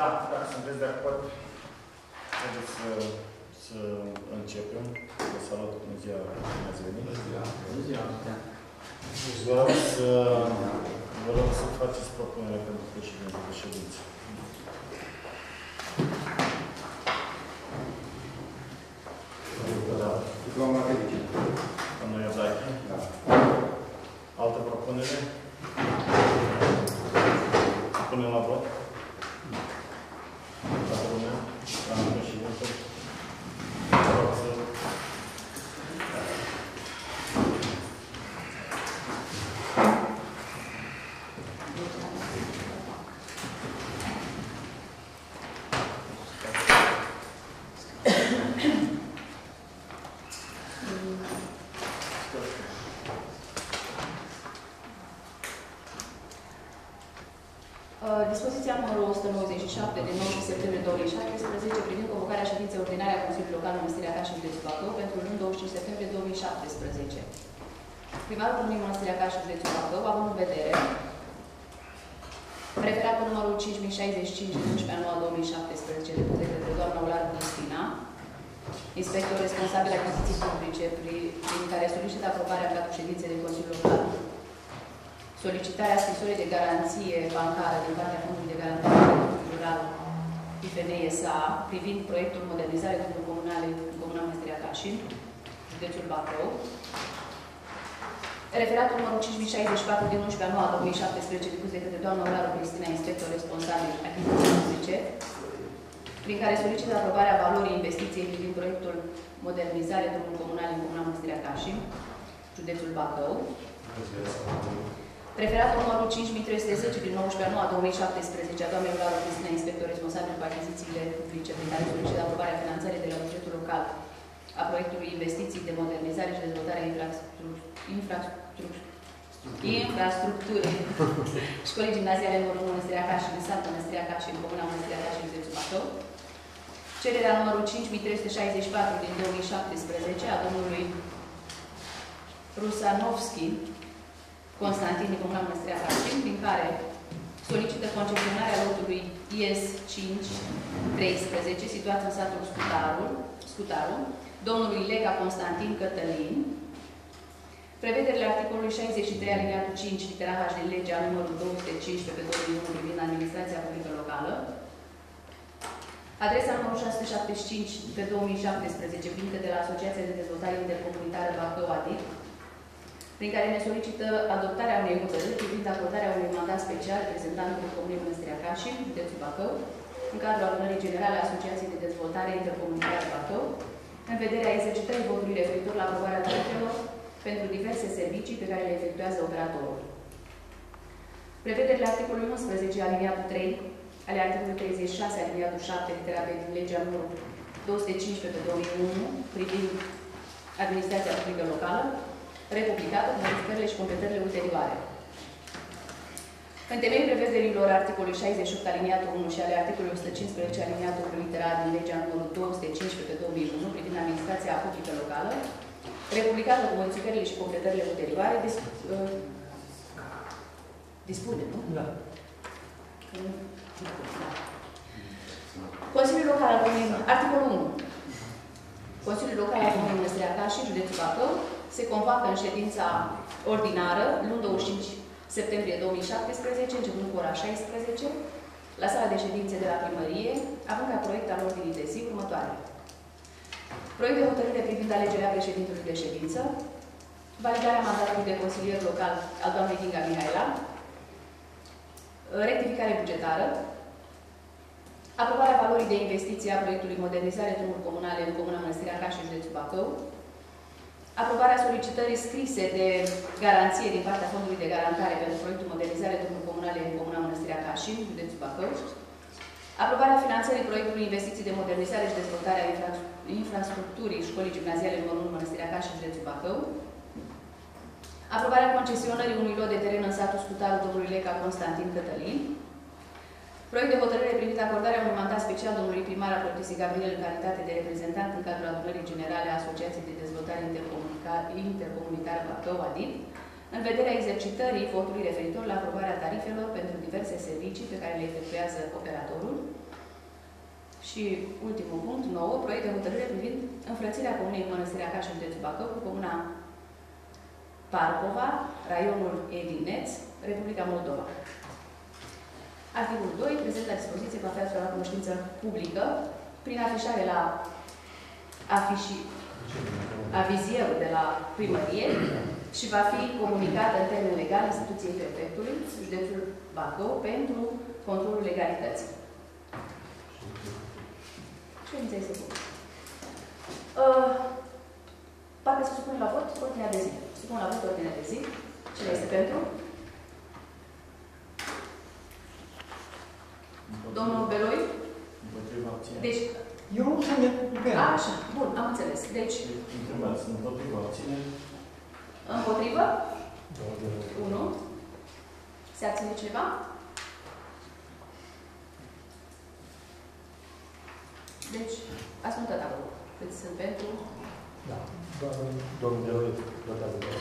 Da, dacă sunteți de acord, haideți să începem. Vă salut, bună ziua, bine ați venit. Bună ziua. Vă rog să faceți propunerea pentru președintele de ședință. Da. Domnul Iordache. Da. Altă propunere? Punem la vot? Toată lumea? Doamna președinte? Vă rog să... Dispoziția numărul 197 din 9 septembrie 2017 privind convocarea ședinței ordinare a Consiliului Local Mănăstirea Caș și Județul Bacău pentru luni 25 septembrie 2017. Primarul Comunei Mănăstirea Caș și Județul Bacău, având în vedere referatul numărul 5065 din 11/9/2017 depus de către doamna Olar Cristina, inspector responsabil de achiziții publice, prin care solicită aprobarea în cadrul ședinței de Consiliul Local solicitarea scrisorii de garanție bancară din partea Fondului de Garantare Rural IFN-SA privind proiectul modernizare drumului comunale în Comuna Mănăstirea Caș, Județul Bacău. Referatul numărul 5064 din 11/9/2017 depus de către doamna Olaru Cristina, inspector responsabil achiziții publice, prin care solicită aprobarea valorii investiției privind proiectul modernizare drumului comunale în Comuna Mănăstirea Caș, Județul Bacău. Referatul numărul 5310 din 19/9/2017 a doamnei Olaru Cristina, inspector responsabil cu achizițiile publice, prin care solicită aprobarea finanțării de la bugetul local a proiectului investiții de modernizare și dezvoltare a infrastructurii școlii gimnaziale numărul Mănăstirea Caș și din satul Mănăstirea Caș și în Comuna Mănăstirea Caș și Județul Bacău. Cererea numărul 5364 din 2017 a domnului Rusanovski Constantin din Comuna Mănăstirea Caș, prin care solicită concesionarea lotului IS 513, situat în satul Scutaru, domnului Lega Constantin Cătălin, prevederile articolului 63 alineatul 5 litera H din legea numărul 215 pe 2001 privind administrația publică locală, adresa numărul 675 pe 2017 primită de la Asociația de Dezvoltare Intercomunitară Bacău ADIC, prin care ne solicită adoptarea unei hotărâri privind acordarea unui mandat special reprezentantului Comunei Mănăstirea Caș și Județul Bacău, în cadrul adunării generale a Asociației de Dezvoltare Intercomunitară Bacău, în vederea exercitării votului referitor la aprobarea tarifelor pentru diverse servicii pe care le efectuează operatorul. Prevederile articolului 11 aliniatul 3, ale articolului 36 aliniatul 7 litera B din legea numărul 215 pe 2001 privind administrația publică locală, republicată cu modificările și completările ulterioare. În temeiul prevederilor articolului 68 aliniatul 1 și ale articolului 115 aliniatul 1 litera A din legea numărul 215 pe 2001 privind administrația publică locală, republicată cu modificările și completările ulterioare, dispune, nu? Da. Consiliul Local al Comunei, articolul 1. Consiliul Local al Comunei Mănăstirea Caș și Județul Bacău se convoacă în ședința ordinară, luni 25 septembrie 2017, începând cu ora 16, la sala de ședințe de la primărie, având ca proiect al ordinii de zi următoare. Proiect de hotărâre privind alegerea președintelui de ședință, validarea mandatului de consilier local al doamnei Dinga Mihaela, rectificare bugetară, aprobarea valorii de investiție a proiectului modernizare drumuri comunale în Comuna Mănăstirea Caș și Județul Bacău, aprobarea solicitării scrise de garanție din partea Fondului de Garantare pentru proiectul modernizare drumuri comunale în Comuna Mănăstirea Caș și Județul Bacău, aprobarea finanțării proiectului investiții de modernizare și dezvoltare a infrastructurii școlii gimnaziale numărul Mănăstirea Caș și Județul Bacău, aprobarea concesionării unui lot de teren în satul Scutaru domnului Leca Constantin Cătălin, proiect de hotărâre privind acordarea unui mandat special domnului primar al Proteții Gabriel în calitate de reprezentant în cadrul adunării generale a Asociației de Dezvoltare Intercomunitară Bacău, ADIP, în vederea exercitării votului referitor la aprobarea tarifelor pentru diverse servicii pe care le efectuează operatorul, Și ultimul punct, 9, proiect de hotărâre privind înfrățirea Comunei Mănăstirea Caș, județul Bacău, cu Comuna Parcova, raionul Edineț, Republica Moldova. Articolul 2. Prezenta dispoziție va fi adusă la cunoștință publică prin afișare la avizierul de la primărie și va fi comunicată în termen legal instituției prefectului, județul Bacău, pentru controlul legalității. Ședința este bună. Parcă se supune la vot ordinea de zi. Supun la vot ordinea de zi. Cine este pentru? Domnul Beloi? Împotriva abținere. Deci, Eu nu sunt pentru. așa, bun, am înțeles. Deci, Întrebați, împotriva abținere. împotrivă? 1. Se abține cineva? Deci, ați notat acolo. Câți sunt pentru? Da, doar domnul Beloi votează de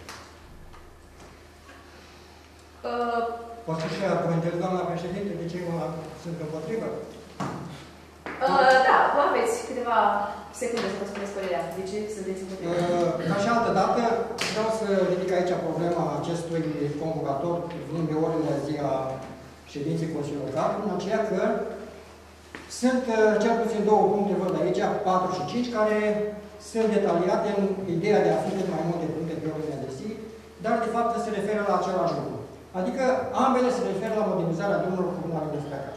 Poți să-și argumentezi, doamna președinte, de ce sunt împotrivă? Da, vă aveți câteva secunde să vă spuneți părerea. De ce sunteți împotrivă? Ca și altă dată, vreau să ridic aici problema acestui convocator privind de ordinea zi a ședinței Consiliului Local, în aceea că sunt cel puțin 2 puncte, văd aici, 4 și 5, care sunt detaliate în ideea de a fi cât mai multe puncte pe ordinea de zi, dar de fapt se referă la același lucru. Adică ambele se referă la modernizarea drumurilor comunale de Stracaș.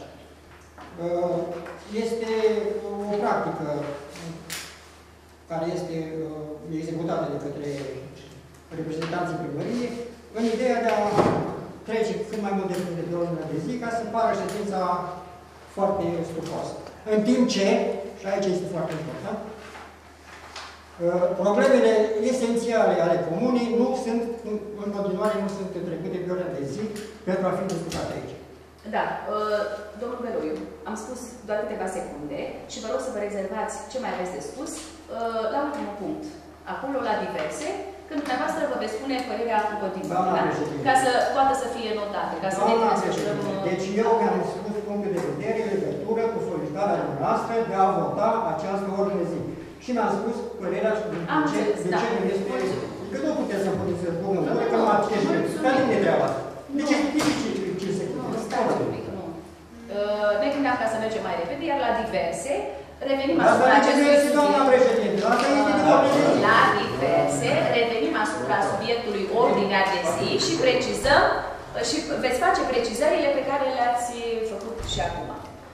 Este o practică care este executată de către reprezentanții primăriei în ideea de a trece cât mai multe puncte pe ordinea de zi ca să pară ședința foarte stufoasă. În timp ce, și aici este foarte important, problemele esențiale ale comunei nu sunt, în continuare, nu sunt trecute pe ordinea de zi pentru a fi discutate aici. Da, domnul Beloiu, am spus doar câteva secunde și vă rog să vă rezervați ce mai aveți de spus la ultimul punct. Acolo, la diverse, când dumneavoastră vă veți spune părerea în continuare, da? Ca să poată să fie notate, ca să ne desfășurăm... Deci eu mi-am spus punctul de vedere în legătură cu solicitarea dumneavoastră de a vota această ordine zi. Și mi-am spus părerea de ce nu este... Că nu puteți să puteți să spun în gură, că nu ați chești. Dar nu e treaba asta. De ce se nu, stați un pic, nu. Ne gândeam ca să mergem mai repede, iar la diverse, revenim asupra acestui subiect. La diverse, revenim asupra subiectului ordinea de zi și precizăm, și veți face precizările pe care le-ați făcut și acum.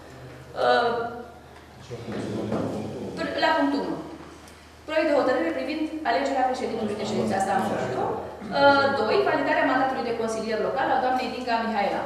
La punctul 1. Proiect de hotărâre privind alegerea președintelui de ședință, asta am făcut-o. 2. Validarea mandatului de consilier local al doamnei Dinga Mihaela.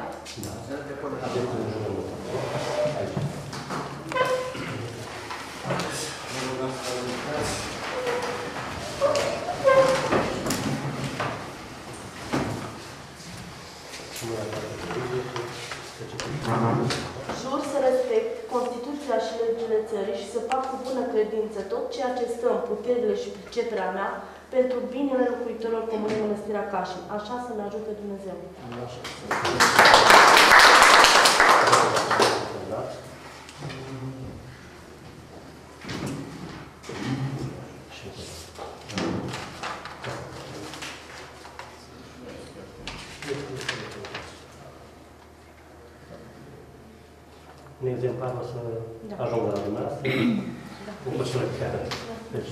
Jur să respect Constituția și legile țării și să fac cu bună credință tot ceea ce stă în puterile și priceperea mea pentru binele locuitorilor Comunei Mănăstirea Cașin. Așa să-mi ajute Dumnezeu. Un exemplar o să ajungă la dumneavoastră. O măsură chiar. Deci,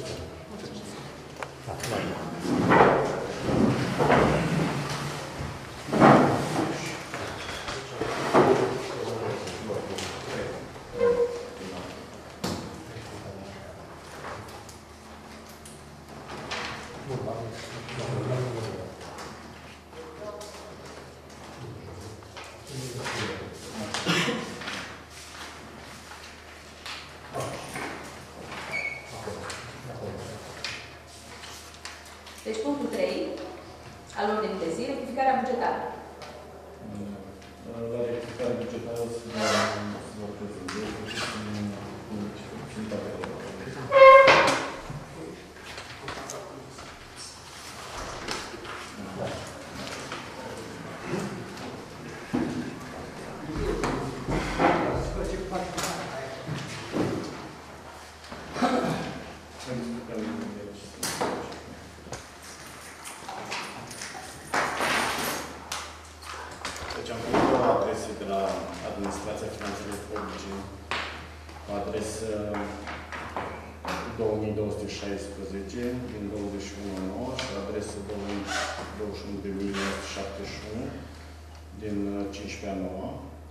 Deci, punctul 3 al ordinii de zi, rectificarea bugetară. La rectificarea bugetară o să vă prezint. Deci am primit o adresă de la Administrația Finanțelor Publice, o adresă 2216 din 21/9 și o adresă 21.971 din 15/9,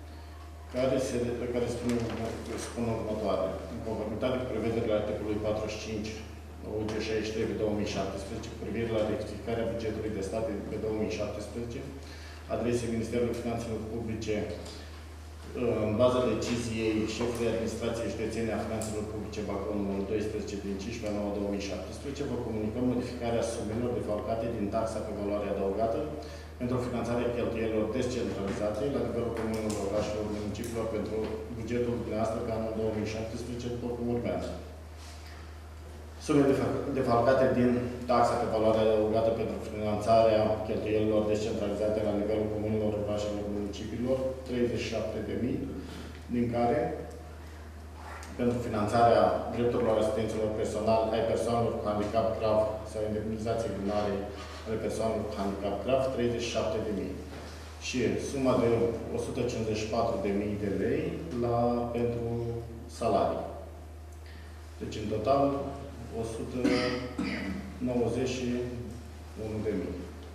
care spun următoare. În conformitate cu prevederile articolului 45 UG 63/2017 cu privire la rectificarea bugetului de stat pe 2017, adresei Ministerului Finanțelor Publice, în baza deciziei șefului Administrației Județene a Finanțelor Publice Bacău numărul 12 din 15/9/2017, vă comunicăm modificarea sumelor defalcate din taxa pe valoare adăugată pentru finanțarea cheltuielilor descentralizate la nivelul comunelor, orașelor, municipiilor pentru bugetul dumneavoastră pe anul 2017, după cum urmează. Sume defalcate din taxa pe valoare adăugată pentru finanțarea cheltuielilor descentralizate la nivelul comunelor, orașelor, municipiilor, 37.000, din care pentru finanțarea drepturilor asistenților personal ai persoanelor cu handicap grav sau indemnizații lunare ale persoanelor cu handicap grav, 37.000. Și suma de 154.000 de lei pentru salarii. Deci, în total, 191.000.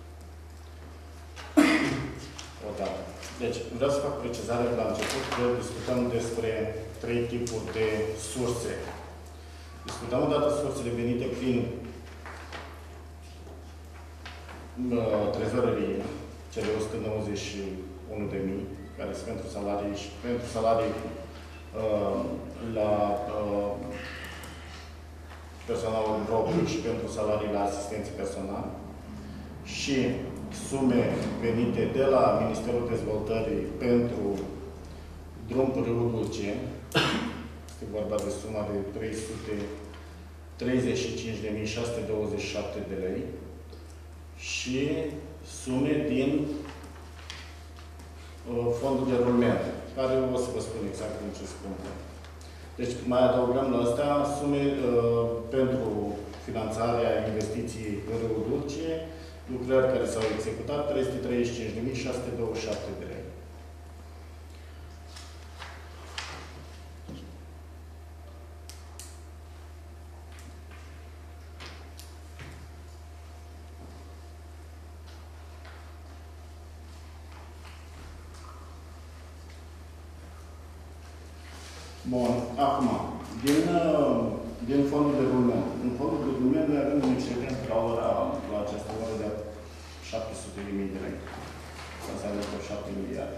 Odată. Deci, vreau să fac precizare de la început că discutăm despre 3 tipuri de surse. Discutăm odată sursele venite prin trezorărie, cele 191.000, care sunt pentru salarii și pentru salarii la personalul propriu și pentru salarii la asistenții personali și sume venite de la Ministerul Dezvoltării pentru drum Râul Dulce. Este vorba de suma de 335.627 de lei și sume din fondul de rulment, care o să vă spun exact în ce spun. Deci mai adăugăm la astea sume pentru finanțarea investiției în Râul Dulce, lucrări care s-au executat, 335.627 de lei. Bun, acum, din fondul de rulment. În fondul de rulment noi avem un excedent la această oră de 700.000 de lei. Asta înseamnă că 7 miliarde.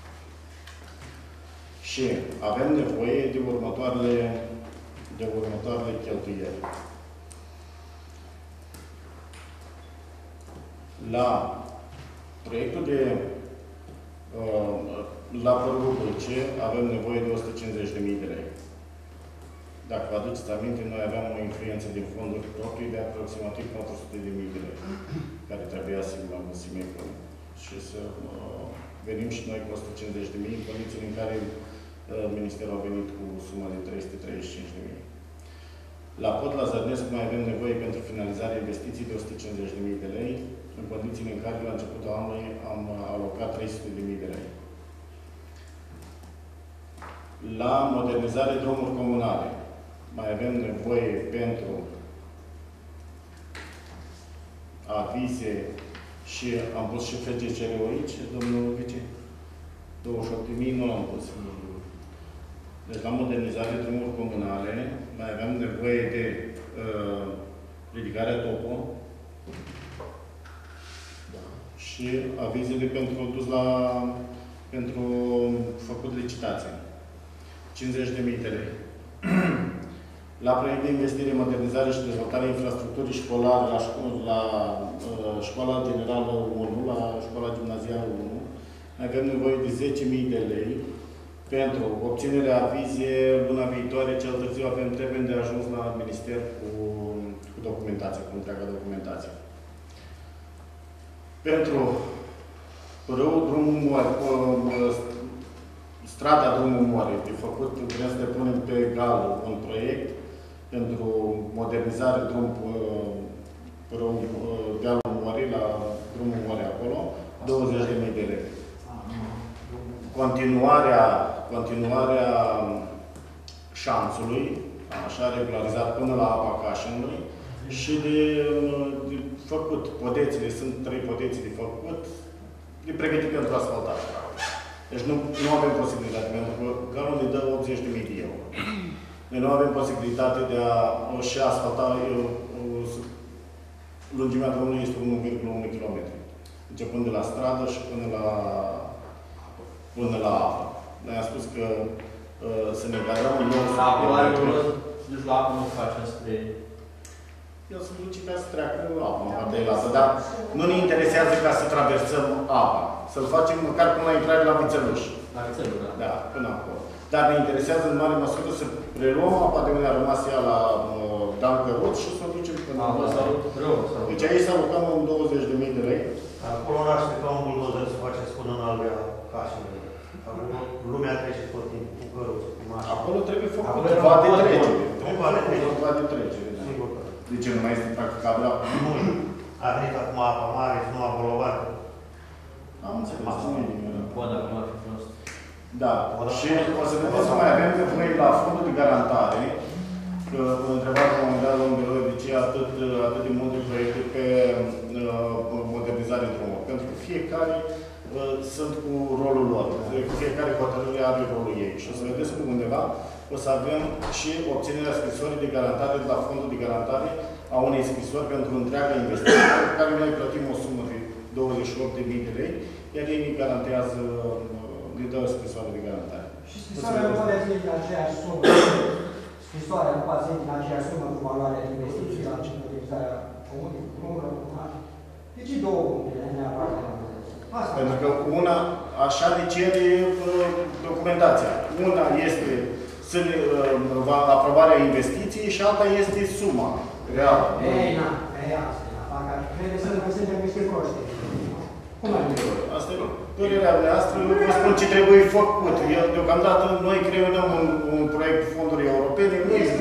Și avem nevoie de următoarele cheltuieli. La proiectul de la Râul Dulce avem nevoie de 150.000 de lei. Dacă vă aduceți aminte, noi aveam o influență din fonduri proprii de aproximativ 400.000 de lei, care trebuia să la mulțime și să venim și noi cu 150.000 în condițiile în care Ministerul a venit cu suma de 335.000. La Pod la Zărnescu mai avem nevoie pentru finalizarea investiției de 150.000 de lei, în condițiile în care la începutul anului am alocat 300.000 de lei. La modernizare drumuri comunale mai avem nevoie pentru avize și am pus și FGCR-ul aici, domnul vice? 28.000 nu l-am pus. Deci la modernizare drumuri comunale mai avem nevoie de ridicarea topo și avizele pentru făcut licitație. 50.000 de lei. La proiect de investire, modernizare și dezvoltare infrastructurii școlare la Școala Generală 1, la Școala Gimnazială 1, avem nevoie de 10.000 de lei pentru obținerea avize luna viitoare, cel târziu avem termen de ajuns la Minister cu documentația, cu întreaga documentație. Pentru Râul strada Drumul Moare, de făcut, vrem să depunem pe GAL un proiect pentru modernizare drum dealul Mării, la drumul Mării acolo, 20.000 de lei. Continuarea șanțului, așa, regularizat până la apa Cașinului și de făcut. Podețile, sunt 3 podeții de făcut, de pregătit pentru asfaltare. Deci nu avem posibilitate, pentru că granul ne dă 80.000 de euro. Noi nu avem posibilitate de a și asfalta, lungimea drumului este 1,1 km. Începând de la stradă și până la apă. Noi am spus că să ne garăm în nou deci la apă nu facem spre... El se duce ca să treacă apa în partea de lasă, dar nu ne interesează ca să traversăm apa. Să-l facem măcar până la intrare la Vițeluș. La Vițeluș, da. Da, până acolo. Dar ne interesează în mare măsură să preluăm apa de unde a rămas ea la Dancărut și să o ducem până la... Deci aici să alocăm 20.000 de lei. Acolo n-aș strica un buldozer să faceți până în Albia Cașinului. Lumea trece tot timpul cu căruță, cu mașini. Acolo trebuie făcut va de trecere. Va de trecere. Sigur. De ce nu mai este practicabil? Nu știu. A venit acum apa mare și nu a bolovat. Am înțeles. Poate acum ar fi frumos. Da. Și o să vedeți că mai avem nevoie la fondul de garantare, că mă întrebat la un moment dat domnul Beloi de ce atât de multe proiecte pe modernizare drumului. Pentru că fiecare sunt cu rolul lor. Fiecare hotărâre are rolul ei. Și o să vedeți că undeva o să avem și obținerea scrisorii de garantare de la fondul de garantare a unei scrisori pentru întreaga investiție, pe care noi plătim o sumă de 28.000 de lei, iar ei ne garantează, ne dă scrisoare de garantare. Și scrisoarea nu poate fi din aceeași sumă. Scrisoarea nu poate fi din aceeași sumă cu valoarea de investiții la modernizarea comunii, cu numără, cu mare. Deci două puncte neapărat. Pentru că una, așa ne cere documentația. Una este aprobarea investiției și alta este suma reală. Ei, na, asta, trebuie să nu suntem niște proști. Cum ar fi? Asta e părerea noastră, vă spun ce trebuie făcut. Deocamdată noi creăm un proiect cu fonduri europene,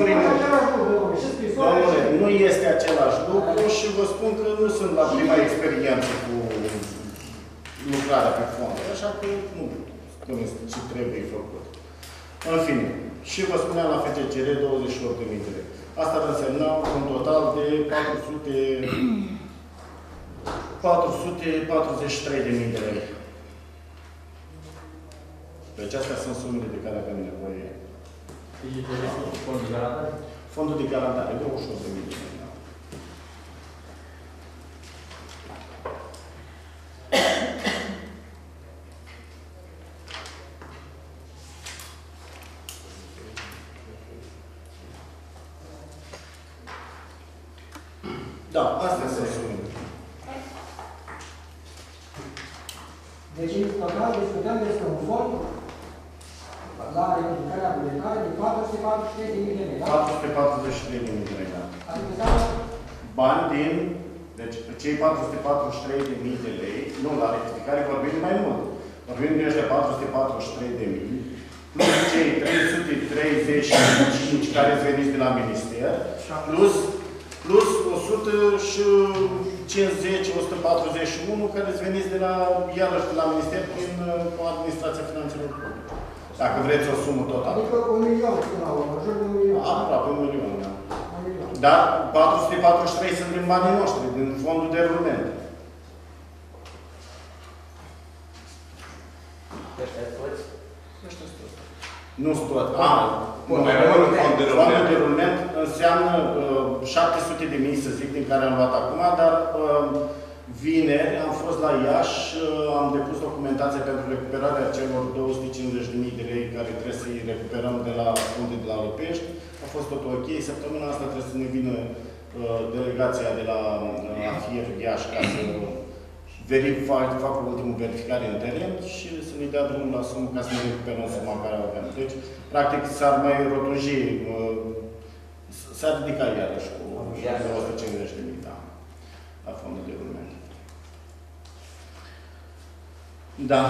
nu este același lucru și vă spun că nu sunt la prima experiență cu lucrarea pe fonduri, așa că nu spuneți ce trebuie făcut. În fine, și vă spuneam la FCCR 28.000 de lei. Asta ar însemna un total de 443.000 de lei. Deci astea sunt sumele de care avem nevoie. Fondul de garantare? Fondul de garantare, 28.000 de lei. Da, astea sunt sumele. Deci, în total, discutăm despre un fond la rectificarea bugetară de 443.000 de lei, da? 443.000 de lei, da. Adică bani din, deci cei 443.000 de lei, nu, la rectificare vorbim mai mult. Vorbim de ăștia 443.000, plus cei 335 care îți veniți de la minister, plus 150-141 care îți veniți de la, iarăși de la minister prin administrația finanțelor publice. Dacă vreți o sumă totală. Adică 1 milion până la urmă, jur de 1 milion. Aproape 1 milion, da. Dar 443 sunt din banii noștri, din fondul de rulment. Nu sunt toți. Fondul de rulment înseamnă 700.000, să zic, din care am luat acum, dar vineri am fost la Iași, am depus documentația pentru recuperarea celor 250.000 de lei care trebuie să-i recuperăm de la fondul de la Lăpești. A fost tot ok. Săptămâna asta trebuie să ne vină delegația de la AFIR Iași ca să facă ultimul verificare în teren și să ne dea drumul la sumă ca să ne recuperăm suma care o avem. Deci, practic, s-ar mai rotunji, s-ar ridica iarăși cu 250.000, da, la fondul de rulment. Da.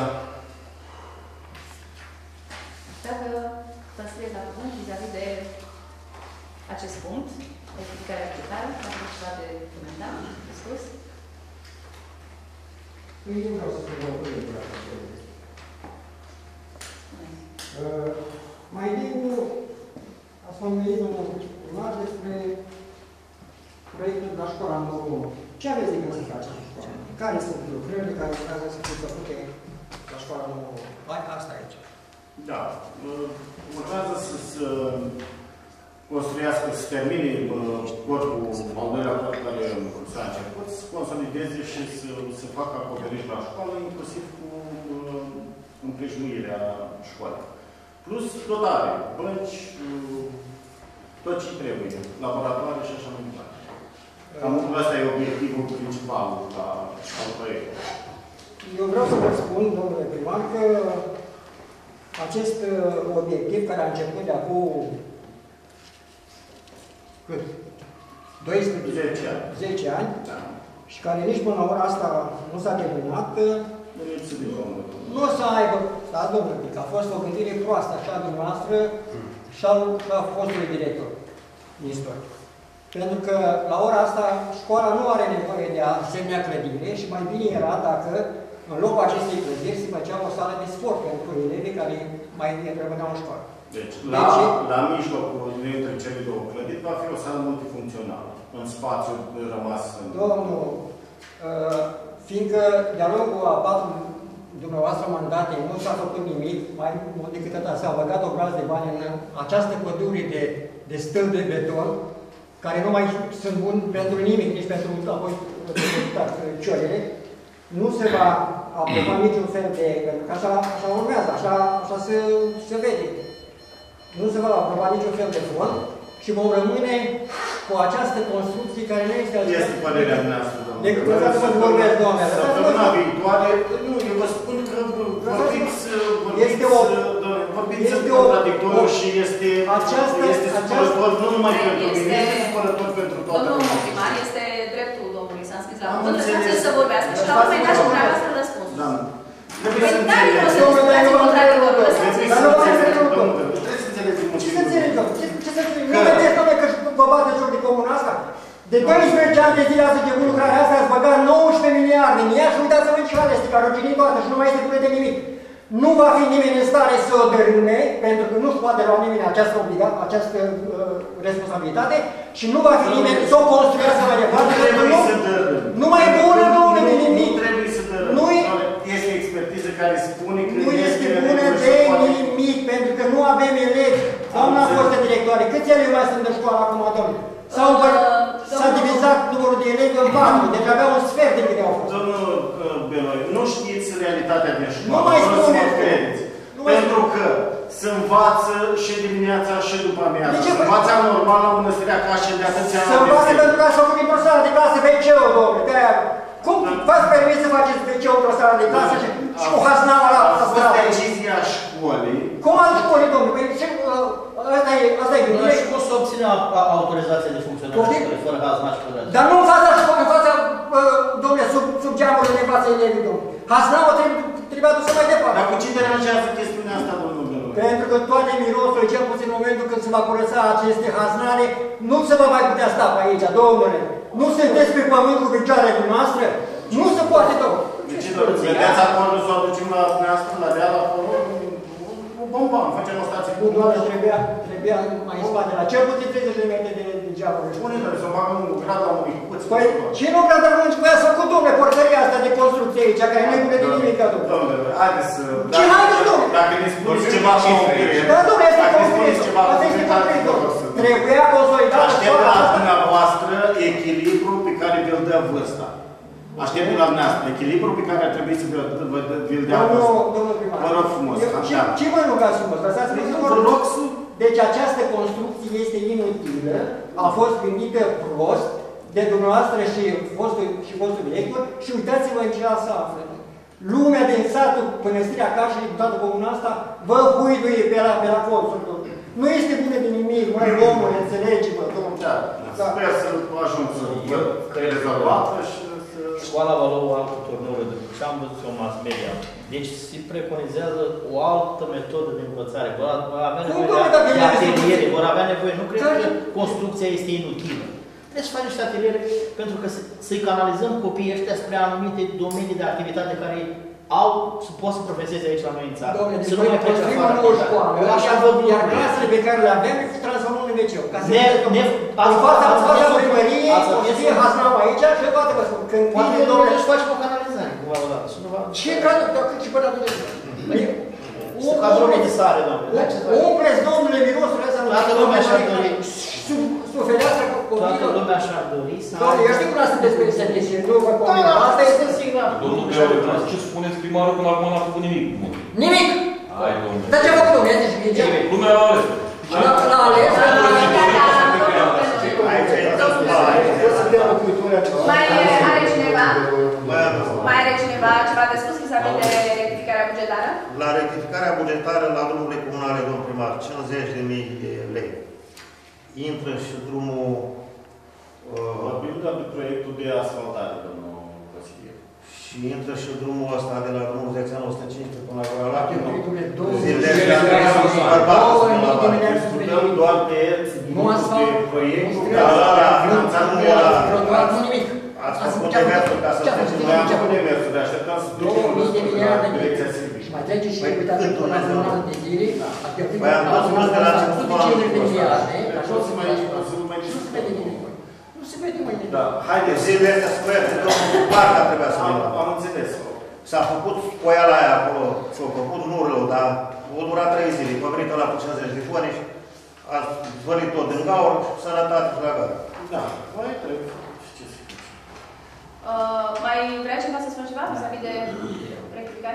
Dacă vă scrieți la cuvânt vis-a-vis de acest punct, rectificarea bugetară, dacă ceva de comentat, discurs. Eu nu vreau să se vorbească. Mai întâi, ați pomenit un primar despre proiectul de la școala numărul 1. Ce aveți de gând să faceți la școală? Care sunt lucrările care urmează să fie făcute la școala numărul 1? Asta aici. Da. Urmează să se construiască, să termine corpul al doilea corp care s-a început, să consolideze și să facă acoperiș la școală, inclusiv cu împrejmuirea școlii. Plus dotare, bănci, tot ce trebuie, laboratoare și așa mai departe. Cam ăsta e obiectivul principal al proiectului. Eu vreau să vă spun, domnule primar, că acest obiectiv care a început de acum cât? 10 ani, da. Și care nici până la ora asta nu s-a terminat, nu o să aibă, stați domnule, că a fost o gândire proastă așa dumneavoastră și a fostului director Nistor. Pentru că la ora asta școala nu are nevoie de asemenea clădire și mai bine era dacă în locul acestei clădiri se făcea o sală de sport pentru elevii care mai rămâneau în școală. Deci, la mijlocul dintre cele două clădiri va fi o sală multifuncțională, în spațiu rămas în... Domnul, fiindcă de-a lungul a 4 dumneavoastră mandate nu s-a făcut nimic, mai mult decât atât, s-a băgat o groază de bani în această pădure de stâlpi de beton, care nu mai sunt buni pentru nimic, nici pentru apoi ciorele, nu se va aproba niciun fel de... pentru că așa urmează, așa se vede. Nu se va aproba niciun fel de fond și vom rămâne cu această construcție care nu este... Este părerea noastră, domnule. Decât să vorbesc, doamne. Săptămâna viitoare, nu, eu vă spun că vorbiți în contradictoriu și este supărător nu numai pentru mine, este supărător pentru toată lumea. Domnul primar, este dreptul domnului, s-a înscris la cuvânt, lăsați-l să vorbească și la urmă dați dumneavoastră răspunsul. Da. Trebuie să nu vedeți, domnule, că vă bate jur de comuna asta? De 12 ani de zile ați început lucrarea asta, ați băgat 19 miliarde în ea și uitați-vă în cifra este, că a ruginit toată și nu mai este de nimic. Nu va fi nimeni în stare să o dărâme, pentru că nu-și poate lua nimeni această responsabilitate și nu va fi nimeni să o construiască mai departe. Nu mai bună, domnule, de nimic. Nu trebuie să dărâme. Este expertiză care spune că nu este bună de nimic, pentru că nu avem elevi. Doamna fostă directoare, câți elevi mai sunt în școală acum, domnule? S-a divizat numărul de elevi în 4, deci avea un sfert de câte au fost. Domnul Beloi, nu știți realitatea din școală. Nu mai spuneți. Pentru că se învață și dimineața și după amiază. Învața normal la Mănăstirea Cașin de atâția ani. Se învață pentru că ați făcut într-o sală de clasă WC-ul, domnule. De-aia, cum v-ați permis să faceți WC-ul într-o sală de clasă și cu haznaua la stradă? A fost decizia școlii. Cum al școlii, domnule? Asta e gândire. Și cum să obține autorizația de funcționare fără hazna și fără... Dar nu în fața, domnule, sub geamurile de fața elevii, domnule. Haznaua trebuia dusă mai departe. Dar cu ce deranjează chestiunea asta, domnul Beloi? Pentru că toate mirosurile, cel puțin în momentul când se va curăța aceste haznare, nu se va mai putea sta pe aici, domnule. Nu sunteți pe pământ cu picioarele noastre? Nu se poate, domnule. De ce, domnule? Vedeați acolo să o aducem la dumneavoastră, la deal acolo? Bomba, facem o stație cu doamne, trebuia mai în spate, la cel puțin 30 de metri de geamuri. Spune-le, să facă un grad la unui cuț. Păi, ce nu grad la unui cuț? Ați făcut, domnule, porcăria asta de construcție aici, care nu e bună de nimic, domnule. Domnule, haideți să... Ce haideți, domnule? Dacă ne spuneți ceva concret... Da, domnule, este concret. Asta este concret, domnule. Trebuia consolidat... Aștept la dumneavoastră echilibru pe care vi-l dă vârsta. Aștept la dumneavoastră echilibru pe care ar trebui să vi-l dea vârsta. Domnul primar. Vă rog frumos. Ce vă rugați frumos? Vă rog să... Deci această construcție este inutilă, a fost gândită prost de dumneavoastră și fostul director și uitați-vă în ce se află. Lumea din satul Mănăstirea Cașin, din toată comuna asta, vă huiduie pe la colțuri. Nu este bună de nimic, măi, omule, înțelege-vă, domnule. Da, sper să ajung să văd rezolvată și... Școala va lua o altă turnură de și am văzut eu mass media. Deci se preconizează o altă metodă de învățare. Vor avea nevoie de ateliere, vor avea nevoie. Nu cred că construcția este inutilă. Trebuie să facem niște ateliere pentru că să-i canalizăm copiii ăștia spre anumite domenii de activitate care pot să profeseze aici la noi în țară. Dom'le, Să nu mai plece afară. o școală, așa văd, iar clasele pe care le avem, transformăm în wc-ul. Ca să în fața primăriei, o să fie hasnau aici și poate vă spun, când poate vine domnule să facem o canalizare cumva odată. Ce canalizare? Și până atunci? Ca drumul de sare, domnule. Umpleți, domnule, mirosul ăsta. Toată lumea și-ar dori. Suferească copilul. Toată lumea și-ar dori să... Doamne, eu știu că n-ați sunteți specialiști, nu vă convine. Asta este sigur. Domnul Preau, ce spuneți primarul până acum n-a făcut nimic? Nimic! Hai, domnule. Dar ce a făcut, domnule? Zici, Lumea l-a ales. l-a ales? Mai are cineva ceva de spus vis-a-vis de rectificarea bugetară? La rectificarea bugetară la drumurile comunale, domnul primar, 50.000 de lei. Intră și drumul... Vorbim doar de proiectul de asfaltare, domnul Vasile. Și intră și drumul ăsta de la drumul Zețeanu 115 până la Gura Lache. Zilele Discutăm doar de proiectul de Ați nimic. Ați făcut demersul ca să trecem. Noi am făcut demersul, de așteptam să ducem în direcția Silviei. Și mai trece și uitați că la zonal de zile, a cheltuit Păi am tot spus de la început, de 50 de miliarde, Deci nu se mai discută. Nu se vede mai nimic. Da, haideți. Zilele astea spune că domnul Parca trebuia să vină. Am înțeles. S-a făcut poiala aia acolo, s-a făcut nu rău, dar o dura 3 zile. Că a venit ăla cu 50 de fone și a zvărit tot din gaură și sănătate și la gata. Da, mai trebuie. Mai vrea cineva să spună ceva vis-a-vis de rectificare?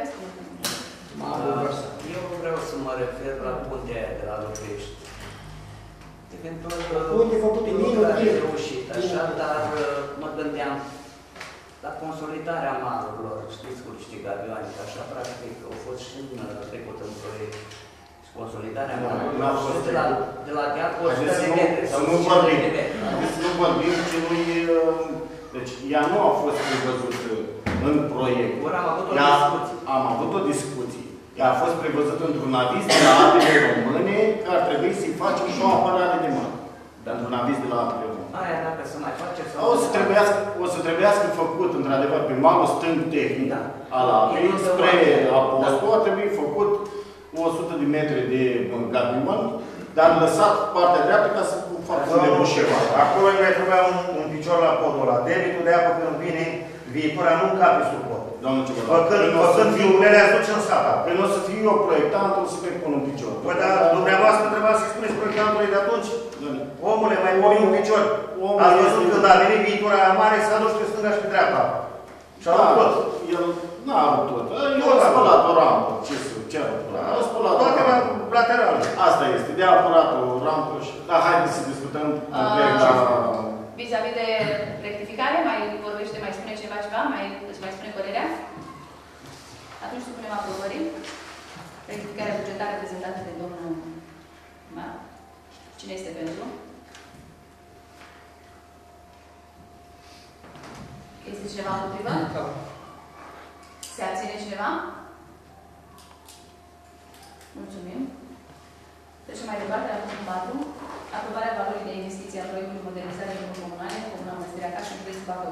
Eu vreau să mă refer la puntea aia de la Lupești. Eventual, Punte făcute lucrare reușită, așa, dar mă gândeam la consolidarea malurilor. Știți cum știi gavioane, că așa, practic, au fost și în trecut în proiect. Consolidarea malurilor. De la deal, 100 de metri sau 50 de metri. Să nu vorbim ce nu e... Deci, ea nu a fost prevăzută în proiect. Am avut o discuție. Ea a fost prevăzută într-un aviz de la apele române că ar trebui să-i facem și o apărare de mână. Dar într-un aviz de la apele române. Aia dacă să mai face sau... O să trebuiască făcut, într-adevăr, pe malul stâng tehnic al apei, spre Apostol, ar trebui făcut 100 de metri de gabion, dar lăsat partea dreaptă ca să facă de bușeva. Acolo îi mai trebuia un picior la podul ăla. Debitul de apă când vine viitoarea nu încape sub pod. Domnul Cibăla, făcând fiumele, ați duce în sapa. Când o să fiu eu proiectant, o să mai pun un picior. Păi, dar dumneavoastră trebuia să-i spuneți proiectantului de atunci. Omule, mai pune un picior. Ați văzut când a venit viitoarea mare, s-a dus pe stânga și pe dreapta. Și a tot. El n-a avut tot. Eu am spălat o rampă. Ce a făcut? A spălat o toate rampă. laterale. Asta este. De apărat o rampă și... Dar haideți să discutăm vis-a-vis de rectificare, mai vorbește, mai spune cineva ceva? Îți mai spune părerea? Atunci supunem aprobării. Rectificarea bugetară prezentată de domnul Mar. Cine este pentru? Este cineva împotrivă? Se abține cineva? Mulțumim. Trecem mai departe la punctul 4. Aprobarea valorii de investiție a proiectului modernizare de drumuri comunale în Comuna Mănăstirea Caș și județul Bacău.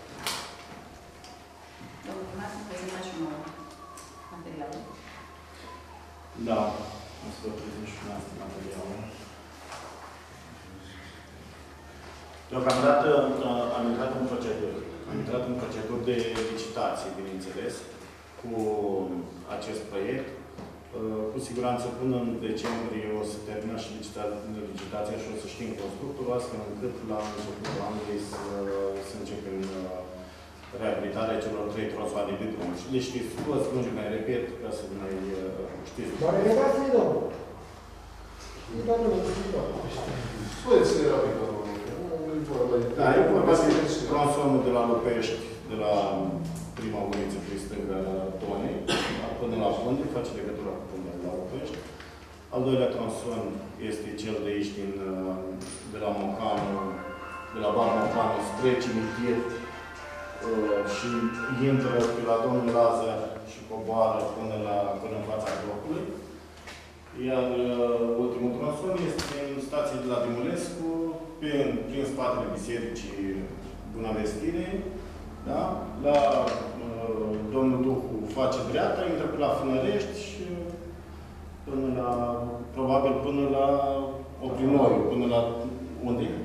Domnul primar, să prezentați și un materialul. Da, am să vă prezint și un astfel materialul. Deocamdată am intrat în procedură. Am intrat în procedură de licitație, bineînțeles, cu acest proiect. Cu siguranță până în decembrie o să termină și licitația și o să știm constructorul, astfel încât la începutul anului să începem reabilitarea celor 3 tronsoane de drum. Și le știți toți, nu mai repet, ca să mai știți. Doar relevați-i, domnul. Spuneți-ne rapid, domnul. Da, e vorba de tronsonul de la Lupești, de la prima uliță pe stânga Tonei, până la Punte, face legătura cu Punte de la Lupești. Al doilea tronson este cel de aici, de la Mocanu, de la Bar Mocanu, spre cimitir, și intră pe la domnul Lazar și coboară până în fața blocului. Iar ultimul tronson este în stație de la Dimulescu, prin spatele bisericii Buna Vestire, da? La domnul Duhu face dreapta, intră pe la Fânărești și până la, probabil până la Oprinoiu, până la unde e?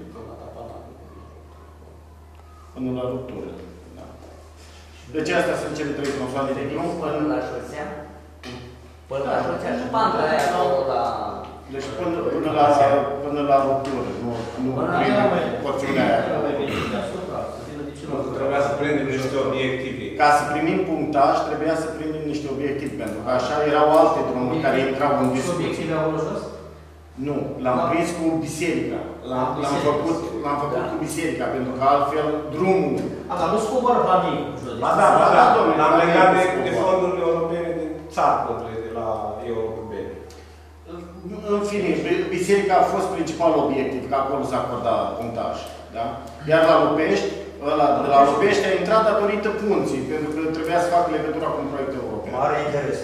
Până la ruptură. Da. Deci astea sunt cele 3 tronsoane de drum. Până la șosea? Până la șosea și panta aia la... Deci până la ruptură, nu prin porțiunea aia. Trebuia să prindem niște obiective. Ca să primim punctaj, trebuia să prindem niște obiective, pentru că așa erau alte drumuri care intrau în discuție. Obiective au jos? Nu, l-am prins cu biserica. L-am făcut cu biserica, pentru că altfel drumul... Dar nu scoboră banii. Ba da, domnule. L-am legat de fondurile europene din țară, de la europene. În fine, biserica a fost principalul obiectiv, că acolo s-a acordat punctaj. Da? Iar la Lupești, de la Lupești a intrat datorită punții, pentru că trebuia să facă legătura cu un proiect european. Mare interes.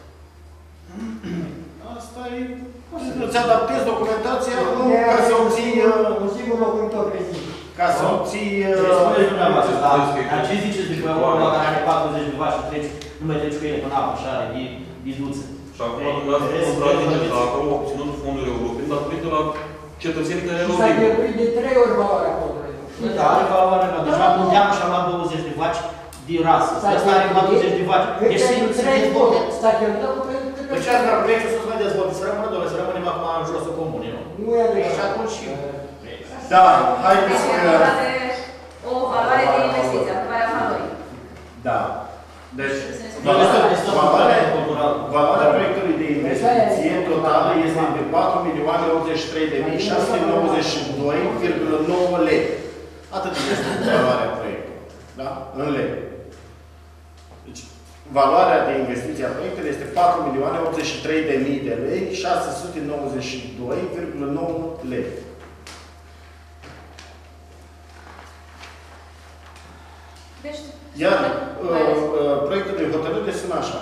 Asta e... Îți adaptezi documentația ca să obții... Un singur locuitor prezint. Ca să obții... Spuneți dumneavoastră, dar ce ziceți despre omul ăla care are 40 de vaci și treci, nu mai treci cu ele până apă, așa, e duță? Și acum dumneavoastră contraziceți la acolo, obținând fonduri europene, datorită la cetățenii care erau Și s-a cheltuit de 3 ori valoarea podului. Da, are valoare, da. Deja Munteanu și-a luat 20 de vaci din rasă. Ăsta are 40 de vaci. Deci sigur să dezvolte. S-a cheltuit cu pentru că... Deci asta ar proiectul să se mai dezvolte, să rămână, doamne, să rămânem acum în josul comunei, nu? Nu e adevărat. Și atunci și... Da, haideți că... O valoare de investiție, aprobarea valorii. Da. Deci, valoarea proiectului de investiție totală este de 4.083.692,9 lei. Atât este valoarea proiectului. Da? În lei. Deci, valoarea de investiție a proiectului este 4.083.000 de lei, 692,9 lei. Deci, iar proiectul de hotărâre sună așa.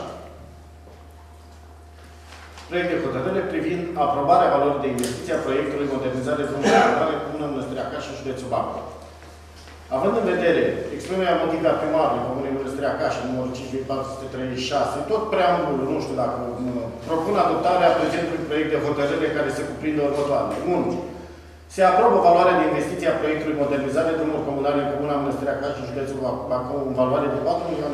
Proiect de hotărâre privind aprobarea valorii de investiție a proiectului modernizare de funcționare Comuna Mănăstirea Caș și județul Bacău. Având în vedere expunerea motivă a primarului Comunei Mănăstirea Caș, numărul 5436, tot preambulul, nu știu dacă propun adoptarea prezentului proiect de hotărâre care se cuprinde următoarele. 1. Se aprobă valoarea de investiție a proiectului modernizare de drumuri comunale în Comuna Mănăstirea Caș și județul Bacău în valoare de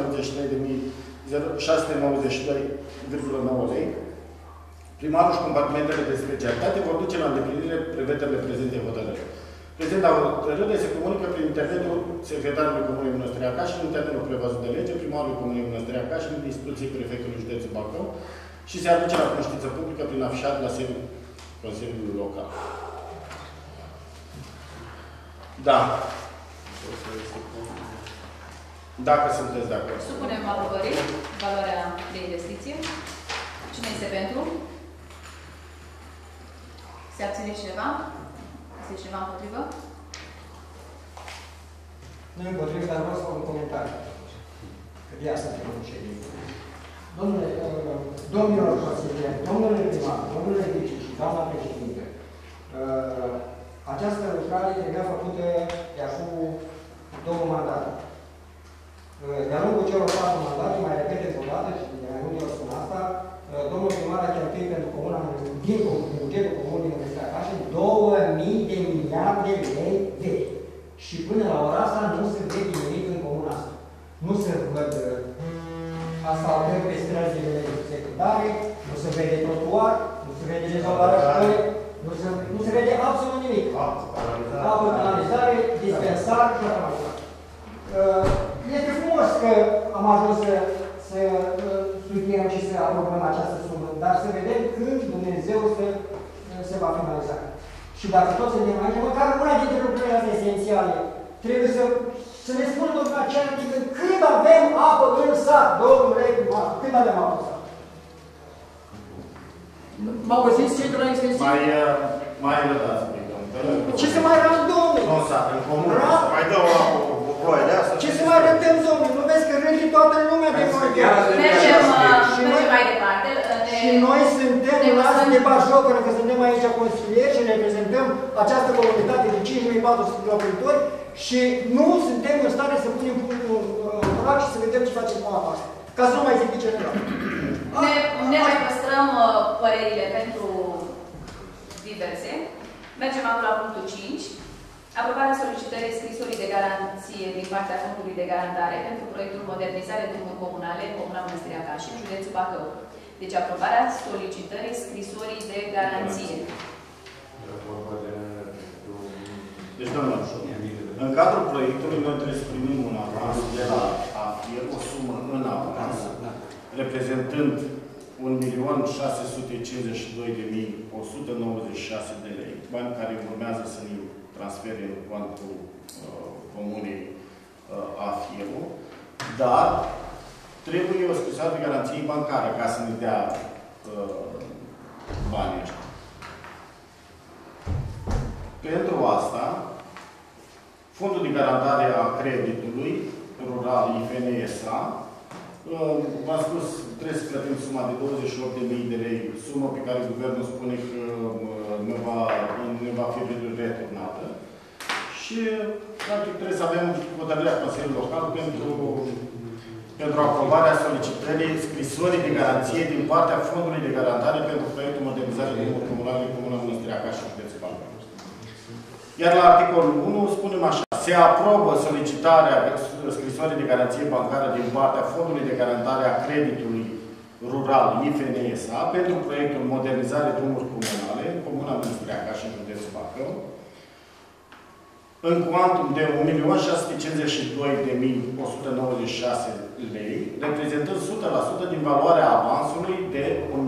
4.083.692,9 lei. Primarul și compartimentele de specialitate vor duce la îndeplinire prevederile prezente hotărâri. Prezenta hotărâre se comunică prin intermediul secretarului Comunei Mănăstirea Caș și în termenul prevăzut de lege, primarului Comunei Mănăstirea Caș și în instituției prefectului județul Bacău și se aduce la cunoștință publică prin afișat la sediul Consiliului Local. Da. Dacă sunteți de acord. Supunem aprobării valoarea de investiție. Cine este pentru? Se abține cineva? Este cineva împotrivă? Nu împotrivă, dar vreau să fac un comentariu. Că de asta trebuie un ședință. Domnilor consilieri, domnule primar, domnule vice și doamna președinte, această lucrare trebuia făcută de acum 2 mandate. De-a lungul celor 4 mandate, mai repeteți o dată și de mai multe ori spun asta, domnul primar a cheltuit pentru comuna, din bugetul comunei Mănăstirea Caș 2.000 de miliarde de lei vechi. Și până la ora asta nu se vede nimic în comuna asta. Nu se văd asfaltări pe străzile secundare, nu se vede trotuar, nu se vede rezolvarea școlii, nu se vede absolut nimic. Apă, canalizare, dispensar și așa mai departe. Este frumos că am ajuns să studiem și să aprobăm această sumă, dar să vedem când Dumnezeu se va finaliza. Și dacă toți suntem aici, măcar una dintre lucrurile astea esențiale, trebuie să ne spună domnul aceea când avem apă în sat, domnule primar, când avem apă în sat. M-au găsit cei de la extensie? Mai lădați, domnule. Ce să mai răm, domnule? Nu în sat, în comună. Mai dă o ploaie de asta. Ce să mai răm de Mergem mai departe. Și noi suntem, lasă de bașocără, că suntem aici consilieri și reprezentăm această comunitate de 5.400 de locuitori și nu suntem în stare să punem în prag și să vedem ce facem cu apa asta. Ca să nu mai zic general. Ne mai păstrăm părerile pentru diverse. Mergem acum la punctul 5. Aprobarea solicitării scrisorii de garanție din partea Fondului de Garantare pentru proiectul Modernizare Drumuri Comunale în Comuna Mănăstirea Cașin, județul Bacău. Deci aprobarea solicitării scrisorii de garanție. Deci, domnul, în cadrul proiectului noi trebuie să primim un avans de la AFIR, o sumă în avans, reprezentând 1.652.196 de lei, bani care urmează să ne transfere în contul comunei AFIR-ul, dar trebuie o scrisoare de garanție bancară ca să ne dea banii ăștia. Pentru asta, Fondul de Garantare a Creditului Rural IFNSA, v-am spus, trebuie să plătim suma de 28.000 de lei, sumă pe care guvernul spune că ne va fi returnată. Și, practic, trebuie să avem hotărârea Consiliului Local pentru aprobarea solicitării scrisorii de garanție din partea Fondului de Garantare pentru proiectul Modernizare Drumuri Comunale în Comuna Mănăstirea Cașin, județul Bacău. Iar la articolul 1 spunem așa: se aprobă solicitarea scrisorii de garanție bancară din partea Fondului de Garantare a Creditului Rural IFNSA pentru proiectul Modernizare Drumuri Comunale în Comuna Mănăstirea Cașin, județul Bacău, în cuantum de 1.652.196 lei, reprezentând 100% din valoarea avansului de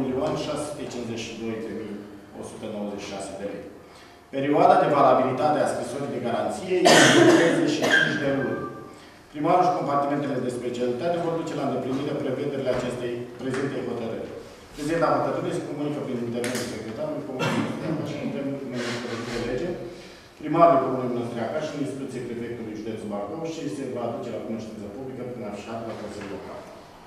1.652.196 de lei. Perioada de valabilitate a scrisorii de garanție este de 35 de luni. Primarul și compartimentele de specialitate vor duce la îndeplinire prevederile acestei prezente hotărâri. Prezenta hotărâre se comunică prin intermediul secretarului Comunei Mănăstirea Cașin, în termenul de lege, primarul Comunei Mănăstirea Cașin, instrucție prefectului județul Bacău și se va aduce la cunoștință publică prin afișat la Consiliul Local.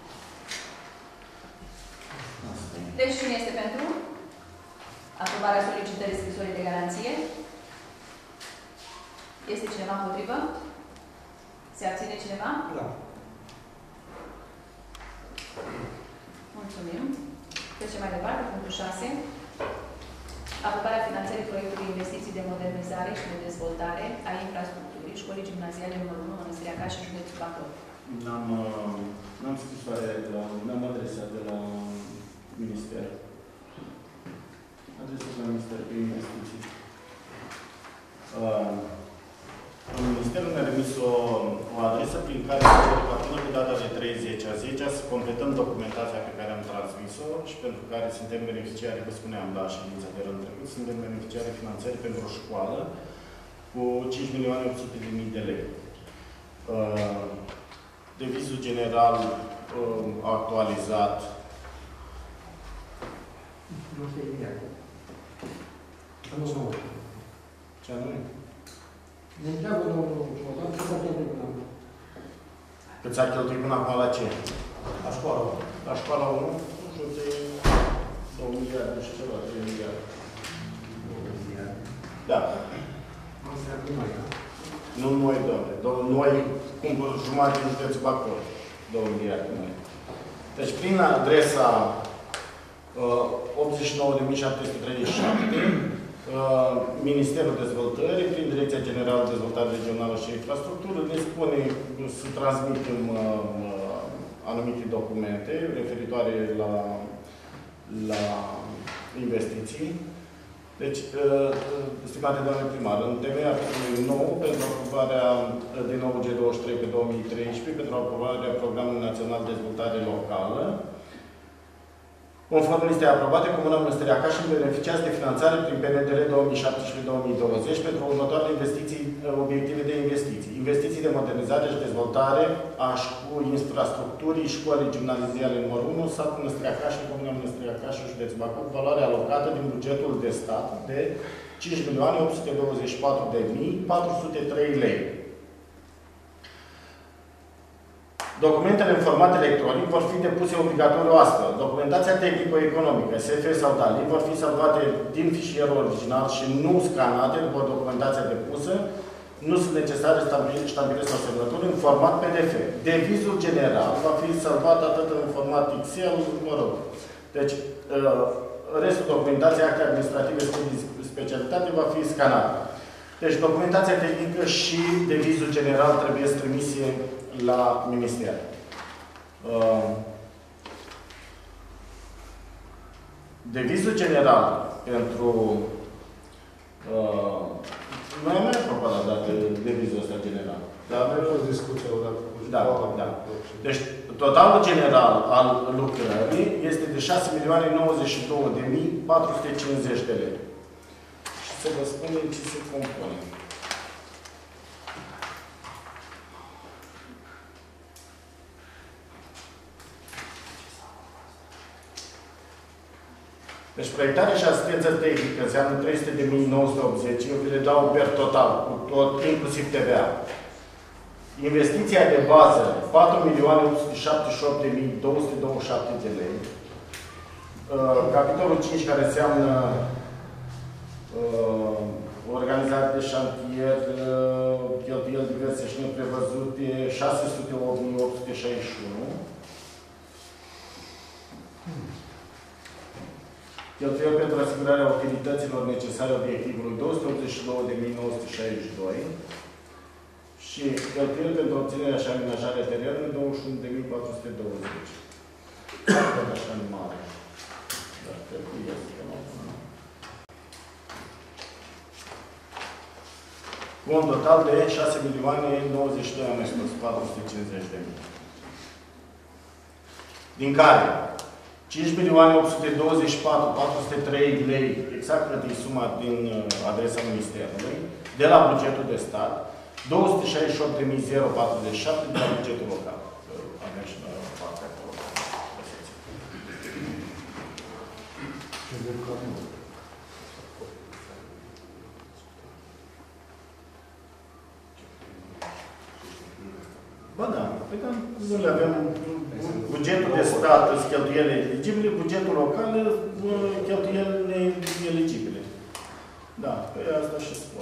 Deci cine este pentru aprobarea solicitării scrisorii de garanție? Este cineva împotrivă? Se abține cineva? Da. Mulțumim. Trecem mai departe, punctul 6. Aprobarea finanțării proiectului investiții de modernizare și de dezvoltare a infrastructurii școlii gimnaziale numărul 1, Mănăstirea Cașin, județul Bacău. N-am scrisoare de la, n-am adresat de la minister. Adresat la Ministerul de Investiții. Ministerul ne-a remis o adresă prin care se cere ca până pe data de 30/10 să completăm documentația pe care am transmis-o și pentru care suntem beneficiari, vă spuneam la ședința de rând trecut, suntem beneficiari finanțări pentru o școală cu 5.800.000 de lei. Devizul general actualizat. Nu se imediat. Ce anume? Ne întreabă domnul Șotan ce s-a cheltuit până acum. Cât s-a cheltuit până acum la ce? La școală. La școala 1, în jur de 2 miliarde și ceva, 3 miliarde. Da. Asta e noi, da? Nu noi, doamne. Noi, cum jumătate din județul Bacău. 2 miliarde noi. Deci, prin adresa 89.737, Ministerul Dezvoltării, prin Direcția Generală de Dezvoltare Regională și Infrastructură, ne spune să transmitem anumite documente referitoare la investiții. Deci, stimate doamne primar, în temeiul articolului 9 pentru aprobarea din nou G23 pe 2013 pentru aprobarea Programului Național de Dezvoltare Locală, conform listei aprobate, Comuna Mănăstirea Cașin beneficiază de finanțare prin PNDL 2017-2020 pentru următoarele obiective de investiții. Investiții de modernizare și dezvoltare a infrastructurii școlii gimnaziale numărul 1, sat Mănăstirea Cașin, Comuna Mănăstirea Cașin, județul Bacău, valoare alocată din bugetul de stat de 5.824.403 lei. Documentele în format electronic vor fi depuse obligatoriu astfel. Documentația tehnico-economică, SF sau DALI, vor fi salvate din fișierul original și nu scanate după documentația depusă. Nu sunt necesare stabilire sau semnături în format PDF. Devizul general va fi salvat atât în format Excel, mă rog. Deci, restul documentației, acte administrative, studii specialitate, va fi scanat. Deci, documentația tehnică și devizul general trebuie să trimise la minister. Devizul general pentru... Noi am mai aprobat la dată devizul ăsta general. Dar avem o discuție odată cu școala. Da. Deci, totalul general al lucrării este de 6.092.450 de lei. Și să vă spunem ce se compune. Deci proiectare și asistență tehnică înseamnă 300.980, eu vi le dau per total, cu tot, inclusiv TVA. Investiția de bază, 4.878.227 de lei. Capitolul 5, care înseamnă organizare de șantier, cheltuieli diverse și neprevăzute, 608.861. Cheltuieli pentru asigurarea utilităților necesare obiectivului 282.962 și cheltuieli pentru obținerea și amenajarea terenului 21.420. Tot așa în mare. Dar cred că este mai bun. Cu un total de 6.092.450.000. Din care 5.824.403 lei, exact cât e suma din adresa Ministerului, de la bugetul de stat, 268.047 de la bugetul local. Avem și noi o parte acolo. Bă, da. Păi da, nu le avem. Bugetul de stat sunt cheltuieli eligibile, bugetul local cheltuieli neeligibile. Da, pe asta și spun.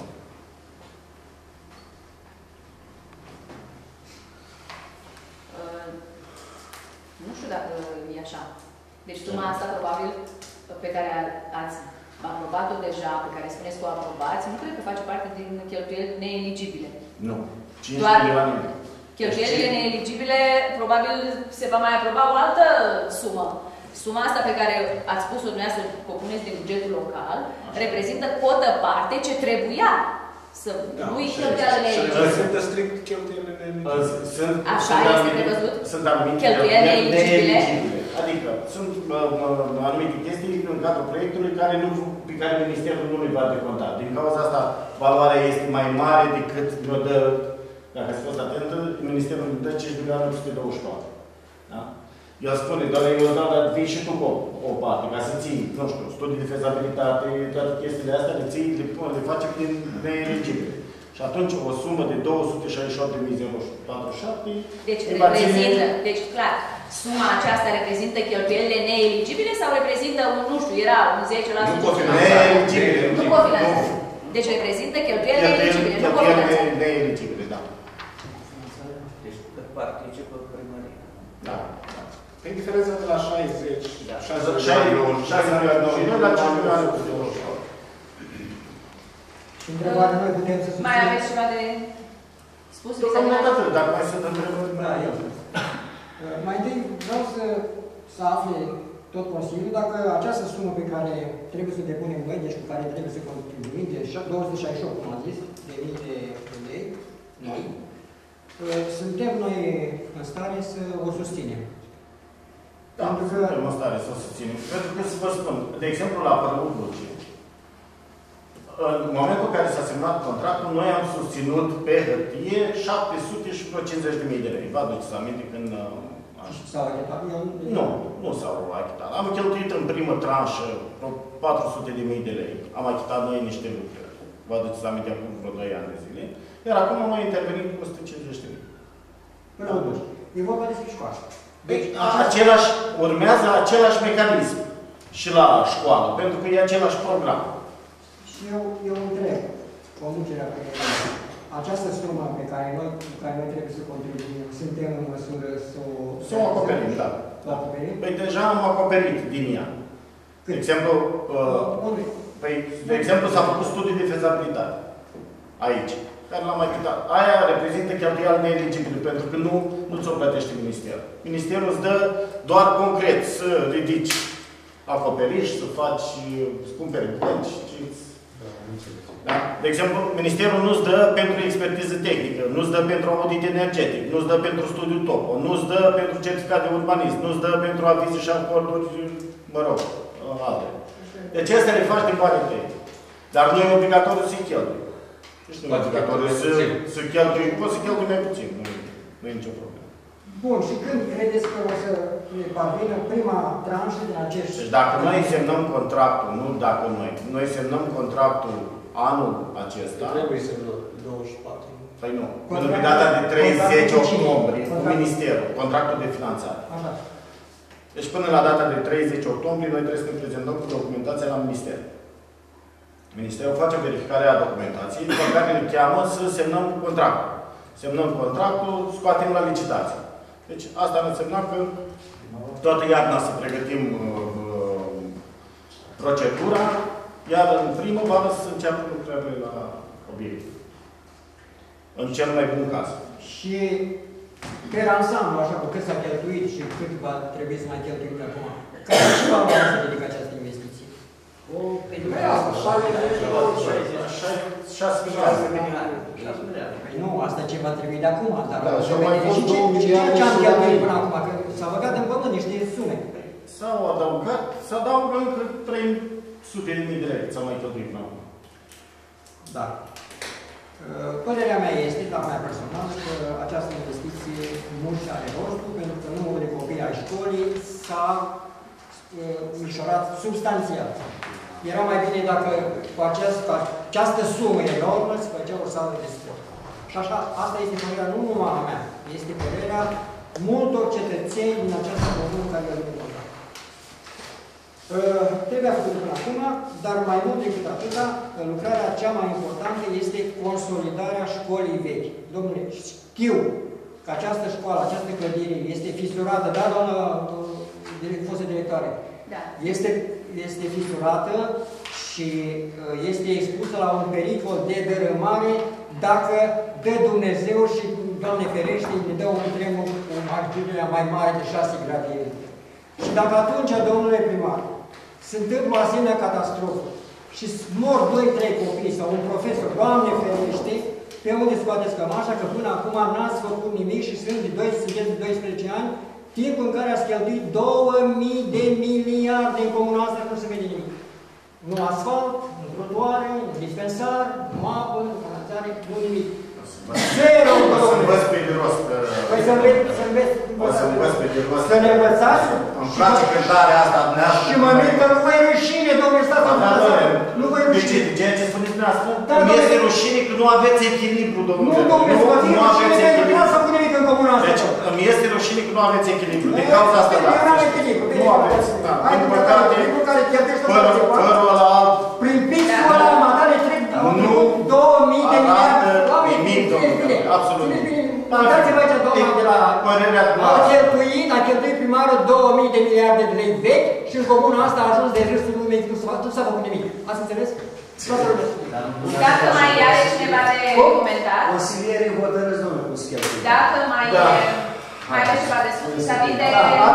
Nu știu dacă e așa. Deci suma asta, probabil, pe care ați aprobat-o deja, pe care spuneți că o aprobați, nu cred că face parte din cheltuieli neeligibile. Nu. 5 milioane. Cheltuielile neeligibile, probabil se va mai aproba o altă sumă. Suma asta pe care ați spus-o dumneavoastră, că o puneți din bugetul local, reprezintă cotă parte ce trebuia să nu-i cheltuielile neeligibile. Reprezintă strict cheltuielile neeligibile. Așa este prevăzut? Sunt anumite cheltuieli neeligibile. Adică sunt anumite chestii în cadrul proiectului pe care Ministerul nu le va deconta. Din cauza asta, valoarea este mai mare decât ne dă. Dacă ați fost atentă, Ministerul îmi dă 5.824. Da? El spune, doar eu dau, dar vii și tu cu o parte, ca să ții, nu știu, studii de fezabilitate, toate chestiile astea, le face prin neeligibile. Și atunci o sumă de 268.047. Deci reprezintă, deci clar, suma aceasta reprezintă cheltuielile neeligibile sau reprezintă un, nu știu, era un 10%? Nu cofinanțare. Nu cofinanțare. Deci reprezintă cheltuieli neeligibile, nu cofinanțare. Neeligibile, da. Deci participă primăria. Da. Păi diferența de la 60, 6 milioane la 5 milioane. Și întrebarea noi putem să Mai aveți ceva de spus? Dacă mai sunt întrebări, da, eu. Mai întâi vreau să afle tot Consiliul dacă această sumă pe care trebuie să o depunem noi, deci cu care trebuie să contribuim, de 268, cum am zis, de mii de lei, noi, suntem noi în stare să o susținem. Da, suntem în stare să o susținem. Pentru că, să vă spun, de exemplu, la Părăul Luce, în momentul în care s-a semnat contractul, noi am susținut pe hârtie 750.000 de lei. Vă aduceți aminte când... S-au achitat? Nu s-au achitat. Am cheltuit în primă tranșă 400.000 de lei. Am achitat noi niște lucruri. Vă aduceți aminte acum vreo 2 ani de zile. Iar acum am mai intervenit cu 150.000. E vorba despre școală. Deci, urmează același mecanism și la școală, pentru că e același program. Și eu întreb, conducerea pe această sumă pe care noi trebuie să contribuim, suntem în măsură să o acoperim, da. Să o acoperim? Păi deja am acoperit din ea. De exemplu, s-a făcut studii de fezabilitate aici, care l-am mai uitat. Aia reprezintă cheltuială neeligibilă, pentru că nu ți-o plătește Ministerul. Ministerul îți dă doar concret să ridici acoperiș, să faci, să cumperi benci, da? De exemplu, Ministerul nu-ți dă pentru expertiză tehnică, nu-ți dă pentru audit energetic, nu-ți dă pentru studiu topo, nu-ți dă pentru certificat de urbanism, nu-ți dă pentru avize și acorduri, mă rog, alte. Deci astea le faci din banii tăi. Dar nu e obligatoriu să-i cheltui. Nu e obligatoriu să cheltui, poți să cheltui mai puțin, nu e nicio problemă. Bun, și când credeți că o să ne parvină prima tranșă din acești... Deci dacă noi semnăm contractul, nu dacă noi semnăm contractul anul acesta... Trebuie semnăm 24. Păi nu. Până pe data de 30 octombrie, cu Ministerul, contractul de finanțare. Așa. Deci până la data de 30 octombrie, noi trebuie să ne prezentăm cu documentația la Minister. Ministerul face verificarea documentației, după care ne cheamă să semnăm contractul. Semnăm contractul, scoatem la licitație. Deci asta ne însemna că toată iarna să pregătim procedura, iar în primăvară să înceapă lucrările la obiect. În cel mai bun caz. Și pe ansamblu, așa, cu cât s-a cheltuit și cât va trebui să mai cheltuim de acum, care și va lua să dedică această investiție? O Păi asta, 6 milioane. Păi nu, asta ce va trebui de acum, dar și au mai fost 2 milioane ce am cheltuit până acum, că s-a băgat în pământ niște sume. S-au adăugat, s-adaugă încă 300.000 de lei, s-au mai cheltuit până acum. Da. Părerea mea este, dar mai personal, că această investiție nu și are rostul, pentru că numărul de copii ai școlii s-a mișorat substanțial. Era mai bine dacă cu această sumă enormă se făcea o sală de sport. Și așa, asta este părerea nu numai a mea, este părerea multor cetățeni din această comună care le contact. Trebuia făcut până acum, dar mai mult decât atâta, lucrarea cea mai importantă este consolidarea școlii vechi. Domnule, știu că această școală, această clădire este fisurată, da, doamnă fostă directoare? Da. Este fisurată și este expusă la un pericol de dărâmare dacă dă Dumnezeu și, Doamne ferește, ne dă un tremur cu marginea mai mare de 6 grade. Și dacă atunci, domnule primar, se întâmplă o asemenea catastrofă și mor 2-3 copii sau un profesor, Doamne ferește, pe unde scoateți cămașa, că până acum n-ați făcut nimic și sunteți de 12 ani, timp în care ați cheltuit 2000 de miliarde în comuna asta, nu se vede nimic. Nu asfalt, nu trotuare, nu dispensar, nu apă, nu canalizare, nu nimic. Zero, o să învăț pe de rost. Păi să învăț pe de rost. Să ne învățați? Îmi place cântarea asta dumneavoastră. Și mă mir că nu vă e rușine, domnule, stați în față. Nu vă e rușine. De ceea ce spuneți dumneavoastră? Îmi este rușine că nu aveți echilibru, domnule. Nu, domnule, să vă fie rușine, pentru că nu ați făcut nimic în comuna asta. Deci, îmi este rușine că nu aveți echilibru. Din cauza asta, da. Nu aveți echilibru. Nu aveți, da. Din păcate, fără la alt. Prin pixul ăla, matale, trec 2000 de miliarde. Nimic, domnule, absolut. Uitați-vă aici, doamna de la... A cheltuit primarul 2000 de miliarde de lei vechi și în comuna asta a ajuns de râsul lumei, nu s-a făcut nimic. Ați înțeles? Dacă mai are cineva de comentat, Consilierii hotărâți, domnule, cu cheltuie. dacă mai are ceva de spus, vis-a-vis de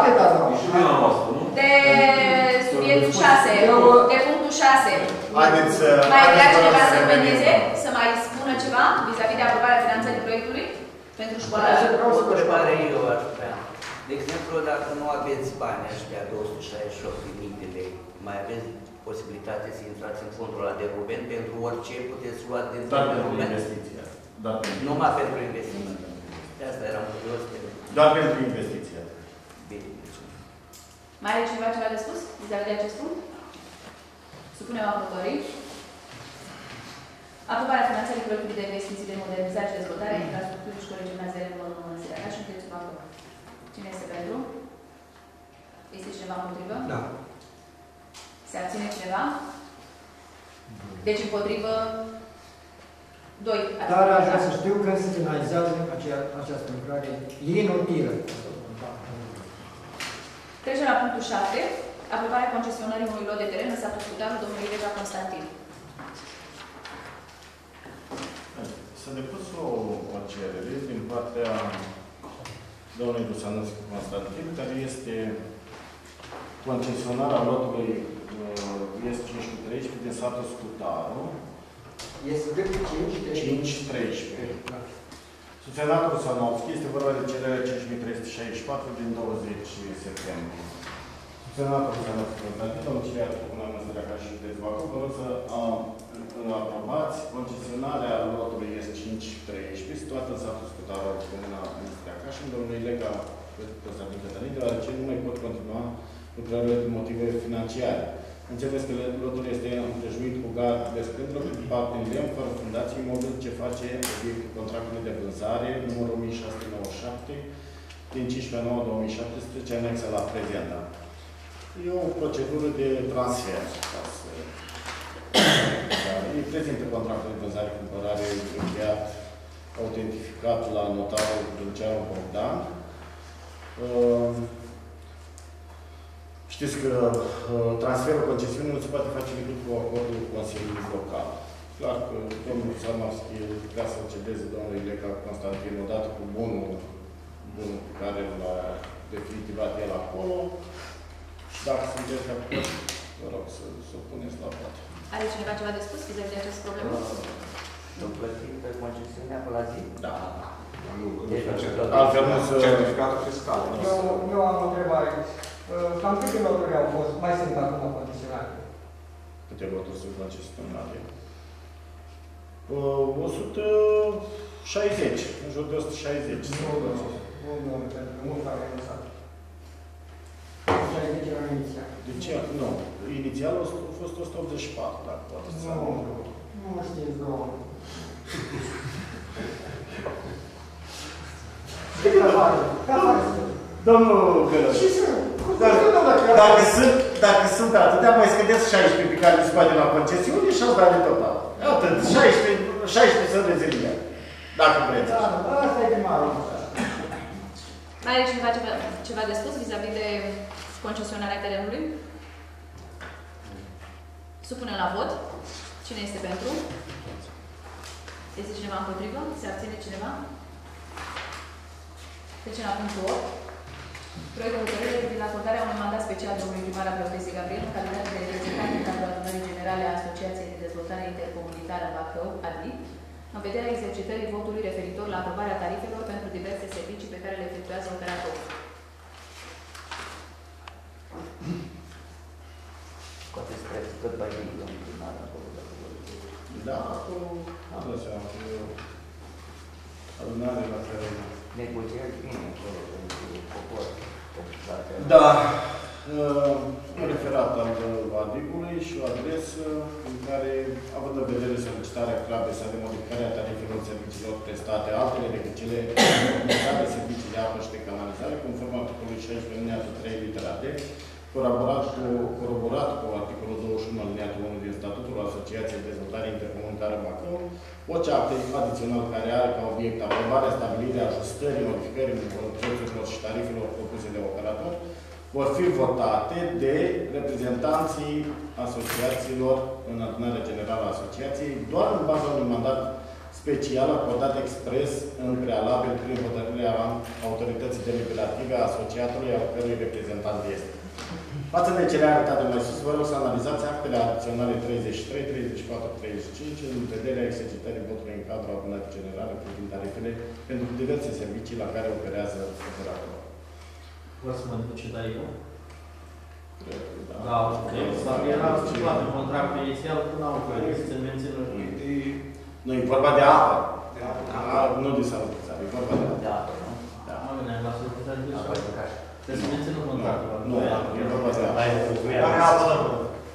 subiectul 6, de punctul 6. Mai vrea cineva să comenteze, să mai spună ceva vis-a-vis de aprobarea finanțării proiectului pentru școală? O întrebare eu aș vrea. De exemplu, dacă nu aveți bani ăștia 268.000 de lei, mai aveți posibilitate să intrați în fondul ăla de Ruben pentru orice puteți lua din fondul de Ruben? Numai pentru investiții. De asta eram curios. Doar pentru investiția. Bine. Mai are cineva ceva de spus vis-a-vis de acest punct? Supunem aprobării. Aprobarea finanțării proiectului de investiții de modernizare și dezvoltare a infrastructurii școlii gimnaziale numărul 1 în Siraca și județul Bacău. Cine este pentru? Este cineva împotrivă? Da. Se abține cineva? Deci împotrivă 2. Dar aș vrea să știu când se finalizează această lucrare. E inutilă. Trecem la punctul 7. Aprobarea concesionării unui lot de teren în satul Scutaru, domnului Ileja Constantin. S-a depus o cerere din partea domnului Dusanăscu Constantin, care este concesionar al lotului S513 din satul Scutaru. Este de 5-13. Subsenatorul Sanovski este vorba de cererea 5364 din 20 septembrie. Subsenatorul Sanovski Constantin, domiciliar Comunal Măstărea ca și județul Bacău, vă rog să aprobați concesionarea lotului S513, situată în satul Scutaru, Comunal Măstărea ca și domnului Ileja Constantin Cătălin, deoarece nu mai pot continua lucrările din motive financiare. Înțeles că lotul este împrejuit cu gard de sprândură, echipat în lemn, fără fundații, imobil ce face obiectul contractului de vânzare, numărul 1697, din 15/9/2017, anexă la prezenta. E o procedură de transfer. Îi prezintă contractul de vânzare-cumpărare încheiat, autentificat la notarul Dulceanu Bogdan. Știți că transferul concesiunii nu se poate face decât cu acordul Consiliului Local. Clar că domnul Sanovski vrea să cedeze domnului Ileja Constantin odată cu bunul pe care l-a definitivat el acolo. Și dacă sunteți de acord, vă rog să o puneți la vot. Are cineva ceva de spus vis-a-vis de această problemă? Nu plătim pe concesiunea pe la zi? Da. Altfel nu se... Certificatul fiscal. Eu am o întrebare. Cam câte loturi au fost? Mai sunt acum concesionate? Câte loturi sunt concesionate? 160. În jur de 160. Mult care a lăsat. 160 era inițial. De ce? Nu. Inițial a fost 184, dacă poate să nu știți, domnul. Ce căfare? Căfare sunt. Domnul Gărăș. Și sunt. Dacă sunt atâtea, mai scădeți 16 pe care le scoate la concesiune și ați dat de total. Atât. 16 să reziliat. Dacă vreți. Da, asta e primarul. Mai are cineva ceva de spus vis-a-vis de concesionarea terenului? Supunem la vot. Cine este pentru? Este cineva împotrivă? Se abține cineva? Trecem la punctul 8. Proiect de hotărâre privind acordarea unui mandat special domnului primar Abreu Gabriel în calitate de reprezentant în cadrul Adunării Generale a Asociației de Dezvoltare Intercomunitară Bacău, ADI, în vederea exercitării votului referitor la aprobarea tarifelor pentru diverse servicii pe care le efectuează operatorul. Poate să treci tot mai bine, domnul primar, acolo, dacă vorbim. Da, acolo am dat seama că e o adunare la care... Negocieri bine acolo, pentru popor. Da. Un referat al ADIC-ului și o adresă în care, având în vedere solicitarea CLABESA de modificare a tarifelor serviciilor prestate, altele decât cele de servicii de apă și de canalizare, conform articolului 16 alineatul 3 litera D, coroborat cu articolul 21 alineatul 1 din Statutul Asociației de Dezvoltare Intercomunitară Bacău, orice act adițional care are ca obiect aprobarea, stabilirea, ajustării, modificării prețurilor și tarifelor propuse de operator, vor fi votate de reprezentanții asociațiilor în adunarea generală a asociației, doar în baza unui mandat special acordat expres în prealabil prin hotărârea autorității deliberative a asociatului al cărui reprezentant este. Față de cele arătate mai sus, vă rog să analizați actele adiționale 33, 34, 35 în vederea exercitării votului în cadrul adunării generale privind tarifele pentru diverse servicii la care operează operatorul. Vreau să mă duce tariful? Cred că da. Da, dar era stipulat în contractul inițial până la urmă, să mențină. Nu, e vorba de apă. Nu de salubrizare, e vorba de apă. Da, mă gândeam la salubrizare de apă. Trebuie să mențină contractul. Nu, e vorba de apă. Are apă, nu?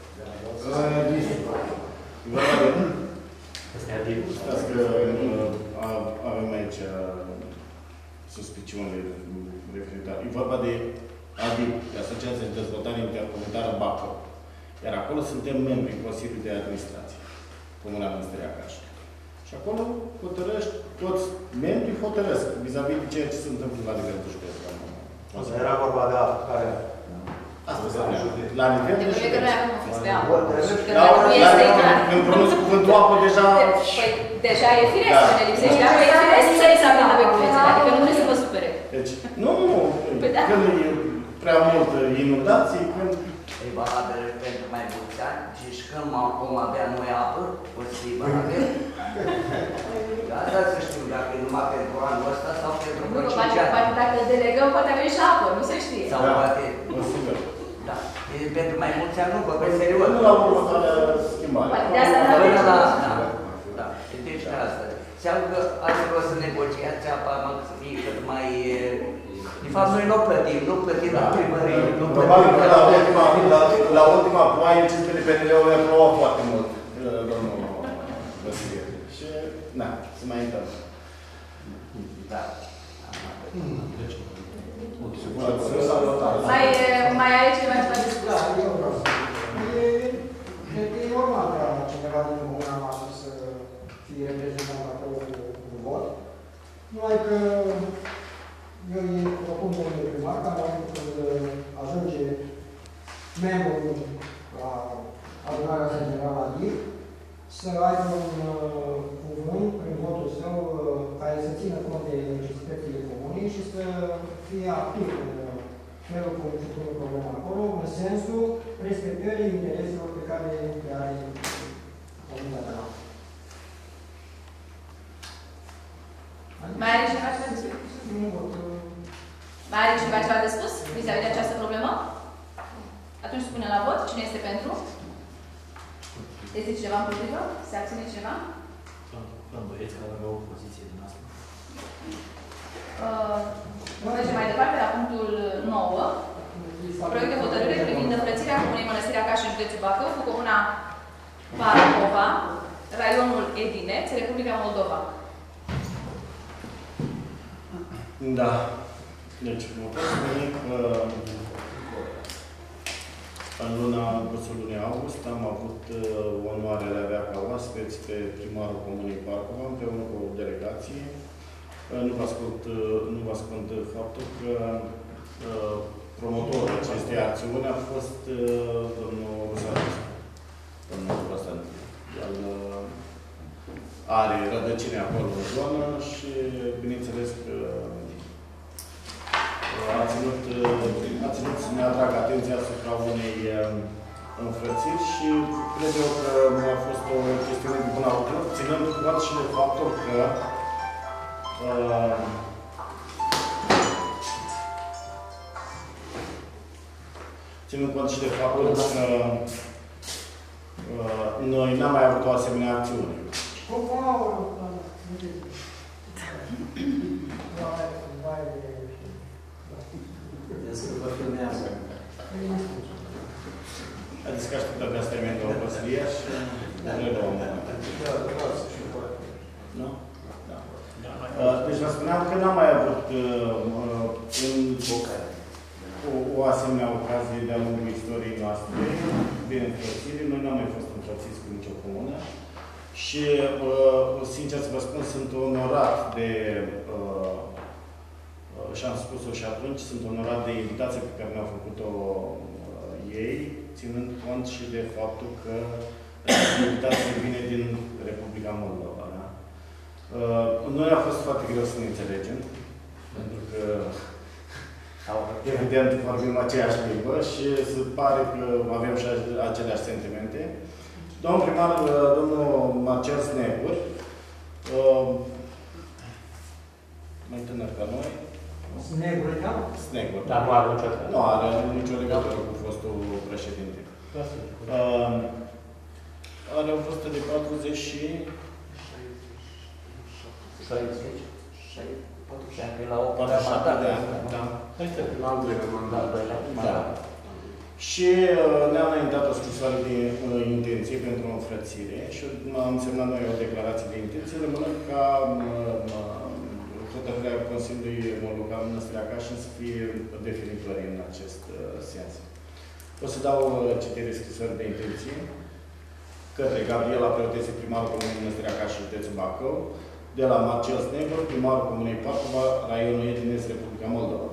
E vorba de... Stați că avem aici suspiciuni. chestiunile referitoare. E vorba de ADIB, de Asociația de Dezvoltare Intercomunitară Bacău. Iar acolo suntem membri în Consiliul de Administrație, Comuna Mănăstirea Caș. Și acolo hotărăști, toți membrii hotărăsc vis-a-vis de ceea ce se întâmplă la nivel de județ. Asta era vorba de care? Asta se la nivel de județ. Că noi acum fix pe apă. Nu este egal. Când pronunț cuvântul apă, deja... Păi, deja e firesc, că ne lipsește apă, e firesc să îi se aprindă pe cuvețele, adică nu trebuie să vă supere. Deci, nu, când e prea multă inundație, când... E valabil pentru mai mulți ani și când vom avea noi apă, o să fie valabil. Asta să știu, dacă e numai pentru anul ăsta sau pentru Nu, 5 ani. dacă îl delegăm, poate avem și apă, nu se știe. Sau poate... Da. E pentru mai mulți ani, nu, că pe serios. Nu la următoarea schimbare. De asta nu avem da. Deci asta. Înseamnă că ați rost să negociați apa, să fie cât mai... De fapt, noi nu plătim la primărie. Probabil că la ultima ploaie, 500 de PNL-uri a plouat foarte mult, domnul Vasilie. Și, na, se mai întâmplă. Da. Mai are cineva ceva de spus? Da, eu vreau să e normal ca cineva din comuna noastră să fie reprezentant acolo cu vot. Numai că eu îi propun domnului primar ca în momentul când ajunge membrul la adunarea generală a DIC să aibă un cuvânt prin votul său care să țină cont de necesitățile comunei și să fie activ în felul cum se pune problema acolo, în sensul respectării intereselor pe care le are comunitatea noastră. Mai are cineva ceva de spus? Mai are cineva ceva de spus vis-a-vis de această problemă? Atunci spune la vot. Cine este pentru? Este cineva împotrivă? Se abține cineva? Îndoiesc că avem o poziție din asta. Mergem mai departe la punctul 9. Proiect de hotărâre privind înfrățirea Comunei Mănăstirea Caș în județul Bacău cu Comuna Parcova, raionul Edineț, Republica Moldova. Da. Deci, vă pot spune că în luna cursul lunii august am avut onoarea de a avea ca oaspeți pe primarul Comunei Parcova împreună cu o delegație. Nu vă ascund faptul că promotorul acestei acțiuni a fost domnul Rusanț. Domnul Rusanț. El are rădăcini acolo în zonă și, bineînțeles, că a ținut să ne atragă atenția asupra unei înfrățiri și cred eu că a fost o chestiune de bună autor, ținând cont și de faptul că ținând cont și de faptul că noi n-am mai avut o asemenea acțiune. Haideți că așteptăm ca să termin două Vasilia și le dau un moment. Nu? Da. Deci vă spuneam că n-am mai avut o asemenea ocazie de-a lungul istoriei noastre de înfrățire. Noi n-am mai fost înfrățiți cu nicio comună. Și, sincer să vă spun, sunt onorat de, și am spus-o și atunci, sunt onorat de invitația pe care mi-au făcut-o ei, ținând cont și de faptul că invitația vine din Republica Moldova. Da? Noi a fost foarte greu să ne înțelegem, pentru că evident vorbim aceeași limbă și se pare că avem și aceleași sentimente. Domnul primar, domnul Marcel Snegur, mai tânăr ca noi. Snegur, da? Snegur. Dar nu are nicio legătură. Nu are nicio legătură cu fostul președinte. Are o vârstă de 40 și... 60. La 8 de ani. Da. La al doilea mandat. Da. Și ne-am înaintat o scrisoare de intenție pentru o înfrățire și am semnat noi o declarație de intenție, rămânând ca hotărârea Consiliului Local Mănăstirea Cașin să fie definitorie în acest sens. O să dau citire scrisorii de intenție către Gabriela Preotese, primarul Comunei Mănăstirea Cașin, județul Bacău, de la Marcel Snegru, primarul Comunei Partova, raionul Edinez, Republica Moldova.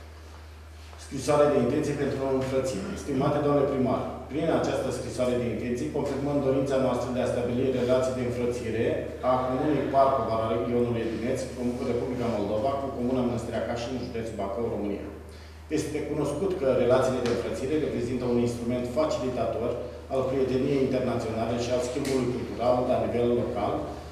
Scrisoare de intenție pentru înfrățire. Stimate domnule primar, prin această scrisoare de intenție confirmăm dorința noastră de a stabili relații de înfrățire a Comunei Partova, raionul Edinez, Republica Moldova, cu Comuna Mănăstirea Cașin, județul Bacău, România. Este cunoscut că relațiile de înfrățire reprezintă un instrument facilitator al prieteniei internaționale și al schimbului cultural la nivel local,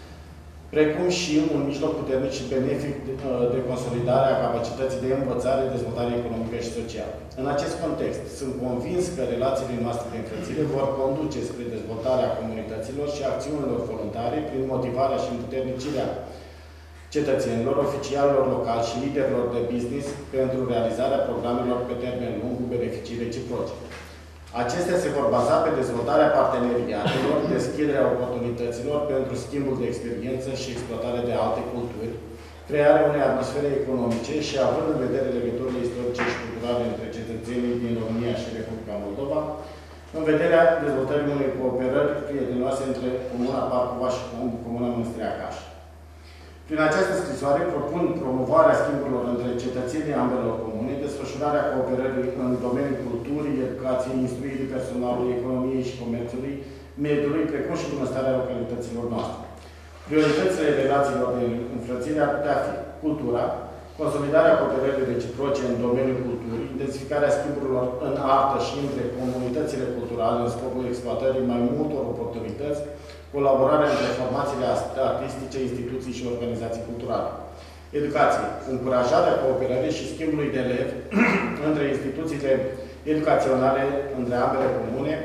precum și un mijloc puternic și benefic de consolidare a capacității de învățare, dezvoltare economică și socială. În acest context, sunt convins că relațiile noastre de înfrățire vor conduce spre dezvoltarea comunităților și acțiunilor voluntare prin motivarea și împuternicirea cetățenilor, oficialilor locali și liderilor de business pentru realizarea programelor pe termen lung cu beneficii reciproce. Acestea se vor baza pe dezvoltarea parteneriatelor, deschiderea oportunităților pentru schimbul de experiență și exploatare de alte culturi, crearea unei atmosfere economice și având în vedere legăturile istorice și culturale între cetățenii din România și Republica Moldova, în vederea dezvoltării unei cooperări prietenoase între Comuna Partova și Comuna Mănăstirea Cașin. Prin această scrisoare propun promovarea schimburilor între cetățenii ambelor comune, desfășurarea cooperării în domeniul culturii, educației, instruirii personalului, economiei și comerțului, mediului, precum și bunăstarea localităților noastre. Prioritățile relațiilor de înfrățire ar putea fi cultura, consolidarea cooperării reciproce în domeniul culturii, intensificarea schimburilor în artă și între comunitățile culturale în scopul exploatării mai multor oportunități, colaborarea între formațiile artistice, instituții și organizații culturale. Educație. Încurajarea cooperării și schimbului de elevi între instituțiile educaționale între ambele comune,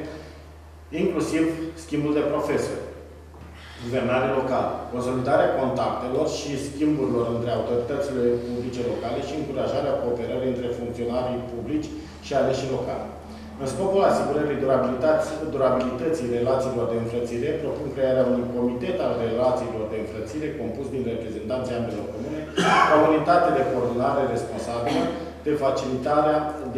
inclusiv schimbul de profesori. Guvernare locală. Consolidarea contactelor și schimburilor între autoritățile publice locale și încurajarea cooperării între funcționarii publici și aleși locali. În scopul asigurării durabilității relațiilor de înfrățire, propun crearea unui comitet al relațiilor de înfrățire compus din reprezentanții ambelor comune, ca unitate de coordonare responsabilă de facilitarea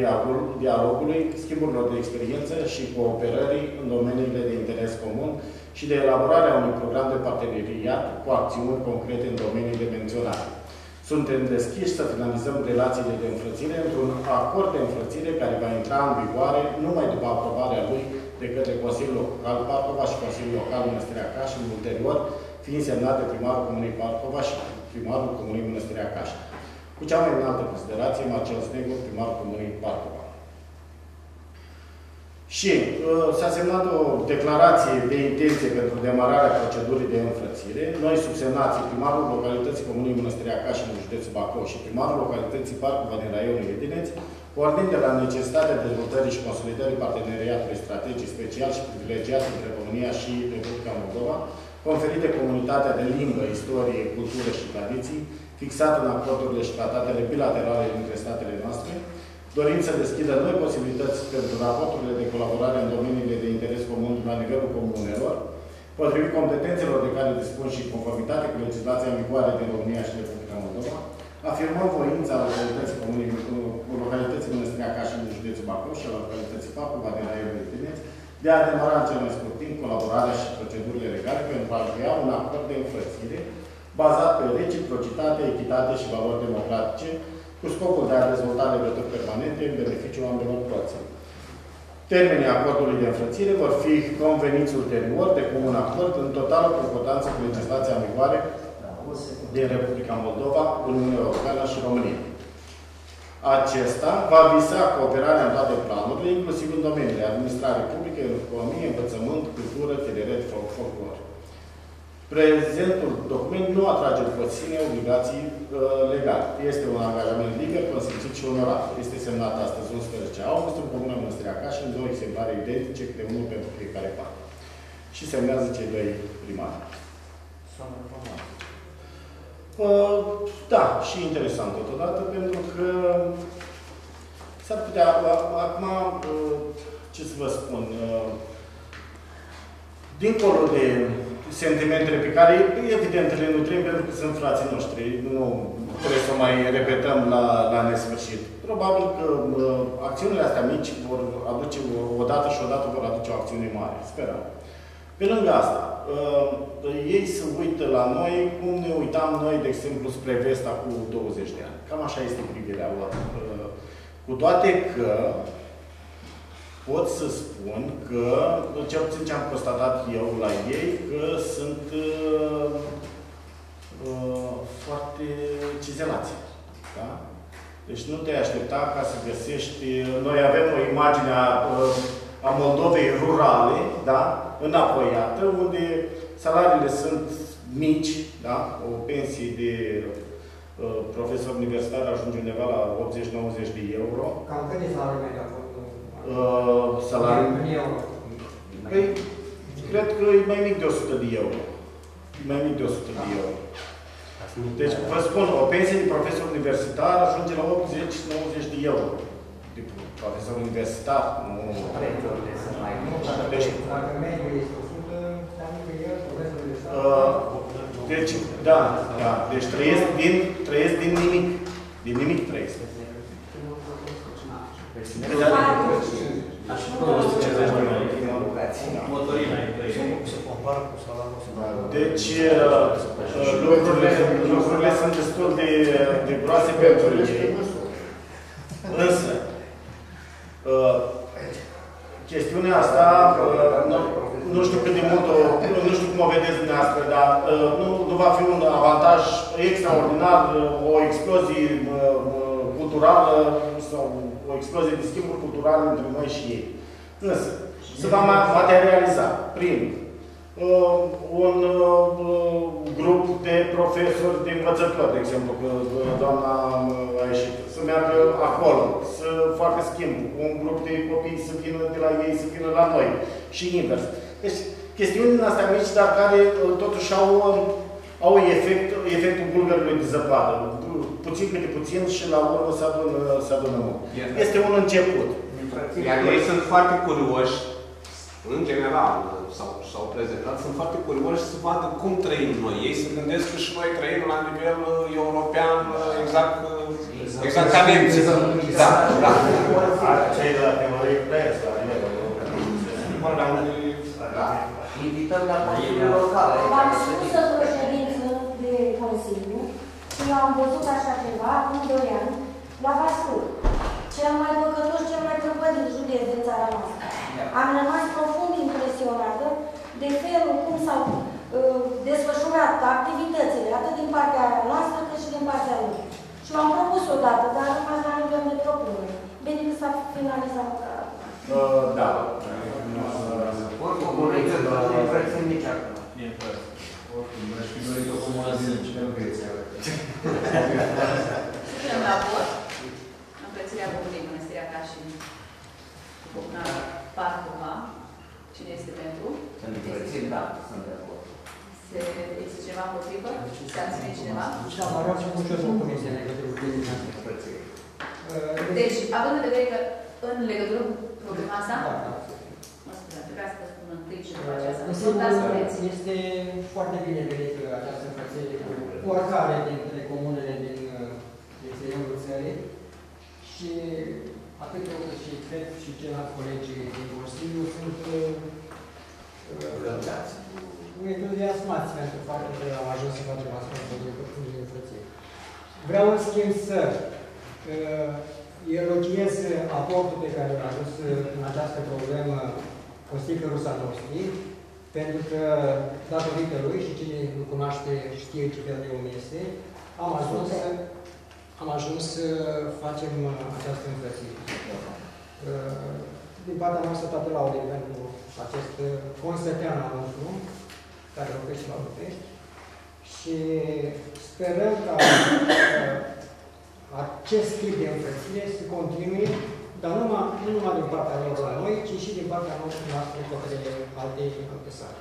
dialogului, schimburilor de experiență și cooperării în domeniile de interes comun și de elaborarea unui program de parteneriat cu acțiuni concrete în domeniile menționate. Suntem deschiși să finalizăm relațiile de înfrățire într-un acord de înfrățire care va intra în vigoare numai după aprobarea lui de către Consiliul Local Partova și Consiliul Local Mănăstirea Cașin, ulterior fiind semnat de primarul Comunei Partova și primarul Comunei Mănăstirea Cașin. Cu cea mai înaltă considerație, Marcel Snegru, primarul Comunei Partova. Și s-a semnat o declarație de intenție pentru demararea procedurii de înfrățire. Noi, subsemnații, primarul localității Comunei Mănăstirea Cașin, în județul Bacău și primarul localității Partova din raionul Edinez, pornind de la necesitatea dezvoltării și consolidării parteneriatului strategic special și privilegiat între România și Republica Moldova, conferit de Comunitatea de Limbă, Istorie, Cultură și Tradiții, fixat în acordurile și tratatele bilaterale dintre statele noastre, dorind să deschidă noi posibilități pentru raporturile de colaborare în domeniile de interes comun la nivelul comunelor, potrivit competențelor de care dispun și în conformitate cu legislația în vigoare din România și Republica Moldova, afirmăm voința localității Mănăstirea Cașin din județul Bacău și a localității Partova din raionul Edinez de a demara în cel mai scurt timp colaborarea și procedurile legale pentru a încheia un acord de înfrățire bazat pe reciprocitate, echitate și valori democratice, cu scopul de a dezvolta legături permanente în beneficiul ambelor părți. Termenii acordului de înfrățire vor fi conveniți ulterior de comun acord în totală concordanță cu legislația în vigoare din Republica Moldova, Uniunea Europeană și România. Acesta va visa cooperarea în toate planurile, inclusiv în domeniile administrare publică, economie, învățământ, cultură, tineret, folclor. Prezentul document nu atrage după sine obligații legale. Este un angajament liber, consimțit și onorat. Este semnat astăzi, 11 august, în Comuna Mănăstirea Cașin, în două exemplare identice, câte unul pentru fiecare parte. Și semnează cei doi primari. Da, și interesant totodată, pentru că s-ar putea, acum, ce să vă spun, dincolo de sentimentele pe care, evident, le nutrim pentru că sunt frații noștri, nu trebuie să mai repetăm la nesfârșit. Probabil că acțiunile astea mici vor aduce odată și odată vor aduce o acțiune mare. Sperăm. Pe lângă asta, ei se uită la noi cum ne uitam noi, de exemplu, spre vest acum 20 de ani. Cam așa este privirea lor. Cu toate că pot să spun că, cel puțin ce am constatat eu la ei, că sunt foarte cizelați. Da? Deci nu te aștepta ca să găsești... Noi avem o imagine a Moldovei rurale, da? Înapoiată, unde salariile sunt mici, da? O pensie de profesor universitar ajunge undeva la 80-90 de euro. Cam cât de salarii mai au fost? Salariul? În euro. Păi, cred că e mai mic de 100 de euro. E mai mic de 100 de euro. Deci, vă spun, o pensie de profesor universitar ajunge la 80-90 de euro. De profesor universitar, nu... Prețurile sunt mai mici. Dacă mediul este 100, înseamnă că el, profesorul de stat... Deci, da, da. Deci trăiesc din nimic. Din nimic trăiesc. Deci, lucrurile sunt destul de groase pentru ei. Însă, chestiunea asta, nu știu cât de mult, nu știu cum o vedeți dumneavoastră, dar nu va fi un avantaj extraordinar, o explozie culturală sau o explozie de schimburi culturale între noi și ei. Însă, se va materializa prin un grup de profesori de învățători, de exemplu, că doamna a ieșit, să meargă acolo, să facă schimb, un grup de copii să vină de la ei, să vină la noi și invers. Deci, chestiuni din astea mici, dar care totuși au efectul bulgărului de zăpadă. Puțin câte puțin și la urmă se adună mult. Este un început. Iar ei sunt foarte curioși, în general, s-au prezentat, sunt foarte curioși să vadă cum trăim noi. Ei se gândesc că și noi trăim la nivel european, exact ca nemții. Da, da. Cei de la teorie trăiesc la nivel european. Invităm la Consiliul Local. V-am spus într-o ședință de Consiliu și eu am văzut așa ceva acum 2 ani la Vaslui. Cel mai păcătos, cel mai prăpădit județ din țara noastră. Am rămas profund impresionată de felul cum s-au desfășurat activitățile, atât din partea noastră, cât și din partea lor. Și m-am propus odată, dar am rămas la nivel de propunere. Bine că s-a finalizat măcar acum. Da. Oricum, nu împărțim nici acum. Supunem la vot împărțirea Comunei Mănăstirea Cașin la partul A. Cine este pentru? Sunt împărțim, da, sunt de acord. Este cineva împotrivă? Se abține cineva? Și am avut și multe comisie în legătură cu chestiunea. Deci, având în vedere că în legătură cu problema asta, mă scuzați, trebuia să vă spun întâi și după aceea să vă spuneți. Este foarte bine venit această împărțire cu oricare dintre comunele din exteriorul țării și atât eu cât și cred și ceilalți colegi din Consiliu sunt entuziasmați pentru faptul că am ajuns să facem astfel de împărțire. Vreau în schimb să elogiez aportul pe care l-a adus în această problemă Costică Rusanovski, pentru că, datorită lui și cine nu cunoaște știe ce fel de om este, am ajuns să facem această împărțire. Din partea noastră toate laude pentru acest consătean al nostru, care locuiește la București, și sperăm ca acest tip de împărțire să continue, dar nu numai din partea lor la noi, ci și din partea noastră către alte sate.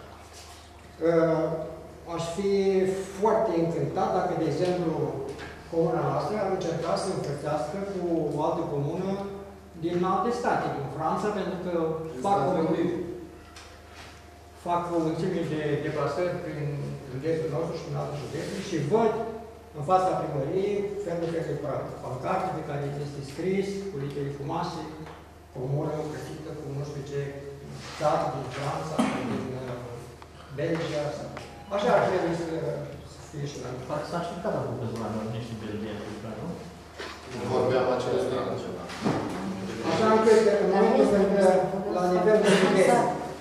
Aș fi foarte încântat dacă, de exemplu, comuna noastră ar încerca să împărțească cu o altă comună din alte state, din Franța, pentru că fac o mulțime de deplasări prin județul nostru și prin alte județe și văd în fața primăriei, fel de pancarte pe care este scris, cu litere frumoase, cu o moră cătită, cu nu știu ce, țară din Franța, din Belgia, așa ar trebui să fie și la noi. S-a încercat acum câțiva ani, niște belgieni, nu? Vorbeam acele stradă. Așa încât, în momentul când, la nivel de județ,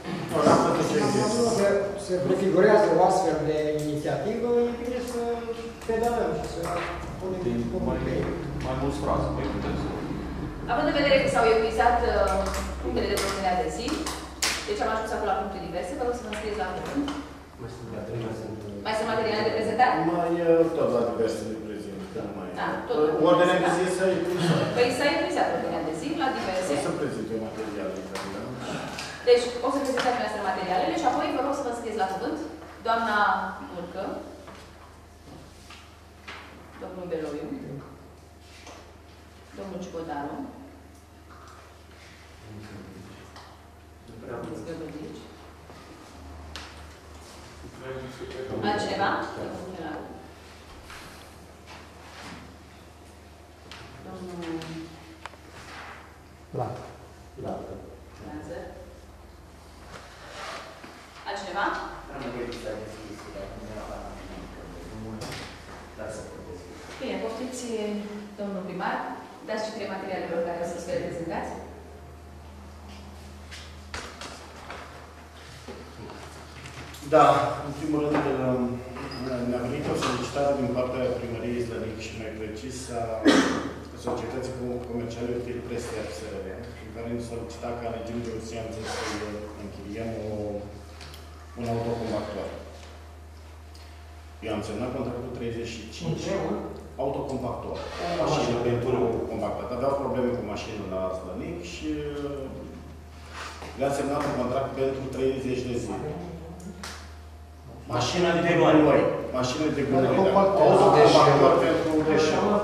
se prefigurează o astfel de inițiativă, e bine să pedalăm și să punem mai mulți fraze, mai puteți. Având în vedere că s-au epuizat punctele de ordine de zi, deci am ajuns acum la puncte diverse, vă rog să vă înscrieți la cuvânt. Mai sunt materiale de prezentat? Mai tot la diverse de prezint. Da, tot. Ordinea de zi s-a epuizat. Păi s-a epuizat ordinea de zi la diverse. O să prezint eu materialele. Deci, o să prezentați dumneavoastră materialele și apoi vă rog să vă înscrieți la cuvânt. Doamna Urcă, domnul Beloiu, domnul Ciubodaru, altcineva? Domnul Lazar. Altcineva? Bine, poftiți, domnul primar, dați citire materialelor care să fie prezentați. Da, în primul rând ne-a venit o solicitare din partea primăriei Slănic și mai precis a societății comerciale Util Preserv SRL, în care ne solicita ca regim de urgență să închiriem un autocompactor. Eu am semnat contractul 35. Autocompactor. O mașină pentru compactat. Aveau probleme cu mașină la Slănic și le-am semnat un contract pentru 30 de zile. Mașină de gunoi. Mașină de gunoi. Autocompactor pentru deșeuri.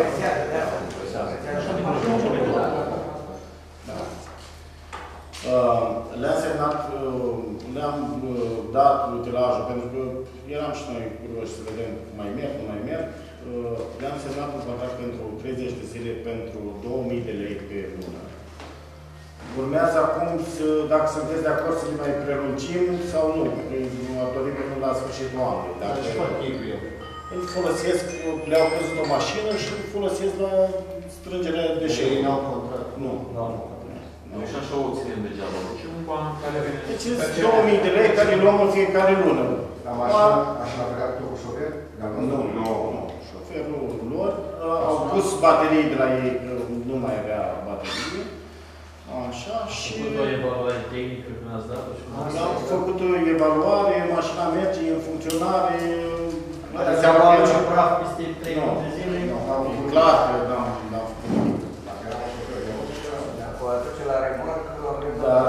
Le-am semnat, le-am dat utilajul, pentru că eram și noi curioși să vedem mai merg, nu mai merg. Le-am semnat un contract pentru 30 de zile pentru 2000 de lei pe lună. Urmează acum, dacă sunteți de acord, să le mai prelungim sau nu. Ar dori până la sfârșitul anului. Îl folosesc, le-au căzut o mașină și îl folosesc la strângerea deșeurilor. Ei n-au contract? Nu. Noi și așa o ținem degeaba. Ce un ban care vine... Deci 2000 de lei care îi luăm în fiecare lună. La mașină, așa la plecat tot cu șofer? Nu. Șoferul lor au pus baterii de la ei, că nu mai avea baterie. Așa și... Am făcut o evaluare tehnică când ați dat-o și cum am făcut o evaluare, mașina merge în funcționare... Se-a luat și praf peste 3 luni de zile? E clar că n-am făcut. Dacă o aduce la remorcă, dar...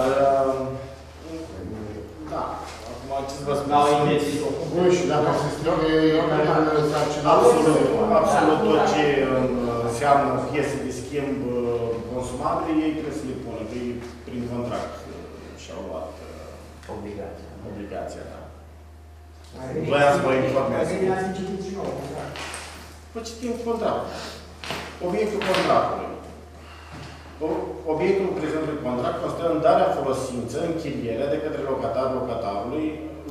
Da. Acum ce să vă spun? Bun, și dacă se străge, absolut tot ce înseamnă piese de schimb consumabile, ei trebuie să le pună, că ei prin contract și-au luat obligația, da. Voiam să vă informez. Vă citim contractul. Obiectul contractului. Obiectul prezentului contract constă în darea folosință, închirierea de către locatorul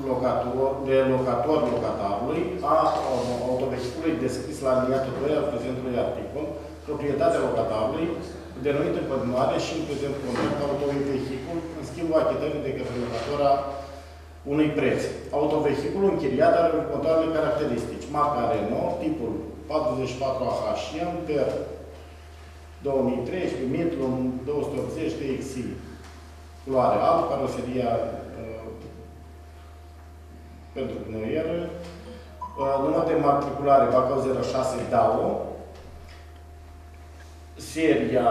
locatarului a autovehiculului descris la aliniatul 2 al prezentului articol, proprietatea locatarului, denumită în continuare și în prezentul contract autovehicul, în schimbul achitării de către locatora unui preț. Autovehiculul închiriat are următoarele caracteristici. Marca Renault, tipul 44 AHM per 2013, Midlum 280 TXI, culoare alb, caroseria pentru pneuieră, număr de matriculare Bacău 06 DAO, seria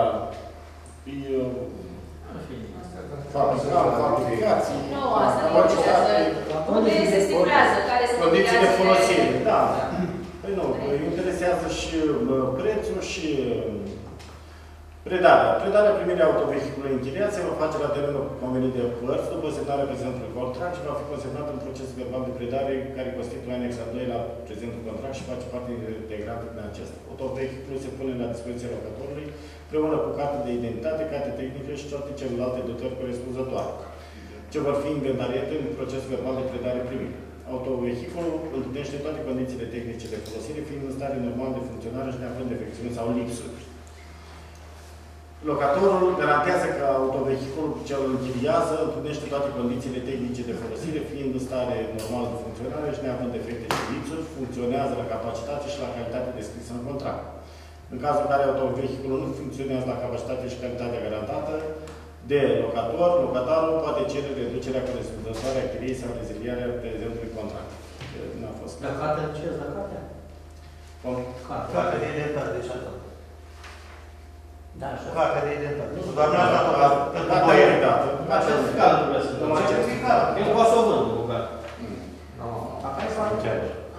fabricații, nu, asta nu unde se stipulează, care se condiții de folosire, da. Păi nu, interesează și prețul și Predarea primirii autovehiculului închiriat se va face la termenul convenit de părți după semnarea prezentului contract și va fi consemnat în procesul verbal de predare care constituie anexa 2 la prezentul contract și face parte integrantă din acesta. Autovehiculul se pune la dispoziția locatorului împreună cu carte de identitate, carte tehnică și toate celelalte dotări corespunzătoare, ce vor fi inventariate în procesul verbal de predare primit. Autovehiculul îndeplinește toate condițiile tehnice de folosire, fiind în stare normală de funcționare și neavând defecțiuni sau lipsuri. Locatorul garantează că autovehiculul ce îl închiriază îndeplinește toate condițiile tehnice de folosire, fiind în stare normală de funcționare și neavând defecte și lipsuri, funcționează la capacitate și la calitate descrisă în contract. În cazul în care autovehiculul nu funcționează la capacitate și calitatea garantată de locator, locatarul poate cere reducerea corespunzătoare a chiriei sau reziliarea prezentului contract. Nu a fost. La cartea ce? La cartea? Cartea de identitate, deci asta. Da, așa. Cartea de identitate. Nu, doar nu asta, cartea de identitate. Certificat trebuie să dăm. Certificat. Eu poate să o vând cu cartea. Acum să fac chiar.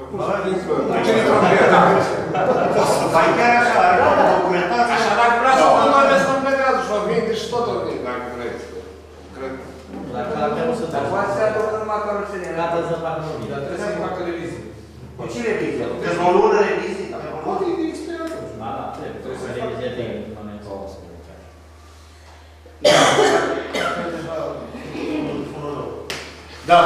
Mai chiar așa, are toată documentația. Așa, dacă vrea să o vând, să completează și o vinde și tot o vinde, dacă vreți. Cred. La cartea nu se dă. Dar poate să aducă numai caroserie. Gata să facă revizie. Dar trebuie să facă revizie. Cu ce revizie? Deci o lună revizie? Poate e de experiență. Da, da, trebuie să revizie de Da.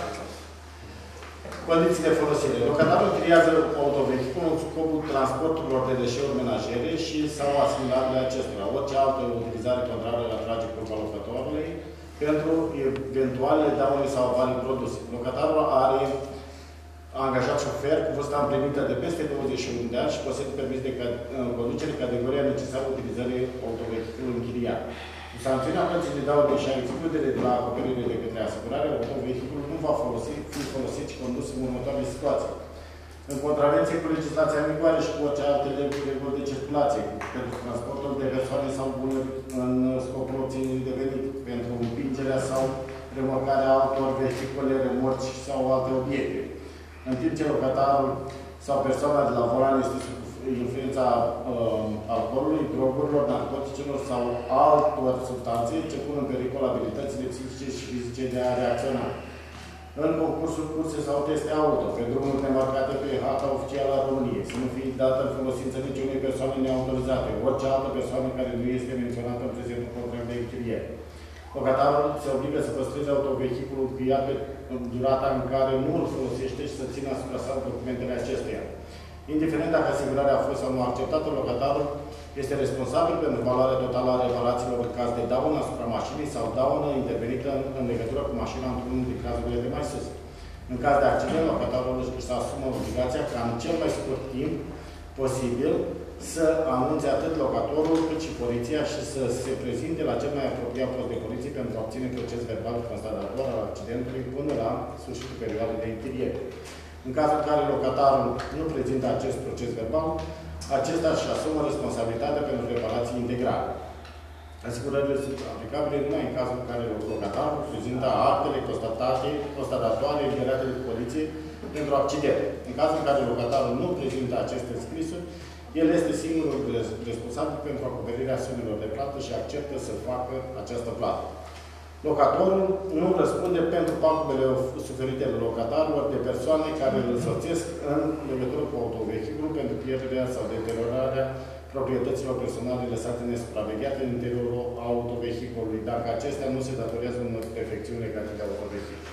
Condiții de folosire. Locatarul închiriază autovehiculul în scopul transporturilor de deșeuri menajere și sau asimilabile acestora. Orice altă utilizare contrară la trage curba locatorului pentru eventuale daune sau avarii produse. Locatarul are angajat șofer cu vârsta împlinită de peste 21 de ani și posedă permis de conducere categoria necesară utilizării autovehiculului închiriat. Cu sancțiunea plății de daune și a excludere de la acoperire de către asigurare, autovehiculul nu va fi folosit și condus în următoarele situații. În contravenție cu legislația în vigoare și cu orice alte reguli de circulație, pentru transportul de persoane sau bunuri în scopul obținerii de venit, pentru împingerea sau remorcarea altor vehicule, remorci sau alte obiecte. În timp ce locatarul sau persoana de la volan este sub influența alcoolului, drogurilor, narcoticelor sau altor substanțe ce pun în pericol abilitățile psihice și fizice de a reacționa. În concursul, curse sau teste auto, pe drumuri demarcate pe harta oficială a României, să nu fie dată în folosință niciunei persoane neautorizate, orice altă persoană care nu este menționată în prezentul contract de închiriere. Locatarul se obligă să păstreze autovehiculul închiriat pe durata în care nu îl folosește și să țină asupra sa documentele acestuia. Indiferent dacă asigurarea a fost sau nu acceptată, locatarul este responsabil pentru valoarea totală a reparațiilor în caz de daună asupra mașinii sau daună intervenită în legătură cu mașina într-unul din cazurile de mai sus. În caz de accident, locatarul își asumă obligația ca în cel mai scurt timp posibil să anunțe atât locatorul cât și poliția și să se prezinte la cel mai apropiat post de poliție pentru a obține proces verbal constatator al accidentului până la sfârșitul perioadei de închiriere. În cazul în care locatarul nu prezintă acest proces verbal, acesta își asumă responsabilitatea pentru reparații integrale. Asigurările sunt aplicabile numai în cazul în care locatarul prezintă actele constatatoare eliberate de poliție pentru accident. În cazul în care locatarul nu prezintă aceste scrisuri, el este singurul responsabil pentru acoperirea sumelor de plată și acceptă să facă această plată. Locatorul nu răspunde pentru pagubele suferite de locatarul ori de persoane care îl însoțesc în legătură cu autovehiculul pentru pierderea sau deteriorarea proprietăților personale lăsate nesupravegheate în interiorul autovehiculului, dacă acestea nu se datorează unor defecțiuni legate de autovehicul.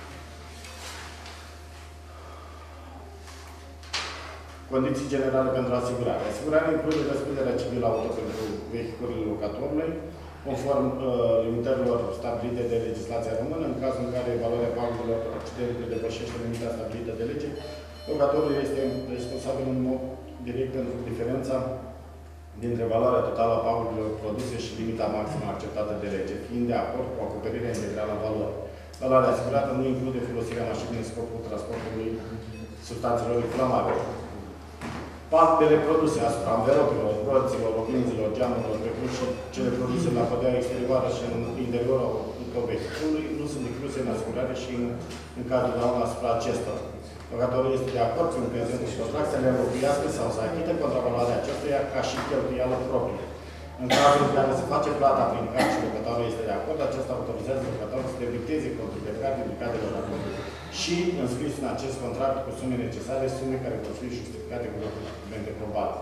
Condiții generale pentru asigurare. Asigurarea include răspunderea civilă auto pentru vehiculele locatorului, conform limitărilor stabilite de legislația română, în cazul în care valoarea pagubelor accidentului depășește limita stabilită de lege, locatorul este responsabil în mod direct pentru diferența dintre valoarea totală a pagubelor produse și limita maximă acceptată de lege, fiind de acord cu acoperirea integrală a valorii. Valoarea asigurată nu include folosirea mașinii în scopul transportului substanțelor inflamabile. Pagubele produse asupra anvelopelor, bărților, oglinzilor, geamurilor, precum și cele produse la podea exterioară și în interiorul autovehiculului nu sunt incluse în asigurare și în cazul daună asupra acestora. Locatorul este de acord în prezentul contract să le înlocuiască sau să achite contravaloarea acestuia ca și cheltuială proprie. În cazul în care se face plata prin card și locatarul este de acord, acesta autorizează locatarul să debiteze contul de card ridicat de locator și înscris în acest contract cu sume necesare, sume care vor fi justificate cu documente probate.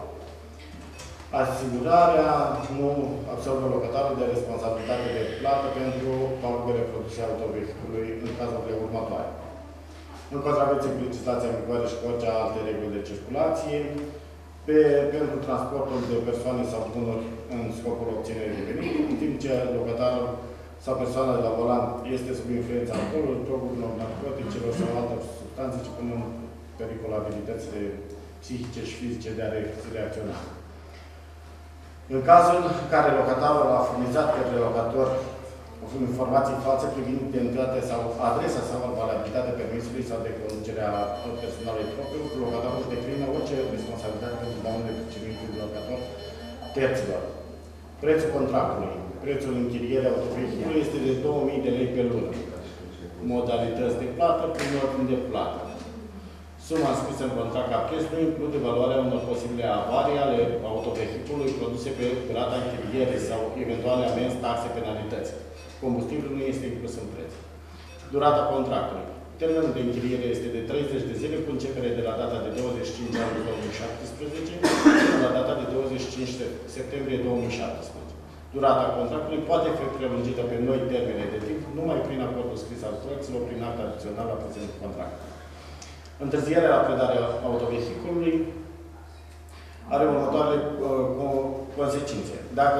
Asigurarea nu absorbă locatarul de responsabilitate de plată pentru pagubele produse autovehiculului în cazurile următoare. În contravenție cu legislația în vigoare și cu orice alte reguli de circulație, pentru transportul de persoane sau bunuri în scopul obținerii de venit, în timp ce locatarul sau persoana de la volan este sub influența alcoolului, drogurilor, narcoticelor sau alte substanțe ce pun în pericol abilitățile psihice și fizice de a reacționa. În cazul în care locatarul a furnizat către locator informații false privind identitatea sau adresa sau valabilitatea permisului sau de conducere a personalului propriu, locatorul își declină orice responsabilitate pentru daunele primite de locator terților. Prețul contractului. Prețul închirierii autovehiculului este de 2000 de lei pe lună. Modalități de plată prin ordine de plată. Suma scrisă în contract ca preț nu include valoarea unor posibile avarii ale autovehiculului produse pe durata închirierii sau eventuale amenzi, taxe, penalități. Combustibilul nu este inclus în preț. Durata contractului. Termenul de închiriere este de 30 de zile cu începere de la data de 25 august 2017 până la data de 25 septembrie 2017. Durata contractului poate fi prelungită pe noi termene de timp, numai prin acordul scris al părților, prin act adițional la prezentul contract. Întârzierea la predarea autovehiculului are următoarele consecințe. Dacă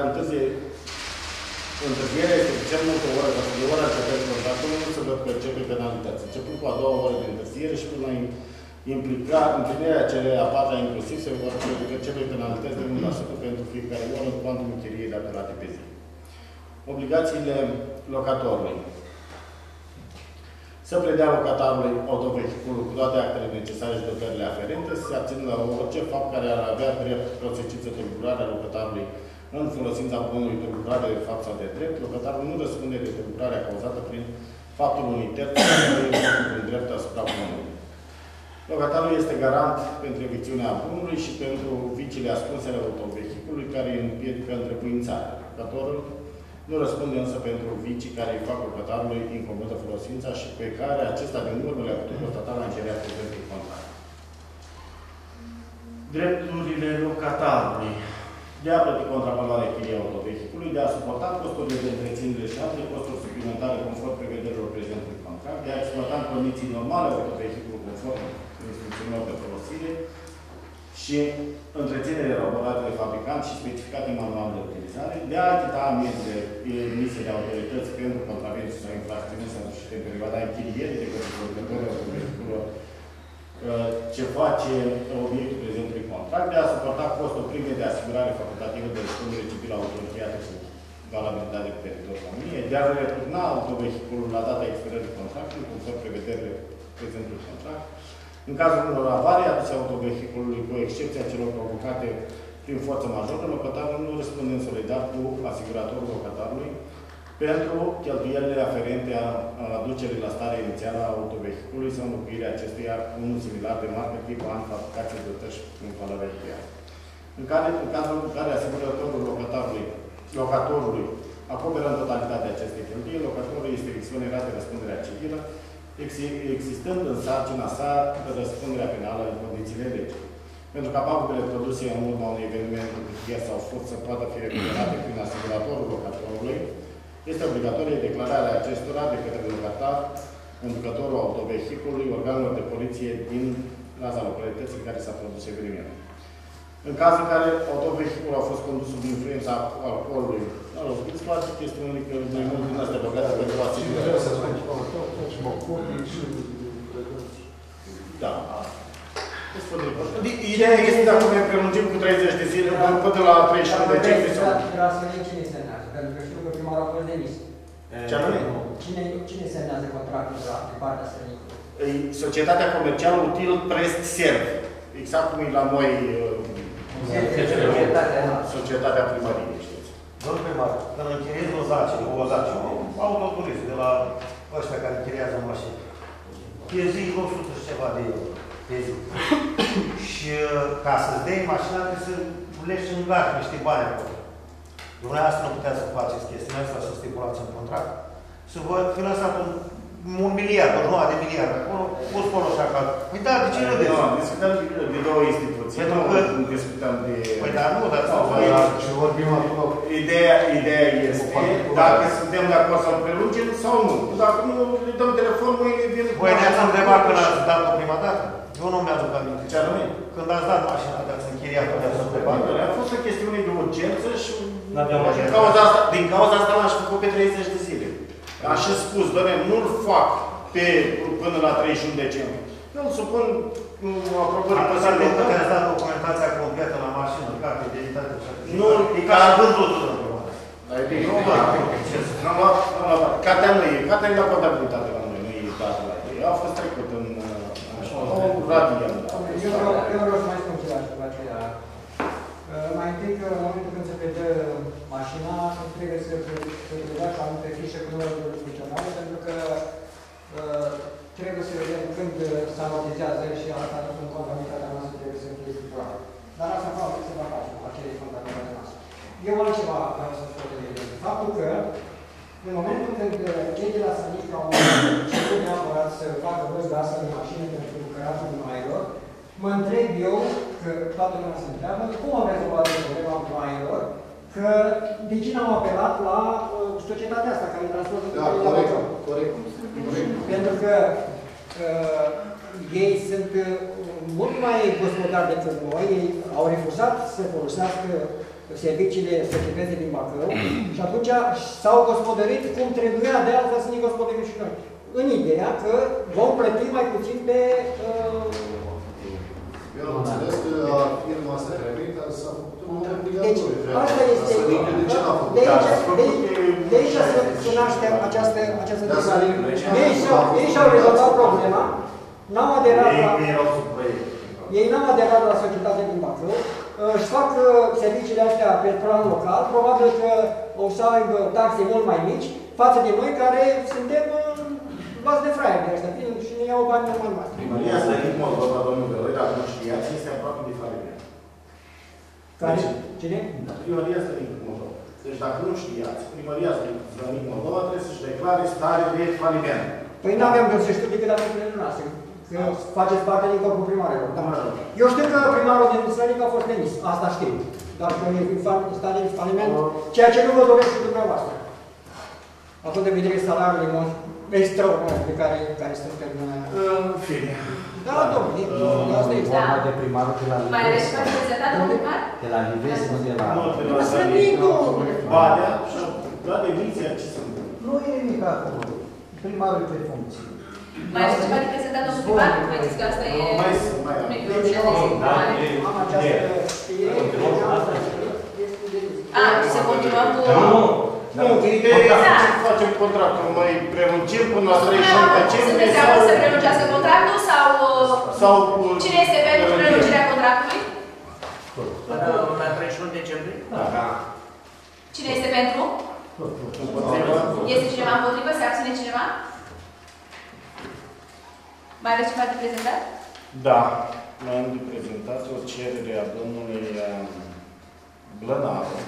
întârzierea este de cel multe ore, față de ora începerii contractului, nu se vor percepe penalități. Începând cu a doua oră de întârziere și până la împlinirea celei a patra inclusiv, se vor percepe penalități de 1% pentru fiecare oră în cuantum închiriei datorate pe zi. Obligațiile locatorului. Să predea locatarului autovehiculul cu toate actele necesare și dotările aferente, să se abțină la orice fapt care ar avea drept consecință tulburarea locatarului în folosința bunului tulburare de fapt sau de drept. Locatarul nu răspunde de tulburarea cauzată prin faptul unui terț care un drept asupra bunului. Locatarul este garant pentru evicțiunea bunului și pentru viciile ascunse ale autovehiculului care îi împiedică întrebuințarea. Locatorul nu răspunde însă pentru vicii care îi fac locatarului incomodă folosința și pe care acesta din urmă le-a putut constata la încheierea prezentului contract. Drepturile locatarului. De a plăti contravaloarea chiriei autovehiculului, de a suporta costurile de întreținere și alte costuri suplimentare conform prevederilor prezentului contract, de a exploata în condiții normale autovehiculul conform instrucțiunilor de folosire și întreținere elaborate de fabricant și specificate manual de utilizare, de a achita amenzile emise de autorități pentru contravenții sau infracțiuni sau și în perioada închirierii de către producătorii autovehiculor ce face obiectul prezentului contract, de a suporta costul prime de asigurare facultativă de răspundere civilă autoritate cu valabilitate pe teritoriul României, de a returna autovehiculul la data expirării contractului, conform prevederile prezentului contract. În cazul unor avarii aduse autovehiculului, cu excepția celor provocate prin forță majoră, locatarul nu răspunde în solidar cu asiguratorul locatarului pentru cheltuielile aferente a aducerii la stare inițială a autovehiculului sau înlocuirea acestuia cu unul similar de marcă, tip, an, fabricație, dotări și în valoare reală. În cazul în care asiguratorul locatorului acoperă în totalitate aceste cheltuieli, locatorul este exonerat de răspunderea civilă, existând în sarcina sa răspunderea penală în condițiile legii. Pentru ca pagubele produse în urma unui eveniment rutier sau furt să poată fi recuperate prin asiguratorul locatorului, este obligatorie declararea acestora de către locatar, conducătorul autovehiculului, organelor de poliție din raza localității în care s-a produs evenimentul. În cazul în care autovehiculul a fost condus sub influența alcoolului, îți place chestiunile că mai mult din astea băgate pentru asigurare. Da. Ideea este dacă ne prelungim cu 30 de zile până la 31 decembrie. Vreau să vedem cine semnează, pentru că știu că primarul a fost demis. Ce anume? Cine semnează contractul de partea sănicului? Societatea comercială Util Prest Serv. Exact cum e la noi societatea primăriei, știți. Domnul primar, când închiriezi o zace, autoturism de la ăștia care închiriază o mașină, pe zi 100 și ceva de euro, pe zi. Și ca să-ți dai mașina, trebuie să leși în gard niște bani acolo. Dumneavoastră nu puteți să faceți chestiunea asta, să stipulați în contract. Să vă fi lăsat un miliard, o jumătate de miliard acolo, pus pe așa ca... Păi da, de ce nu Nu, discutăm de două instituții. Pentru că... Nu discutăm de... Păi da, nu, dar... Și vorbim acolo. Ideea este dacă suntem de acord să-l prelungim sau nu. Dacă nu, le dăm telefon, mâine vin... Voi ne-ați întrebat când ați dat-o prima dată? Eu nu mi-aduc aminte. Ce anume? Când ați dat mașina, ați închiriat, ați întrebat. A fost o chestiune de urgență și N-aveam din cauza asta l-aș făcut pe 30 de zile. Aș și spus, doamne, nu-l fac până la 31 decembrie. Eu îl supun aprobării Posibil că posibil. ați dat documentația completă la mașină, carte, identitate și așa. Nu, e ca la vândutul. N-am luat. Cartea nu e. Cartea e la contabilitate la noi, nu e dată la ei. A fost trecut în radian. Eu vreau să mai spun ceva și după aceea. Mai întâi că în momentul când se predă mașina, trebuie să predea ca anumite fișe cu numărul de funcționare, pentru că trebuie să vedem când se amortizează și asta în contabilitatea noastră trebuie să fie stipulată. Dar asta se va face cu acele contabilitate noastre. Eu altceva vreau să spun de evident. Faptul că în momentul când cei de la Sănic au cerut neapărat să facă rost de astfel de mașină pentru căratul gunoaielor, mă întreb eu, că toată lumea se întreabă, cum am rezolvat problema gunoaielor, că de ce n-am apelat la societatea asta care transportă corect. Pentru că ei sunt mult mai gospodari decât noi, ei au refuzat să folosească serviciile societății din Bacău și atunci s-au gospodărit cum trebuia de altfel să ne gospodărim și noi. În ideea că vom plăti mai puțin pe... Eu am înțeles că firma asta care s-a făcut un Deci, asta este... De aici se naște această întrebare. Ei și-au rezolvat problema, n-au aderat la... Ei n-au aderat la societatea din Bacău, își fac serviciile astea pe plan local, probabil că o să aibă taxe mult mai mici față de noi care suntem luați de fraieri de ăștia și ne iau bani mult mai mari. Primăria Sănic Moldova, domnul Gălăi, dacă nu știați, este aproape de faliment. Care? Cine? Primăria Sănic Moldova. Deci dacă nu știați, Primăria Sănic Moldova trebuie să-și declare stare de faliment. Păi n-aveam de să știu decât atunci noastre. Că faceți parte din corpul primarelor. Da. Eu știu că primarul din Sănic a fost demis. Asta știu. Dar că e stare de faliment, ceea ce nu vă doresc și dumneavoastră. Având în vedere salariile extraordinare pe care sunt pe lumea. În fine. Da, domnule, asta e. Vorba de primarul de la Lives. Mai ales că reprezentat domnul primar? De la Lives, nu de la... Nu, de la Sănic, Badea și la Demisia, ce sunt? Nu e nimic acolo. Primarul pe funcție. Mai ales ceva reprezentat domnul primar? Credeți că asta e... Mai am. Am această știre. Și să continuăm cu... Nu, ideea este să facem contractul, mai prelungim până la 31 decembrie Sunteți de acord să prelungească contractul sau cine este pentru prelungirea contractului? La 31 decembrie? Da. Cine este pentru? Este cineva împotrivă? Se abține cineva? Mai aveți ceva de prezentat? Da. Mai am de prezentat o cerere a domnului Blănaru.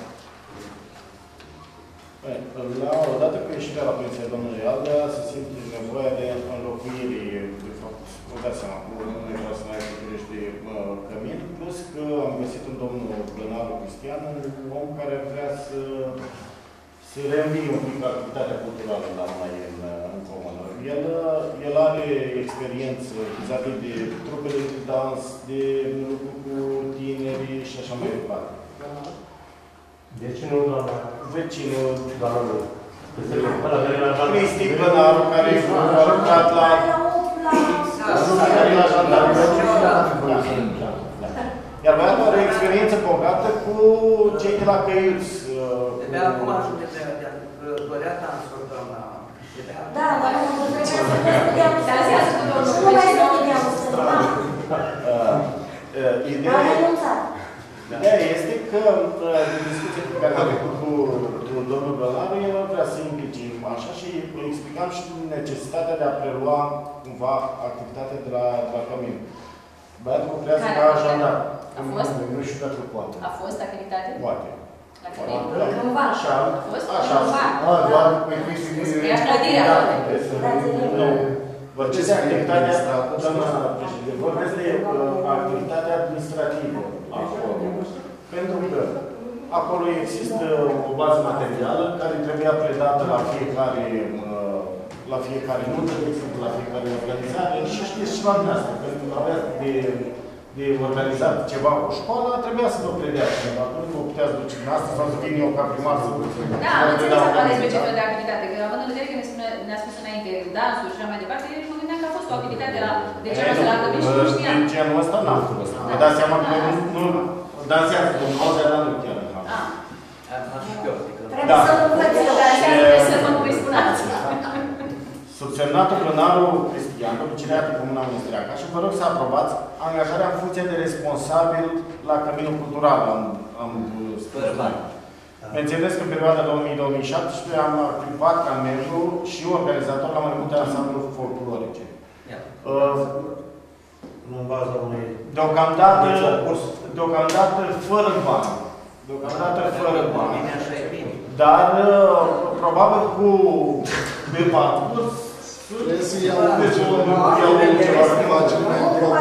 Odată cu ieșirea la pensia domnului Aldea, se simte nevoia de înlocuire, de fapt, vă dați seama, cu unul vreau să mai privește cămin, plus că am găsit în domnul Blănaru Cristian, un om care vrea să reînvie un pic activitatea culturală la noi în comună. El are experiență vis-a-vis de trupele de dans, de lucru cu tineri și așa mai departe. Vecinul doamna... Vecinul doamna lui. Cristi Blănaru, care a lucrat la... la Iar băiatul are experiență bogată cu cei de la Căiuți. De acum ajunge de părea transfer, doamna. Da, dar nu trebuie să vedem să nu mai vedem Ideea este că în discuția pe care am făcut cu domnul Blănaru, el vrea să implicim așa și îi explicam și necesitatea de a prelua cumva activitatea de la Cămin. Băiatul lucrează ca jandarm. A fost? Nu știu dacă poate. A fost activitate? Poate. La Cămin. Cândva. Așa. A fost? Așa. Cândva. Doar pe chestii de... Ea clădirea. Nu. Vorbesc de activitatea asta, doamna președinte, vorbesc de activitatea administrativă acolo. Pentru că acolo există o bază materială care trebuia predată la fiecare nuntă, de exemplu, la fiecare organizare și știți ceva din asta. Pentru că avea de organizat ceva cu școala, trebuia să vă predea cineva. Nu vă puteați duce din asta sau să vin eu ca primar să vă predea. Da, am înțeles acum despre ce fel de activitate. Că având în vedere că ne-a spus înainte dansul și așa mai departe, eu mă gândeam că a fost o activitate de genul ăsta la Cămin și nu știam. De genul ăsta n-am fost. Vă dați seama că nu dansează, domnul Hauser, dar nu chiar. Trebuie să învățăm. Să mă mai spuneți. Subsemnatul plenarul Cristian, domiciliat în Comuna Mănăstireaca și vă rog să aprobați angajarea în funcție de responsabil la Căminul Cultural. Am spus. Menționez că în perioada 2000-2017 am activat ca membru și organizator la mai multe ansambluri folclorice. În baza unei... Deocamdată fără bani. Dar probabil cu pe parcurs Trebuie să iau ceva să facem mai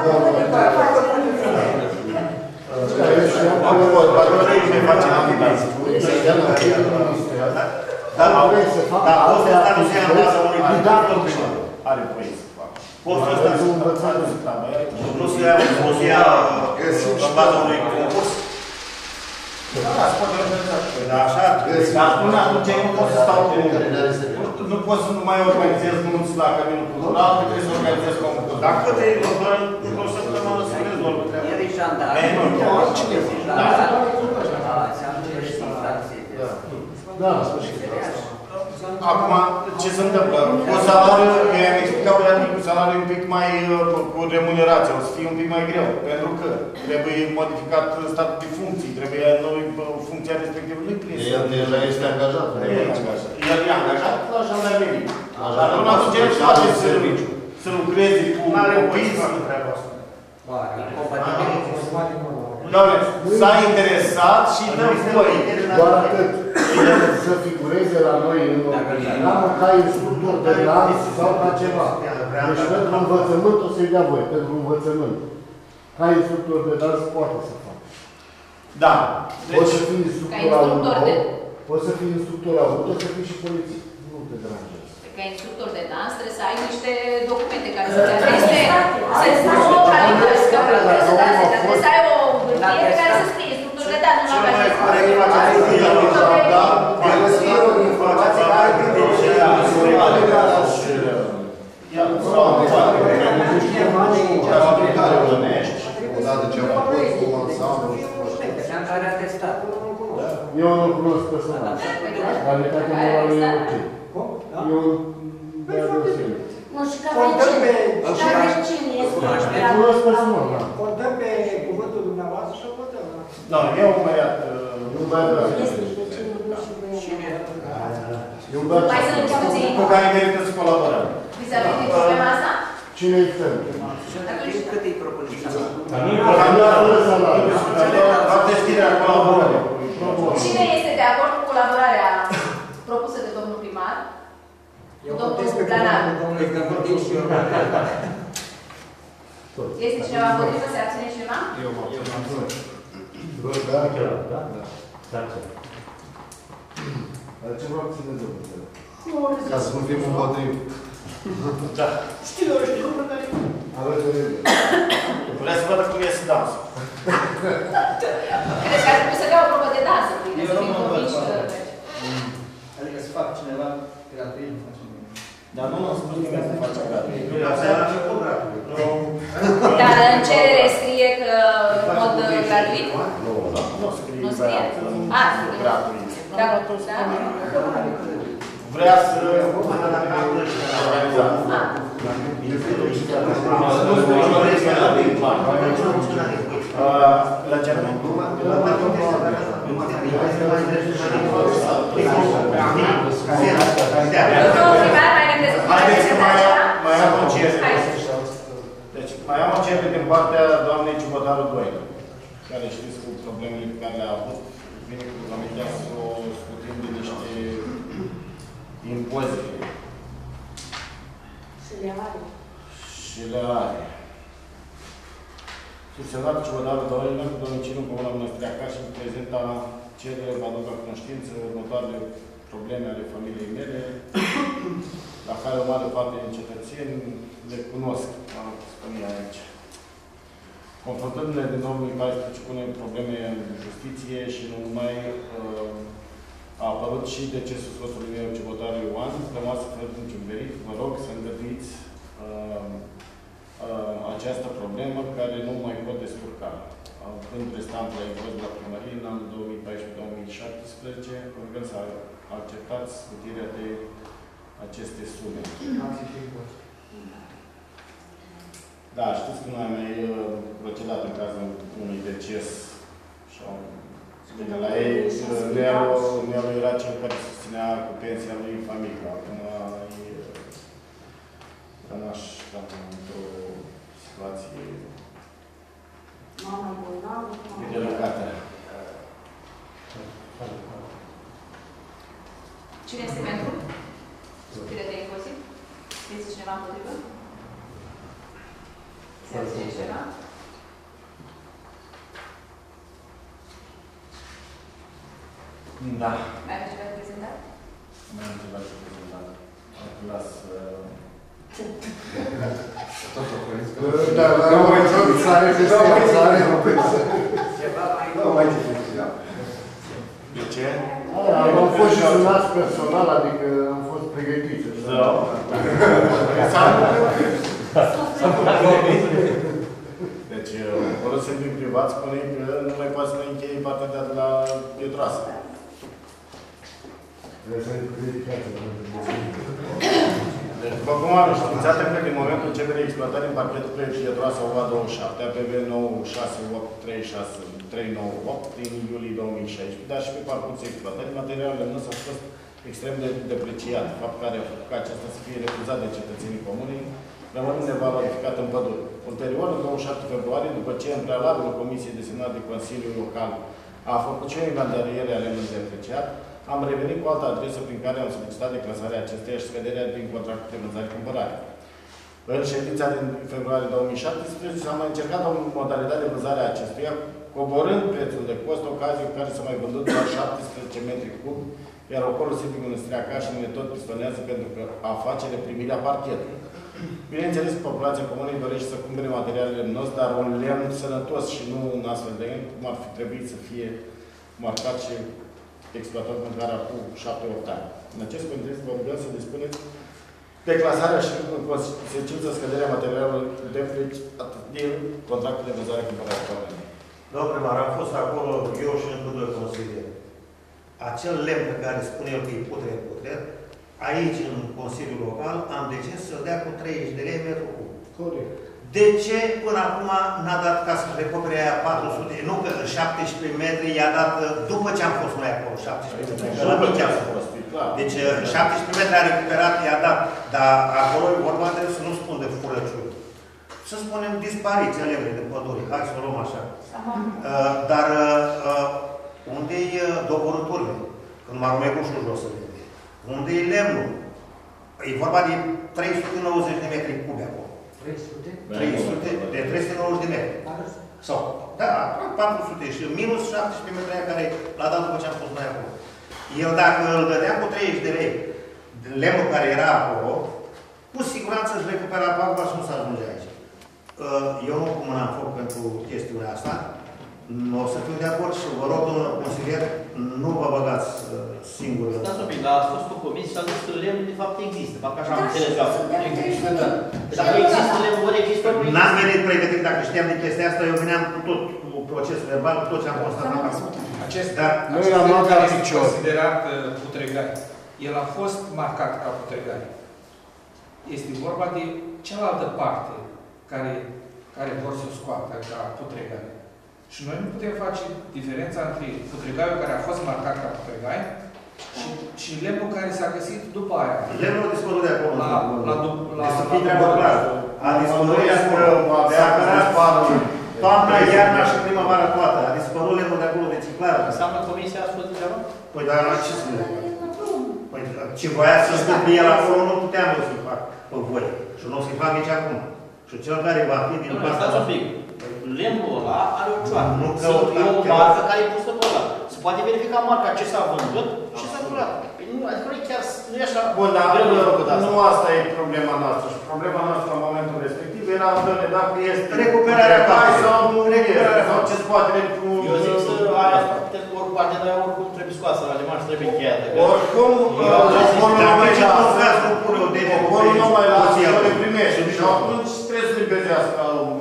are voie să facă. Postul ăsta nu se ia în baza unui concurs? Da, se poate organiza. Așa? Dar până atunci eu nu pot să stau cu... Nu pot să nu mai organizez nunți la Căminul Cultural, trebuie să organizez concurs. Dar câte într-o săptămână să rezolvă treaba? El e jandarm. Da, în sfârșit. Acum, ce se întâmplă? Cu salariul, i-am explicat băiatul, cu salariul un pic mai, cu remunerație, o să fie un pic mai greu. Pentru că trebuie modificat statul de funcții, trebuie noi, funcția respectivă nu-i prinsă. El deja este angajat. El e angajat la jandarmerie. Dar până atunci el poate să lucreze cu copii. Doamne, s-a interesat și dă voi. Doar atât. Să figureze la noi în programă ca instructor de dans sau ca ceva. Deci pentru învățământ o să-i dea voi, pentru învățământ. Ca instructor de dans poate să facă. Da. Poți să fii instructor auto, poți să fii instructor auto, să fii și polițist. Nu te deranjează. Ca instructor de dans trebuie să ai niște documente care să-ți ateste, să calibrezi, trebuie să ai o hârtie care să scrie instructor de dans, nu avea Odată ce am fost cu ansamblu și cu așa care a testat. eu nu-l cunosc personal. Realitatea morală e ok. Eu mi-a deosebit. Nu, și ca vecin. Și ca vecin este. Cunosc personal, da. Contăm pe cuvântul dumneavoastră și o votăm. Da, e un băiat... Un băiat. Este vecinul meu și E un băiat. Mai sunt discuții cu care merită să colaborăm. vis-a-vis de problema asta? Cine-i fel? Cât îi propuneți? Cine este de acord cu colaborarea propusă de domnul primar? Eu votez pe cuvântul domnului Găvărdin și eu. Este cineva împotrivă? Se abține cineva? Eu m-am spus. Da. Dar ce vreau să ne dăm? Ca să nu fim împotrivă. Da. Știu. Alături. Vreau să văd cum e să dansă. Credeți că ar trebui să dea o probă de dansă? Să fim convinși că... Adică să fac cineva gratuit, nu facem nimic. Dar nu m-am spus nimeni să face gratuit. Asta e la început gratuit. Dar în cerere scrie că în mod gratuit? Nu scrie. Nu scrie? Gratuit. Da? Vrea să la ce anume? Haideți că mai am o cerere. Deci, mai am o cerere din partea doamnei Ciubătaru Doică, care știți cu problemele pe care le-a avut vine cu familia să o scutim de niște impozite. Și le are. Și le are. Susționat Ciudadul Doilor, domiciliu în Comuna Mănăstirea Cașin, prezenta cerere, vă aduc la cunoștință următoarele probleme ale familiei mele, la care o mare parte din cetățeni le cunosc, am spune aici. Confruntându-ne din 2014 cu probleme în justiție și nu numai, a apărut și decesul soțului meu, Cibotarul Ioan, rămasă fără niciun verit. Vă rog să îngăduiți această problemă care nu mai pot descurca. Când restant la impost la primărie, în anul 2014-2017, rugăm să acceptați scutirea de aceste sume. Da, știți că noi am mai procedat în cazul unui deces sau la ei, Nelu era cel care susținea cu pensia lui familia. Acum e rămaș într-o situație delicată. Cine este pentru scutirea de impozit? Este cineva împotrivă? Se abține cineva? Da. Mai avem ceva de prezentat? Mai am ceva de prezentat. Las... Da, nu mai țin, sare pe sare, nu mai țin. De ce? Am fost și sunați personal, adică am fost pregătiți. Da. Deci, fără să fim privat, spune că nu mai poate să mai încheie partea de la Pietroasă. Deci, după cum am științat, cred că în momentul începerii exploatării în parchetul Pietroasă UA 27, APV 96836-398 din iulie 2016, dar și pe parcursul exploatării, materialul lemnos a fost extrem de depreciat, fapt care a făcut ca acesta să fie refuzat de cetățenii comunei, rămânând nevalorificat în pădure. Ulterior, în 27 februarie, după ce în prealabilul Comisiei desemnat de Consiliul Local a făcut și o inventariere a lemnului depreciat, am revenit cu altă adresă prin care am solicitat declasarea acesteia și scăderea din contractul de vânzare-cumpărare. În ședința din februarie 2017 s-a mai încercat o modalitate de vânzare a acestuia, coborând prețul de cost, ocazie cu care s-a mai vândut doar 17 metri cub, iar ocolul Sfântul Mănăstirea Cașin tot pistonează pentru că afacere primirea parchetului. Bineînțeles, populația comunei dorește să cumpere materiale lemnos, dar un lemn sănătos și nu un astfel de lemn, cum ar fi trebuit să fie marcat și exploatat mâncarea cu 7-8 ani. În acest context, vă rugăm să dispuneți declasarea și în consecință scăderea materialelor din contractul de vânzare-cumpărare. Domnul primar, am fost acolo, eu și încă doi consilieri. Acel lemn pe care spune el că e putre, aici, în Consiliul Local, am decis să-l dea cu 30 de lei metru cub. Corect. De ce până acum n-a dat ca să recopere aia 400? Nu, că 17 metri i-a dat după ce am fost noi acolo, 17 metri. Că la mici am fost. Deci 17 metri a recuperat, i-a dat. Dar acolo e vorba, trebuie să nu spun de furăciuni. Să spunem dispariția lemnului de pădure. Hai să o luăm așa. Dar unde-i doborâturile? Când m-am rumecușul jos să vede. Unde-i lemnul? E vorba de 390 de metri cubi acolo. 300? De 390 de metri. Sau, da, 400 și minus 17 metri care l-a dat după ce am fost noi acolo. El, dacă îl dădea cu 30 de lei, lemnul care era acolo, cu siguranță își recupera pagba și nu s-a ajunge aici. Eu nu pun mâna în foc pentru chestiunea asta. Nu o să fiu de acord și vă rog, domnul consilier, nu vă băgați singur. Stați un pic, dar a fost o comisie și a zis că lemnul de fapt există. Parcă așa am înțeles. Există, da. Dacă există lemnul, ori există, ori nu există. N-am venit pregătit, dacă știam de chestia asta, eu veneam cu tot procesul verbal, cu tot ce am constatat acum. Acesta considerat putregare. El a fost marcat ca putregare. Este vorba de cealaltă parte care vor să o scoată ca putregare. Și noi nu putem face diferența între putregaiul care a fost marcat ca putregai și lemnul care s-a găsit după aia. Lemnul a dispărut de acolo. Să fie treabă clar. A dispărut de acolo. S-a cărat toamna, iarna și primăvara toată. A dispărut lemnul de acolo. Deci clar. Înseamnă comisia a spus degeaba? Păi, dar la ce spune? Păi, ce voia să scăpi el acolo, nu puteam eu să-i fac pe voi. Și nu o să-i fac nici acum. Și cel care va fi din partea... Stați un pic. Lemnul ăla are o cioară. Nu e o marcă care e pusă pe ăla. Se poate verifica marca ce s-a vândut și s-a durat. Adică nu e chiar, nu e așa... Bun, dar nu asta e problema noastră. Și problema noastră în momentul respectiv era dacă este recuperarea sau nu este, sau ce se poate recuperarea. Eu zic să aia ori partea de aia oricum trebuie scoasă la liman și trebuie încheiată. Oricum, oporul numai la să le primește. Și atunci trebuie să le găsească.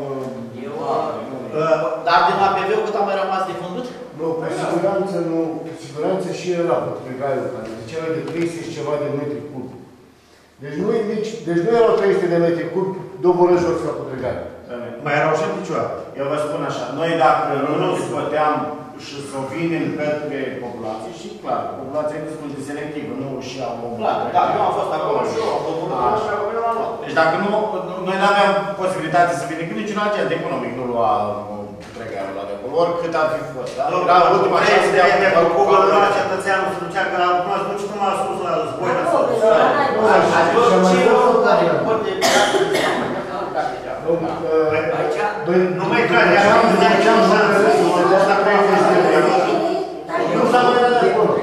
Dar din APV-ul cât a mai rămas de vândut? Nu, pe siguranță și era pe gaiul care zicea de 300 și ceva de metri cubi. Deci nu erau 300 de metri cubi, doborăși jos ca Putregai. Mai erau și în picioare. Eu vă spun așa, noi dacă nu scoteam și să vinem către populație, și clar, populația e destul de selectivă, nu și au o clar, da, eu am fost acolo și eu am doborât și acolo l-am luat. Deci dacă nu, noi nu aveam posibilitate să venim, niciun agent economic nu lua Putregaiul ăla de acolo, oricât ar fi fost. Era ultima șansă de a cu Google la cetățeanul să ducea că acum ați duci cum a spus la război. Nu mai trage așa, nu s-a mai dat de acolo.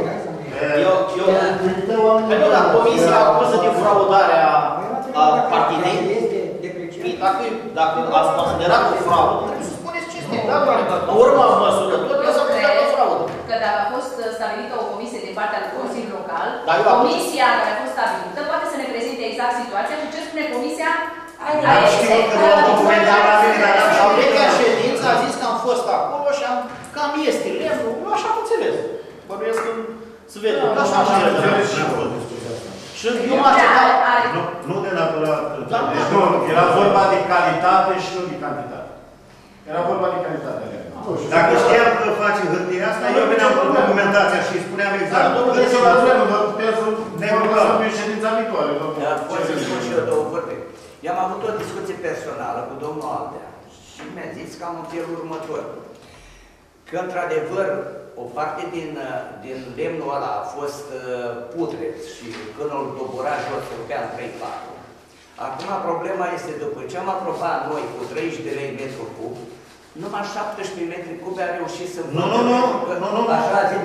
Dar comisia acuză de fraudarea partidei. Dacă ați considerat o fraudă, trebuie să spuneți ce este. În urma măsurător, eu s-a considerat o fraudă. Că dacă a fost stabilită o comisie din partea Consiliului Local, comisia care a fost stabilită poate să ne prezinte exact situația și ce spune comisia. Am știut că nu am documentat la mine, dar am știut. Știut ședință a zis că am fost acolo și am cam este lemnul, eu așa am înțeles. Bănuiesc că se vede. Așa am înțeles. Și eu mă așteptam. Nu de natural. Deci nu, era vorba de calitate și nu de cantitate. Era vorba de calitate. Dacă știam că face hârtia asta, eu veneam cu documentația și îi spuneam exact. Deci la vreme, doar putem să ne rugăm în ședința viitoare. Pot să spun și eu două vorbe. Eu am avut o discuție personală cu domnul Aldea și mi-a zis cam în felul următor. Că, într-adevăr, o parte din lemnul ăla a fost putreț și când îl dobora jos, rupea în 3-4. Acum, problema este, după ce am aprobat noi cu 30 de lei metru cub, numai 17 metri cube a reușit să vândă. Nu. Așa zic,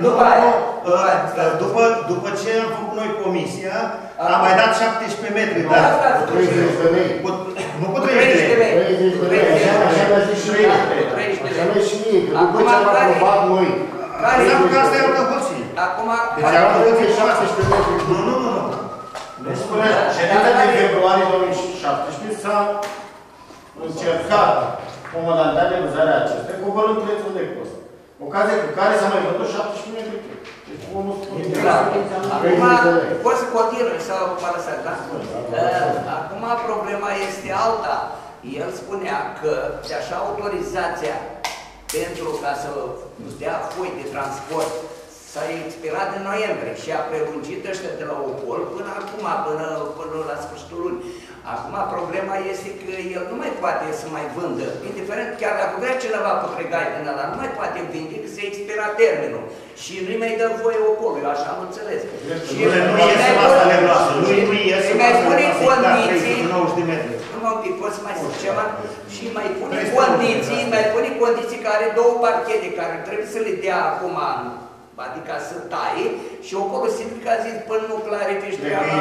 după ce am făcut noi comisia, am mai dat 17 metri. Cu 30 de lei. Nu cu 30 de lei. 30 de lei. Așa mi-a zis și mie. Așa mi-a zis și mie. Că după ce am aprobat noi. Înseamnă că asta e o tăhăție. Deci am făcut 17 metri. Nu. Nu spune, ședința din februarie 2017 s-a încercat o modalitate de vânzare acestea, coborând prețul de cost. Ocazie cu care s-a mai vândut 17 metri. Deci omul spune... Acum, poți să continui sau mă lăsat, da? Acum problema este alta. El spunea că și așa autorizația pentru ca să dea foi de transport s-a expirat în noiembrie și a prelungit ăștia de la Opol până acum, până la sfârșitul lunii. Acum problema este că el nu mai poate să mai vândă, indiferent, chiar dacă vrea cineva Putregai din ăla, nu mai poate vinde, că se expira termenul. Și nu-i mai dă voie Opolul, eu așa am înțeles. Și nu iese asta lemnoasă, nu iese mai pune condiții, 90 de metri. numai un pic, poți să mai zic ceva? Și mai pune condiții care două parchete care trebuie să le dea acum, adică să taie, și acolo Sindica a zis, până nu clarifici treaba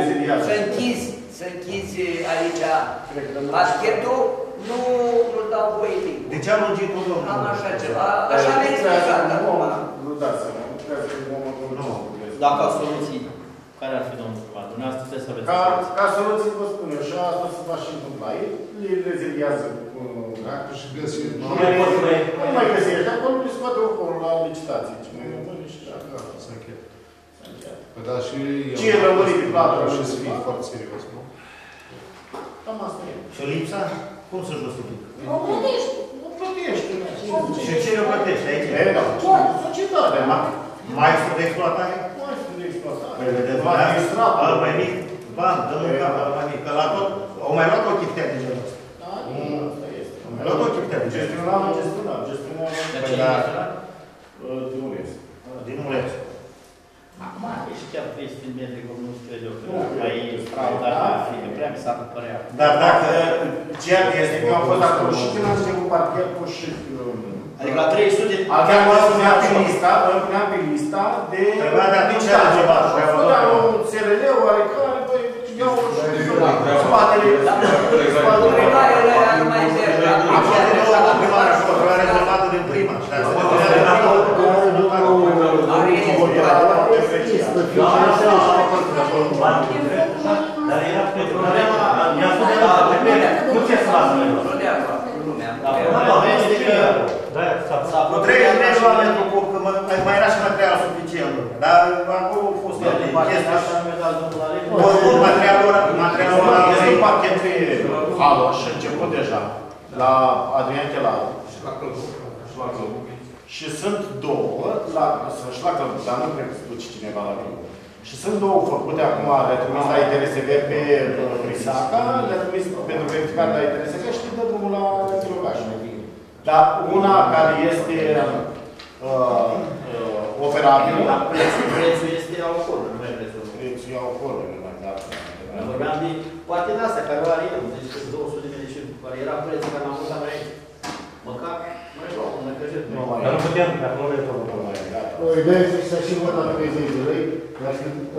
să închizi aici parchetul, nu dau voie timp. De ce am lungit un domnul? Am așa ceva, așa mi-ai explicat acum. Nu dați seama, nu. Dacă soluții, care ar fi, domnul primar? Dumneavoastră trebuie să aveți ca soluții, vă spun eu, și asta se va și întâmpla. Ei reziliază cu... Dacă și găsim. Nu mai găsești, acolo îi scoate acolo la licitație. Ce mai rămâne și așa. S-a încheiat. Păi da, și... Ce rămâne de plată? Și să fie foarte serios, nu? Cam asta e. Și lipsa? Cum să justific? O plătești. Nu plătești. Și ce le plătești aici? Societatea. Mai sunt de exploatare? Mai sunt de exploatare. Păi vedeți, al mai mic, bani, dă-mi în cap, al mai mic. Că la tot, au mai luat o chiftea de genul ăsta. Asta este. Au mai luat o chiftea de genul ăsta. Gestionam. De ce prețul. Acum, și chiar 300 de metri, cum nu știu eu, mai stradă, dar prea mi s-ar părea. Dar dacă ceea ce este că eu am fost acolo și când am zis cu parchetul și... Adică la 300... Aveam puneam pe lista de... Trebuia de atunci a rezolvat. Făteam un SRL oarecare, băi, iau spatele... Primarele alea nu mai înțeleg. Acum de două primară și trebuia rezolvată din prima. Și dacă se rezolvă dar era pentru problema, mi-a spus de la nu ce să lasă lumea. Dar problema este că cu 30 la metru cub, că mai era și material suficient. Dar acolo a fost chestia. Oricum, materialul ăla este un pachet pe hală și început deja la Adrian Chelaru. Și la Călbu. Și sunt două, și la Călbu, dar nu cred că se duce cineva la Călbu. Și sunt două făcute acum, le-a trimis la ITRSV pe Prisaca, le-a trimis pentru verificare la ITRSV și le dă drumul la Tilogaș. Dar una care este operabilă... Prețul este al ocolului, nu e prețul. Prețul e al ocolului, dar... Vorbeam de poate de astea, care o are el, deci 200 de metri și care era prețul care l-am avut mai aici. Măcar, mai luau, un necăjit. Dar nu putem, pe acolo e tot mai gata. Ideea este că s-a și votat 30 de lei, dar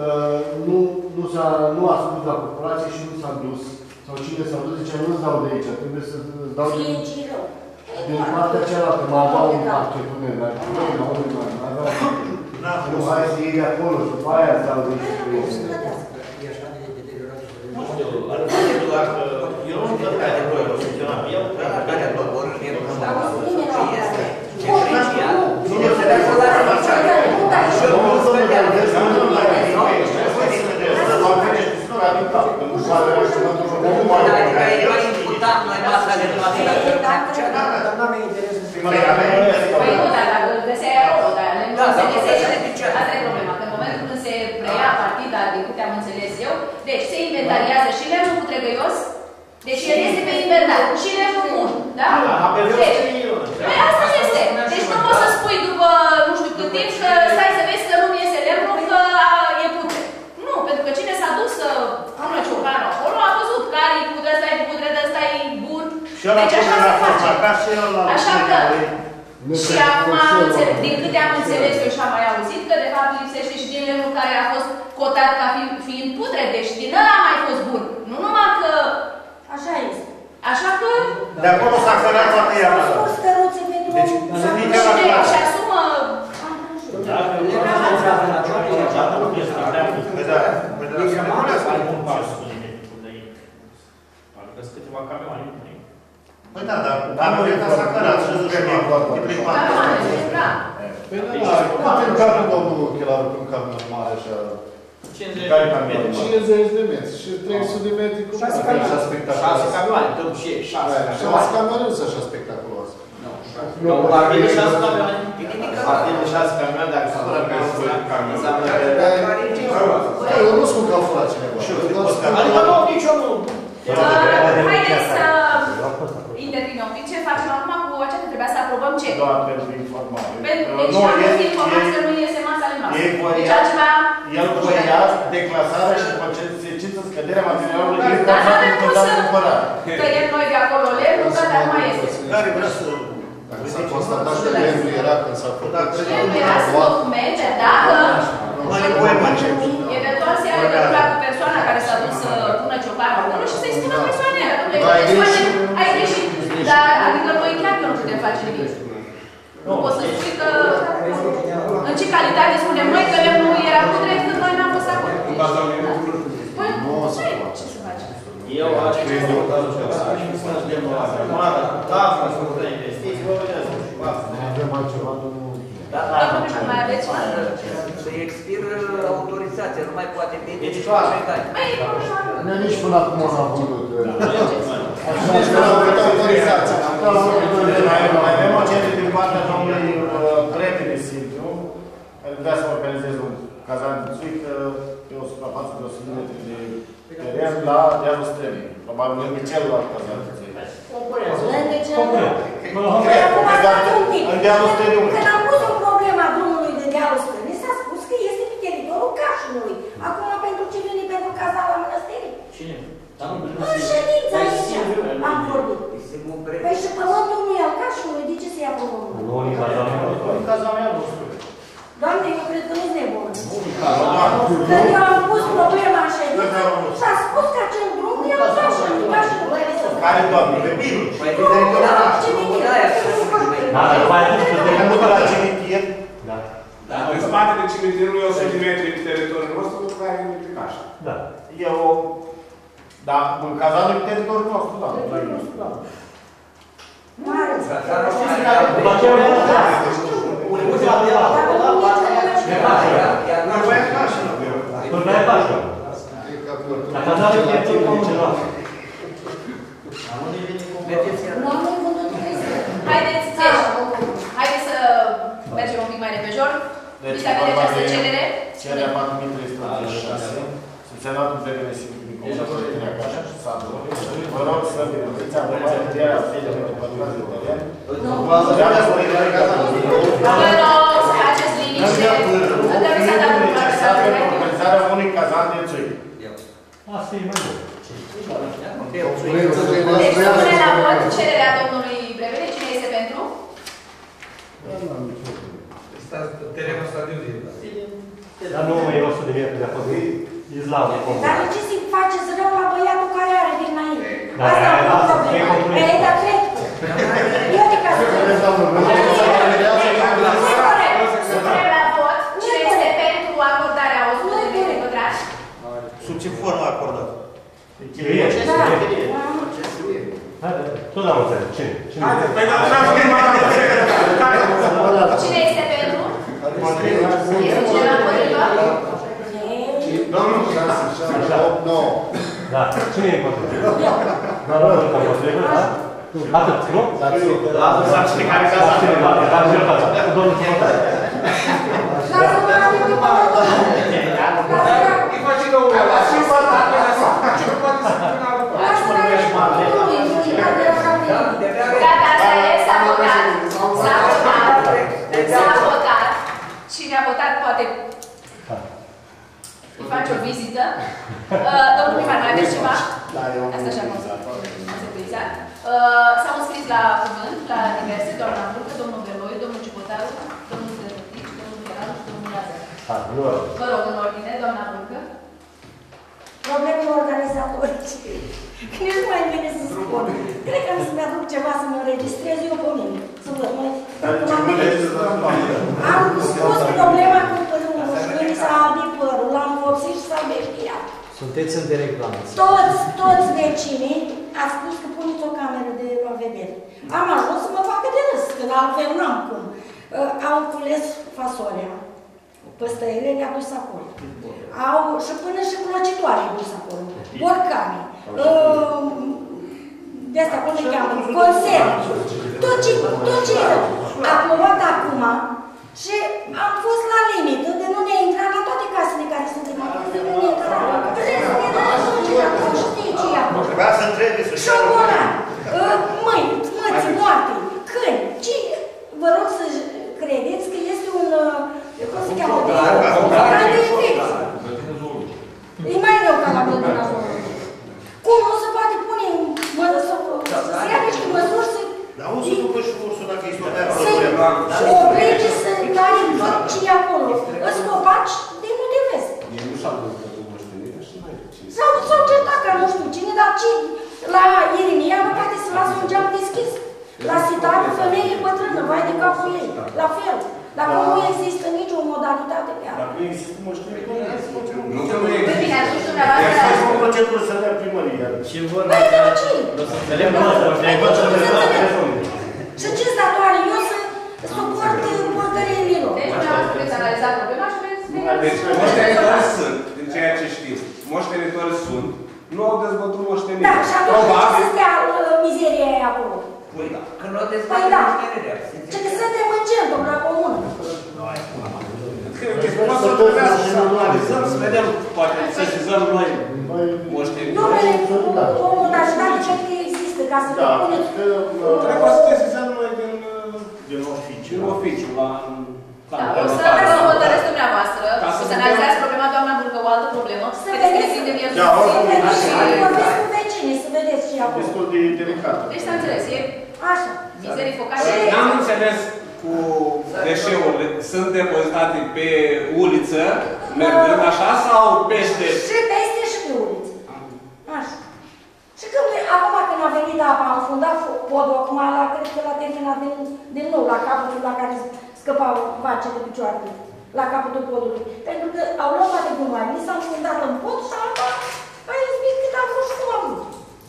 nu a spus la populație și nu s-a dus. Sau cine s-a dus, zicea, nu-ți dau de aici, trebuie să-ți dau de... Din partea cealaltă, mă dau un pachet cu mine, dar nu hai să iei de acolo, după aia îți dau de aici. Nu știu, dacă eu nu știu care de voi funcționa, eu care tot vor să fie dacă ce este, ce preția, nu se adică e mai important noi masa de toate. Dar n-am interes în Păi nu, dar dacă găseai acolo, dar asta e problema, că în momentul când se preia partida, din câte am înțeles eu, deci se inventariază și lemnul cu tregăios, deci el este pe inventar, și lemnul bun, da? Păi asta este. Deci nu poți să spui după nu știu cât timp că stai să vezi că nu iese lemnul, că e putre. Nu, pentru că cine s-a dus să pună ciocanul acolo a văzut care e putre, ăsta e putre, ăsta e bun. Deci așa se face. Așa că... Și acum, din câte am înțeles eu și am mai auzit, că de fapt lipsește și din lemnul care a fost cotat ca fiind putre, deci din ăla a mai fost bun. Nu numai că... Așa este. Așa că... De acolo s-a cărat toată iarna. Au scos căruțe pentru... Deci, să zice la cine își asumă... Dacă nu este prea mult, e rămânească. Pentru că sunt câteva camioane. Păi da, dar camioneta s-a cărat și îți duce de prin parte. Păi da, poate în capul domnul Chelaru cu un camion mare așa... 50 de metri și 300 de metri cu 6 camioane. 6 camioane, dăm și 6 camioane nu sunt așa spectaculoase. Nu, partid de 6 camioane. Partid de 6 camioane, dacă se fără pe înseamnă că... Eu nu spun că au furat cineva. Adică nu, nici eu nu. Haideți să intervinăm un pic. Ce facem acum cu aceasta? Trebuia să aprobăm ce? Doar pentru informare. Deci am fost informați că nu iese masa ale noastre. Deci altceva... El voia declasarea și consecință scăderea materialului din Dar nu avem cum să cumpărat. tăiem noi de acolo lemnul, că dar nu mai este. Care vrea să... Dacă s-a constatat că lemnul era când s-a făcut... Lemnul era să documente, dacă... Eventual se ia legătura cu persoana care s-a dus să pună ciocanul acolo și să-i spună persoanele. Ai greșit. Dar, adică noi chiar că nu putem face nimic. Nu poți să spui că... În ce calitate spunem noi că lemnul era putre când noi n-am fost acolo. Păi, ce să facem? Eu aș fi spus lemnul la grămadă, tafă, să făcut investiții, vă vedeți, nu știu, asta. Avem altceva, domnul... Mai aveți ceva? Să expiră autorizația, nu mai poate vinde Deci, nici majoritate. Noi nici până acum n-am vândut. Deci, că am avut autorizație. Mai avem o cerere din partea domnului prietene Silviu, care vrea să organizeze un cazan de țuică pe o suprafață de 100 de metri de teren la dealul Strămii. Probabil lângă celălalt cazan de țuică. Lângă celălalt. În dealul Strămii. Când am pus o problemă a drumului de dealul Strămii, s-a Acum pentru ce vine pentru casa la mănăstire? Cine? În ședință aici am vorbit. Păi și pământul nu e al cașului, de ce se ia pământul? Nu, în casa mea nu spune. Doamne, eu cred că nu-s nebun. Când eu am pus problema în ședință, s-a spus că acel drum e al cașului, cașul care să... Care, doamne, pe bilul? Da, dar după aia nu la cimitir. Da. În spatele cimitirului 100 de metri pe teritoriul nostru, după care e pe cașă. Da. Eu... Da, în cazanul pe teritoriul nostru, da. La ei nostru, da. Mare. După aceea e la casă. Nu vă e cașă, nu vă e. Nu vă e cașă. La cazanul pe teritoriul comunei noastre. Haideți să mergem un pic mai repejor. Deci, Mi s-a venit această cerere. Cererea 4386, subsemnatul PDL Comunitatea Cașa și Satul. Vă rog să vedeți aprobați încheierea sediului pentru păturați de teren. Vă rog să faceți liniște. Organizarea unui cazan de țui. Asta e mai bun. Deci supune la vot cererea domnului Brevene. Cine este pentru? Terenul ăsta de unde e? Dar nu e 100 de metri de acolo. E slavă. Dar de ce să-i faceți rău la băiatul care are din înainte? Asta e problema. Ei, dar cred că. Eu de ca să Supune la vot. Cine este pentru acordarea 100 de metri pătrați? Sub ce formă acordăm? Tot am înțeles. Cine? Cine este pentru? Este cineva împotriva? Domnul 6, 7, 8, 9. Da. Cine e împotriva? Da, nu e împotriva, da? Atât, nu? Da, să cine care casa. Domnul secretar. Îi face că unul ăla. Și ce nu poate să pună altă parte. Gata, asta e, s-a votat. S-a votat. Cine a votat poate îi face o vizită. Domnul primar, mai aveți ceva? Da, eu am înțeles. S-au înscris la cuvânt, la diverse, doamna Burcă, domnul Beloi, domnul Cipotaru, domnul Zerătic, domnul Geraru și domnul Lazar. Vă rog, în ordine, doamna Burcă. Problemele organizatorice. Nici nu mai bine să spun. Cred că am să-mi aduc ceva să mă înregistrez eu pe mine. Să văd, măi. Am spus problema cu părul s-a abit părul, l-am vopsit și s-a beștiat. Sunteți în reclamați. Toți vecinii a spus că puneți o cameră de la vedere. Am ajuns să mă facă de râs, că altfel n-am cum. Au cules fasolea. Păstările le-a dus acolo. Au și până și clocitoare le-a dus acolo. Borcane. De-astea, cum le cheamă? Conserve. Tot ce e rău. A plouat acum și am fost la limită de nu ne intra la toate casele care suntem acolo, de nu ne intra. Nu știi ce e acolo. Trebuia să întrebi, să șobolan, mâini, măți, moarte, câini. Ce? Vă rog să credeți că este un, cum se cheamă, de infecție. E mai rău ca la grădina zoologică. Cum nu se poate pune, să ia niște măsuri să... Dar o să ducă și ursul dacă e stopeat. Să oblege să taie tot ce e acolo. Îți copaci de nu te vezi. Ei nu s-au dus de moștenire și mai S-au certat ca nu știu cine, dar ce la Ieremia nu poate să lasă un geam deschis. La Sitaru, femeie bătrână, vai de capul ei. La fel. Dacă nu există nicio modalitate pe ea. Dacă există moștenire, nu că nu există. Bine, atunci dumneavoastră... Există o procedură să dea primăria. Și ce-ți datoare eu să suport porcăriilor? Deci dumneavoastră veți analiza problema și veți... Deci moștenitori sunt, din ceea ce știți. Moștenitori sunt, nu au dezbătut moștenire. Da, și atunci de ce să stea mizeria aia acolo? Păi da, că nu o dezbătut Păi da, moștenirea. ce că suntem în centru, la comună. Să trebuia să analizăm, să vedem, poate să șizăm noi moștenire. Domnule, omul, dar și dacă ce există, ca să vă puneți... Trebuie să te șizăm noi din oficiu, la... Da, o să hotărăți dumneavoastră, o să analizați problema doamna Burcă, o altă Să vedeți, vorbesc cu vecinii, să vedeți și acolo. Destul de delicat. Deci s-a înțeles, e Așa. mizerii focale. N-am înțeles cu deșeurile. Sunt depozitate pe uliță, mergând așa, sau peste? Și peste și pe uliță. Așa. Și când, acum când a venit apa, am fundat podul, acum cred că l-a terminat din nou, la capătul la care scăpau vacile de picioare, la capătul podului. Pentru că au luat toate gunoaiele, s-au fundat în pod și apa a izbit cât a fost și cum a vrut.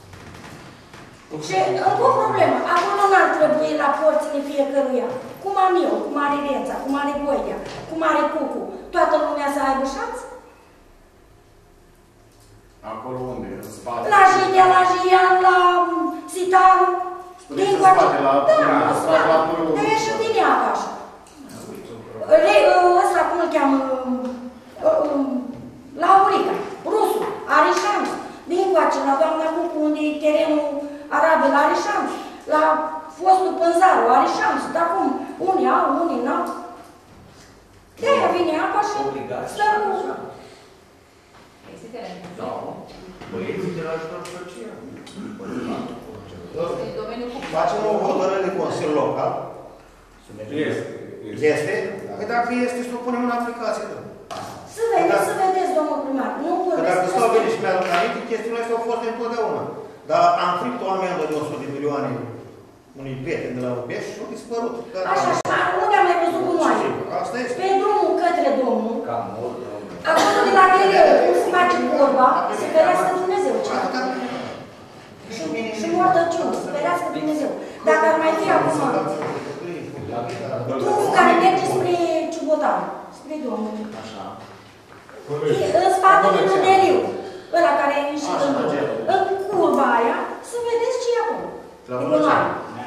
Și încă o problemă, acolo n-ar trebui la porțile fiecăruia. Cum am eu, cum are Rența, cum are Goia, cum are Cucu, toată lumea să aibă șanță? Acolo unde? În spate? La Jidea, la Jian, la Sitaru, din coace. Da, ieși din apă așa. Ăsta, cum îl cheamă, la Aurica, rusul, are șanță. Din coace, la doamna Cucu, unde e terenul arabil, are șanță. La fostul Pânzaru, are șanță. Dar cum? Unii au, unii n-au. De-aia vine apa și stă cu... Da. Băieții de la ajutor social. Facem o hotărâre de Consiliu Local. Este? Păi dacă este, să o punem în aplicație. Să vedeți, domnul primar. Că dacă stau bine și mi-aduc aminte, chestiunile astea au fost întotdeauna. Dar am fript o amendă de 100 de milioane unui prieten de la Upești și au dispărut. Așa, unde am mai văzut gunoaie? Asta este. Pe drumul către Domnul, acolo de la Greleu, cum se face vorba, se ferească Dumnezeu. Și mortăciuni, se ferească Dumnezeu. Dacă ar mai fi acum drumul care merge spre Ciubotan, spre Domnul. În spatele Nudeliu, ăla care e ieșit în curba aia, să vedeți ce e acolo. E gunoaie.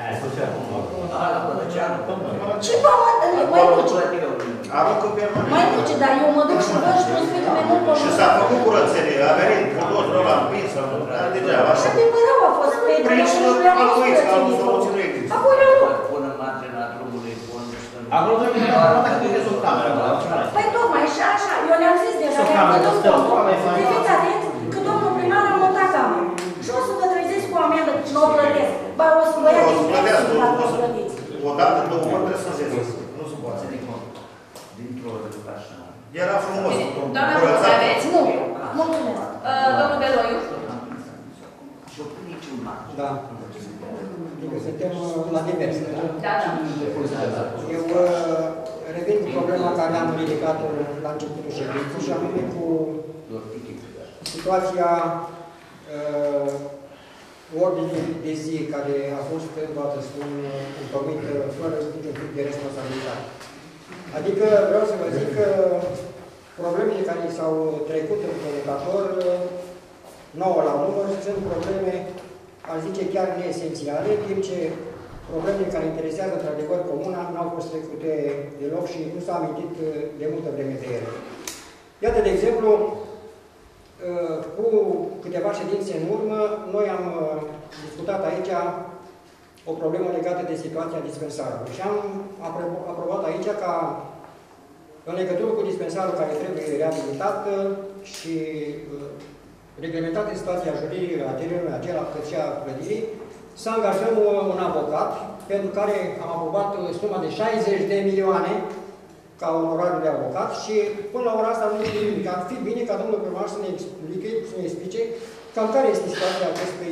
Ce pământ? Mai duce. Aruncă permanent. Mai duce, dar eu mă duc și văd și toți fiică mai mult pământ. Și s-a făcut curățenie, a venit buldozul ăla împins, dar degeaba. Și adevărău a fost pe prins și acuiți, că altă soluție nu există. Acolo nu. Până în marginea drumului, acolo trebuie să o cameră. Păi tocmai și așa, eu le-am zis deja, le-am văzut totul. Fiți atenți că domnul primar a montat cameră. Și o să vă treziți cu amendă și nu o plătesc. Ba, o să vă ia din pensie dacă o plătiți. O dată, două ori trebuie să înzeți. Nu se poate. Dintr-o dată așa. Era frumos. Doamna Cucu, aveți? Nu. Mulțumesc. Domnul Beloiu? Și o pune niciun margine. Da. Adică suntem la diverse. Da, da. Eu revin cu problema care am ridicat-o la începutul ședinței și anume cu situația ordinii de zi care a fost, toată spun, întocmită fără niciun tip de responsabilitate. Adică vreau să vă zic că problemele care s-au trecut în comunicator, 9 la număr, sunt probleme, aș zice, chiar neesențiale, timp ce problemele care interesează într-adevăr comuna n-au fost trecute deloc și nu s-a amintit de multă vreme de ele. Iată, de exemplu, cu câteva ședințe în urmă, noi am discutat aici o problemă legată de situația dispensarului și am aprobat aici ca în legătură cu dispensarul care trebuie reabilitat și reglementată situația juridică a terenului acela, cât și a clădirii, să angajăm un avocat pentru care am aprobat suma de 60 de milioane ca onorariu de avocat și până la ora asta nu e nimic. Ar fi bine ca domnul primar să ne explice cam care este situația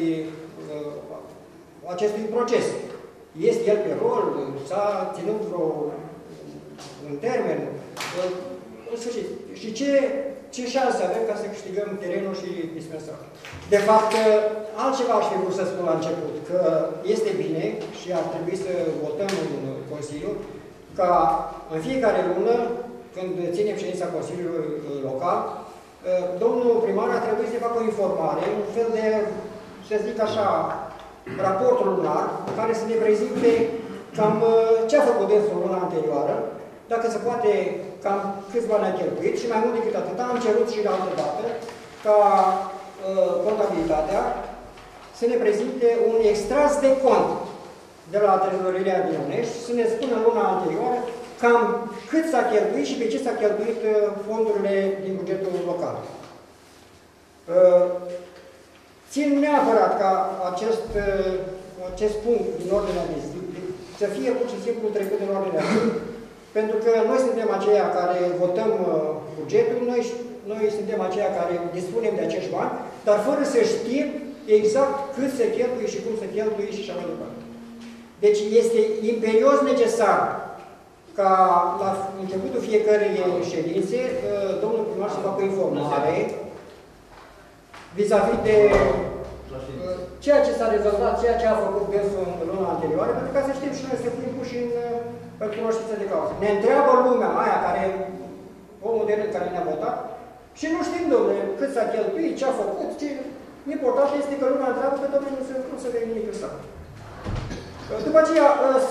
acestui proces. Este el pe rol? S-a ținut un termen? În sfârșit. Și ce șanse avem ca să câștigăm terenul și dispensarul? De fapt, altceva aș fi vrut să spun la început, că este bine și ar trebui să votăm în Consiliu ca în fiecare lună, când ținem ședința Consiliului Local, domnul primar ar trebui să facă o informare, un fel de, să zic așa, raportul lunar, care să ne prezinte cam ce a făcut dânsul luna anterioară, dacă se poate, cam câți bani a cheltuit și mai mult decât atât, am cerut și de altă dată ca contabilitatea să ne prezinte un extras de cont de la Trezoreria din Onești, să ne spună în luna anterioară cam cât s-a cheltuit și pe ce s-a cheltuit fondurile din bugetul local. țin neapărat ca acest punct din ordinea de zi să fie pur și simplu trecut în ordinea de zi, pentru că noi suntem aceia care votăm bugetul, noi suntem aceia care dispunem de acești bani, dar fără să știm exact cât se cheltuie și cum se cheltuie și așa mai departe. Deci este imperios necesar ca la începutul fiecărei ședințe, domnul primar să facă informare vis-a-vis de ceea ce s-a rezolvat, ceea ce a făcut BES-ul în luna anterioară, pentru ca să știm și noi să fim puși în cunoștință de cauză. Ne întreabă lumea aia care, omul de rând care ne-a votat, și nu știm, domnule, cât s-a cheltuit, ce a făcut, ce... Important este că lumea întreabă că, domnule, nu se vede nimic în stat. După aceea,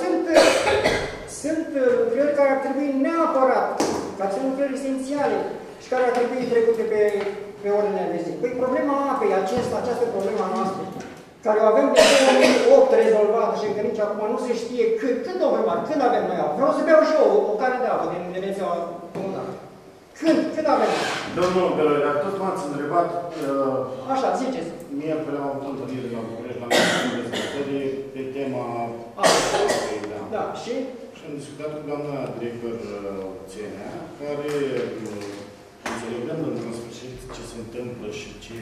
sunt lucrări care ar trebui neapărat, care sunt lucrări esențiale și care ar trebui trecute pe ordinea de zi. Păi problema apei, această problema noastră, care o avem de 2008 rezolvată și încă nici acum nu se știe când când avem noi apă. Vreau să beau și eu o care de apă din rețeaua comunală. Când avem? Domnul Beloi, dacă tot m-ați întrebat... Așa, ziceți. Mie până am avut întâlnire la București, la Ministerul Dezvoltării, pe tema apei, da. Da, și? Și am discutat cu doamna director Țenea, care, înțelegând în sfârșit ce se întâmplă și ce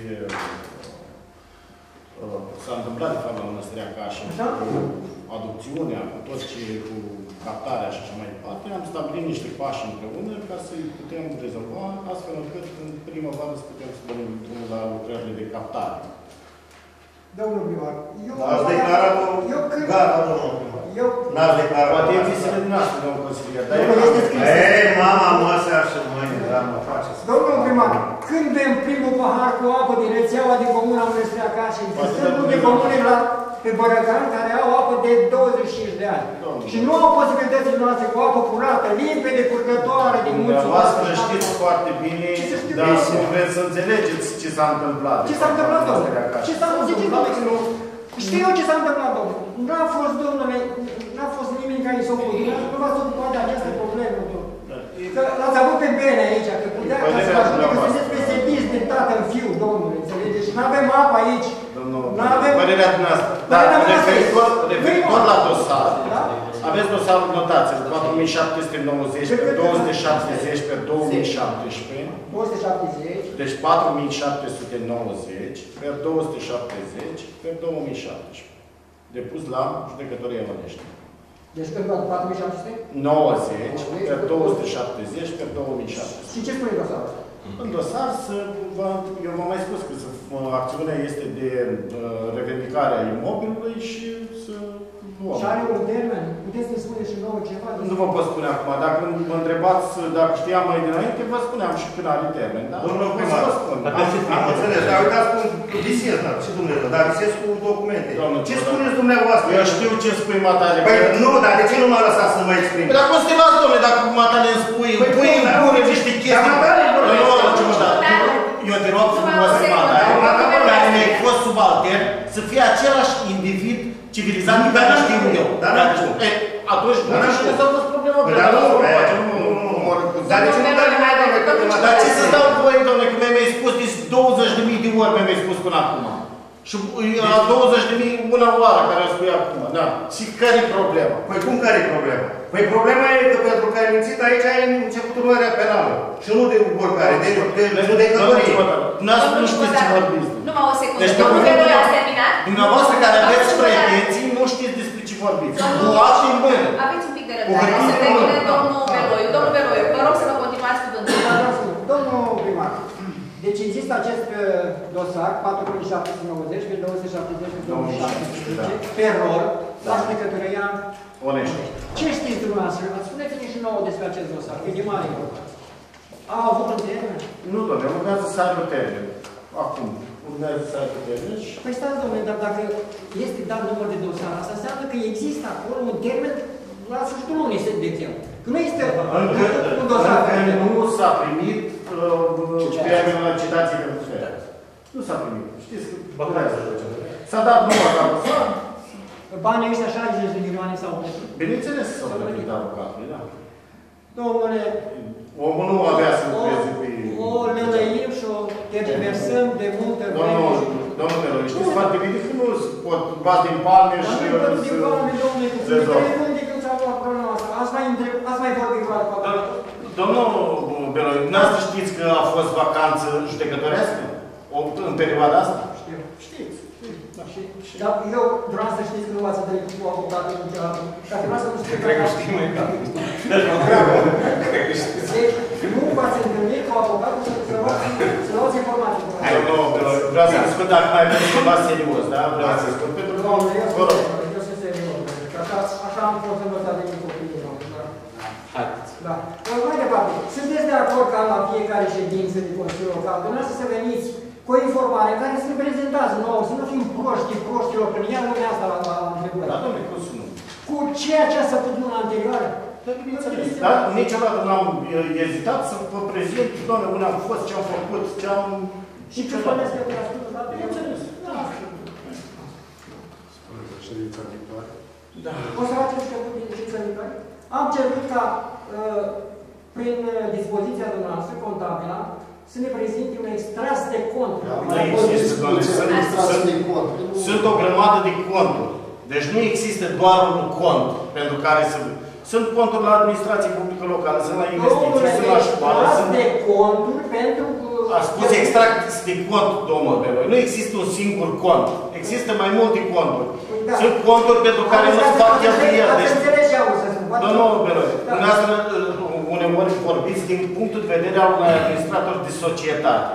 s-a întâmplat, de fapt, la Mănăstirea Cașin, cu adopțiunea, cu tot ce cu captarea și așa mai departe, am stabilit niște pași împreună ca să-i putem rezolva, astfel încât în primăvară să putem să dăm drumul la lucrările de captare. Domnul primar, ați declarat-o gata, domnul primar. N-ați declarat-o. Atenție-le din asta, domnul consilier. Ei, mama măsea și mâine, dar mă faceți. Domnul primar, când bem primul pahar cu apă din rețeaua din comuna Mănăstirea Cașin, sunt multe comune pe Bărăcan care au apă de 25 de ani. Și nu au posibilitățile noastre cu apă curată, limpede, curgătoare din munții. Dumneavoastră știți foarte bine, dar nu vreți să înțelegeți ce s-a întâmplat. Ce s-a întâmplat, domnule? Ce s-a întâmplat, domnule? Știu eu ce s-a întâmplat, domnule. N-a fost, domnule, n-a fost nimeni care s-a ocupat. Nu v-ați ocupat de această problemă, domnule. Că l-ați avut pe bine aici, că putea ca să vă ajute că sunteți peste bis de tată în fiu, domnule, înțelegeți? Și n-avem apă aici. Părerea dumneavoastră. Dar referitor la dosar, aveți dosarul notației, 4790 pe 270 pe 2017. 270. Deci 4790 pe 270 pe 2017. Depus la judecătoria Ionești. Deci încă 4700? 90 pe 270 pe 2017. Și ce spune dosarul? În dosar, eu v-am mai spus că acțiunea este de revendicare a imobilului și să luăm. Și are un termen? Puteți să-mi spuneți și nouă ceva? Nu vă pot spune acum. Dacă mă întrebați dacă știam mai dinainte, vă spuneam și când are termen. Da? Domnul primar, am înțeles, dar uitați cum visez, și dumneavoastră, dar visez cu documente. Ce spuneți dumneavoastră? Eu știu ce spui, matale. Păi nu, dar de ce nu m-a lăsat să mă exprim? Păi dacă o să te las, domnule, dacă matale îmi spui, pui în gură niște chestii. Eu te rog frumos, matale, care mi-ai fost subaltern, să fie același individ civilizat pe care știu eu. Dar nu știu. Atunci, nu știu că s-a fost problema. Dar de ce nu dai mai doamne? Dar ce să dau voie, doamne, că mi-ai spus 20.000 de ori mi-ai spus până acum. Și la 20.000 una oară care o spui acum. Da. Și care e problema? Păi cum care e problema? Păi problema e că pentru că ai mințit aici ai început urmărea penală. Și nu de oricare, de judecătorie. Nu știți ce vorbiți. Numai o secundă. Domnul Beloi, ați terminat? Dumneavoastră care aveți pretenții, nu știți despre ce vorbiți. Cu ați în mână. Aveți un pic de răbdare. Să termine domnul Beloi. Domnul Beloi, vă rog să vă continuați cuvântul. Domnul primar, deci există acest dosar, 4790 pe 270 pe 2017, pe rol, la judecătoria Onești. Ce știți dumneavoastră? Spuneți-ne și nouă despre acest dosar, că e de mare importanță. A avut un termen? Nu, domnule, urmează să aibă termen. Acum, urmează să aibă termen și... Păi stați, domnule, dar dacă este dat număr de dosar, asta înseamnă că există acolo un termen la sfârșitul lunii, de exemplu. Că nu este un dosar. Încă nu s-a primit termenul la citație de transfer. Nu s-a primit. Știți că s-a dat număr la dosar. Banii ăștia 60 de milioane s-au plătit. Bineînțeles că s-au plătit avocatului, da. Domnule, omul nu avea să lucreze cu ei. O lălăim și o tergiversăm de multă vreme. Domnule, știți foarte bine că nu pot bați din palme și din palme, domnule, cu telefon de când s-a luat problema asta. Ați mai vorbit cu altul. Domnul Beloi, dumneavoastră știți că a fost vacanță judecătorească în perioada asta? Știu. Știți. Dar eu vreau să știți că nu v-ați întâlnit cu avocatul niciodată. Dacă vreau să nu știu... Cred că știm mai bine. Deci, nu v-ați întâlnit cu avocatul să luați informații. Vreau să discut dacă mai merg ceva serios, da? Vreau să discut. Pentru că, vă rog. Eu sunt serios. Așa am fost învățat de mic copiii. Haideți. Da. Mai departe, sunteți de acord ca la fiecare ședință de Consiliul Local, dumneavoastră să veniți cu o informare care să reprezentați nouă, să nu fim proștilor, că iar lumea asta la întrebări. Da, domnule, cum să nu? Cu ceea ce ați făcut luna anterioară? Da, niciodată nu am ezitat să vă prezint, doamne, unde am fost, ce am făcut, ce am... Și ce spuneți că ați spus, da? Bineînțeles. Spuneți ședința viitoare? Da. O să faceți ședința viitoare? Am cerut ca, prin dispoziția dumneavoastră contabilă, să ne prezinte un extras de cont. Nu există, doamne, sunt o grămadă de conturi. Deci nu există doar un cont pentru care să... Sunt conturi la administrație publică locală, sunt la investiții, sunt la școală, sunt... de conturi pentru... A spus extract de cont, domnul Beloi. Nu există un singur cont. Există mai multe conturi. Da. Sunt conturi pentru care nu se fac cheltuieli. Ați înțeles ce au să spun. Domnul Beloi, dumneavoastră uneori vorbiți din punctul de vedere al unui administrator de societate.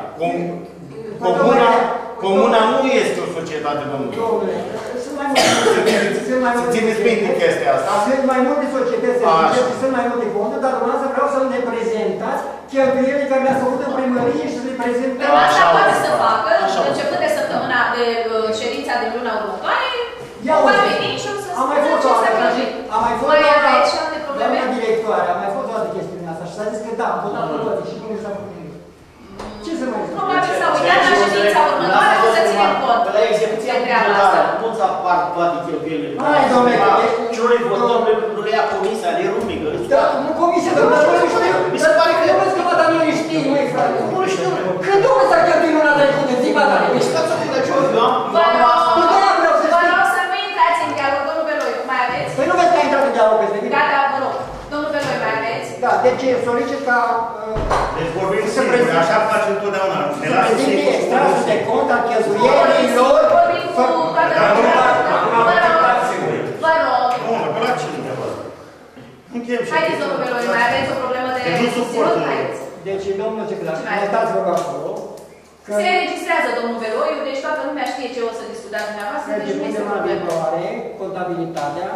Comuna nu este o societate, domnule. Domnule, sunt mai multe. Țineți minte chestia asta. Sunt mai multe societăți, sunt mai multe conturi, dar dumneavoastră vreau să ne prezentați cheltuielile care le-ați făcut în primărie și să le prezentăm. Asta poate să facă, începând de săptămâna de ședința din luna următoare, va veni și o să spună ce să plăcim. Mai aveți și alte probleme? Doamna directoare, a mai fost toată chestiunea asta și s-a zis că da, am votat cu toate și nu s-a făcut nimic. Ce să mai zic? Probabil s-a uitat la ședința următoare, o să ținem cont. La execuția bugetară, nu ți apar toate cheltuielile. Hai, domnule, ce ori votăm, nu le ia comisia, le rumică. Da, nu comisia, dar nu știu. Mi se pare că... Nu vezi că mă, dar nu le știi, măi, frate. Nu le știu. Când domnule s-a cheltuit luna trecută, zi, mă, dar Păi stați o pică, ce ori? Vă rog să nu intrați în dialog, domnul Beloi, mai aveți? Păi nu vezi că a intrat în dialog peste mine? Gata, vă rog. Domnul Beloi, mai aveți? Da, deci solicit ca... Deci vorbim sigur, așa face întotdeauna. Să prezinte extrasul de cont al cheltuielilor... Vorbim cu toată lumea. Vă rog. Vă la cine de vă? Haideți, domnul Beloi, mai aveți o problemă de susținut? Haideți. Deci, domnul secretar, mai stați vă rog acolo. Se înregistrează domnul Beloiu, deci toată lumea știe ce o să discutați dumneavoastră, deci nu este problemă. Contabilitatea.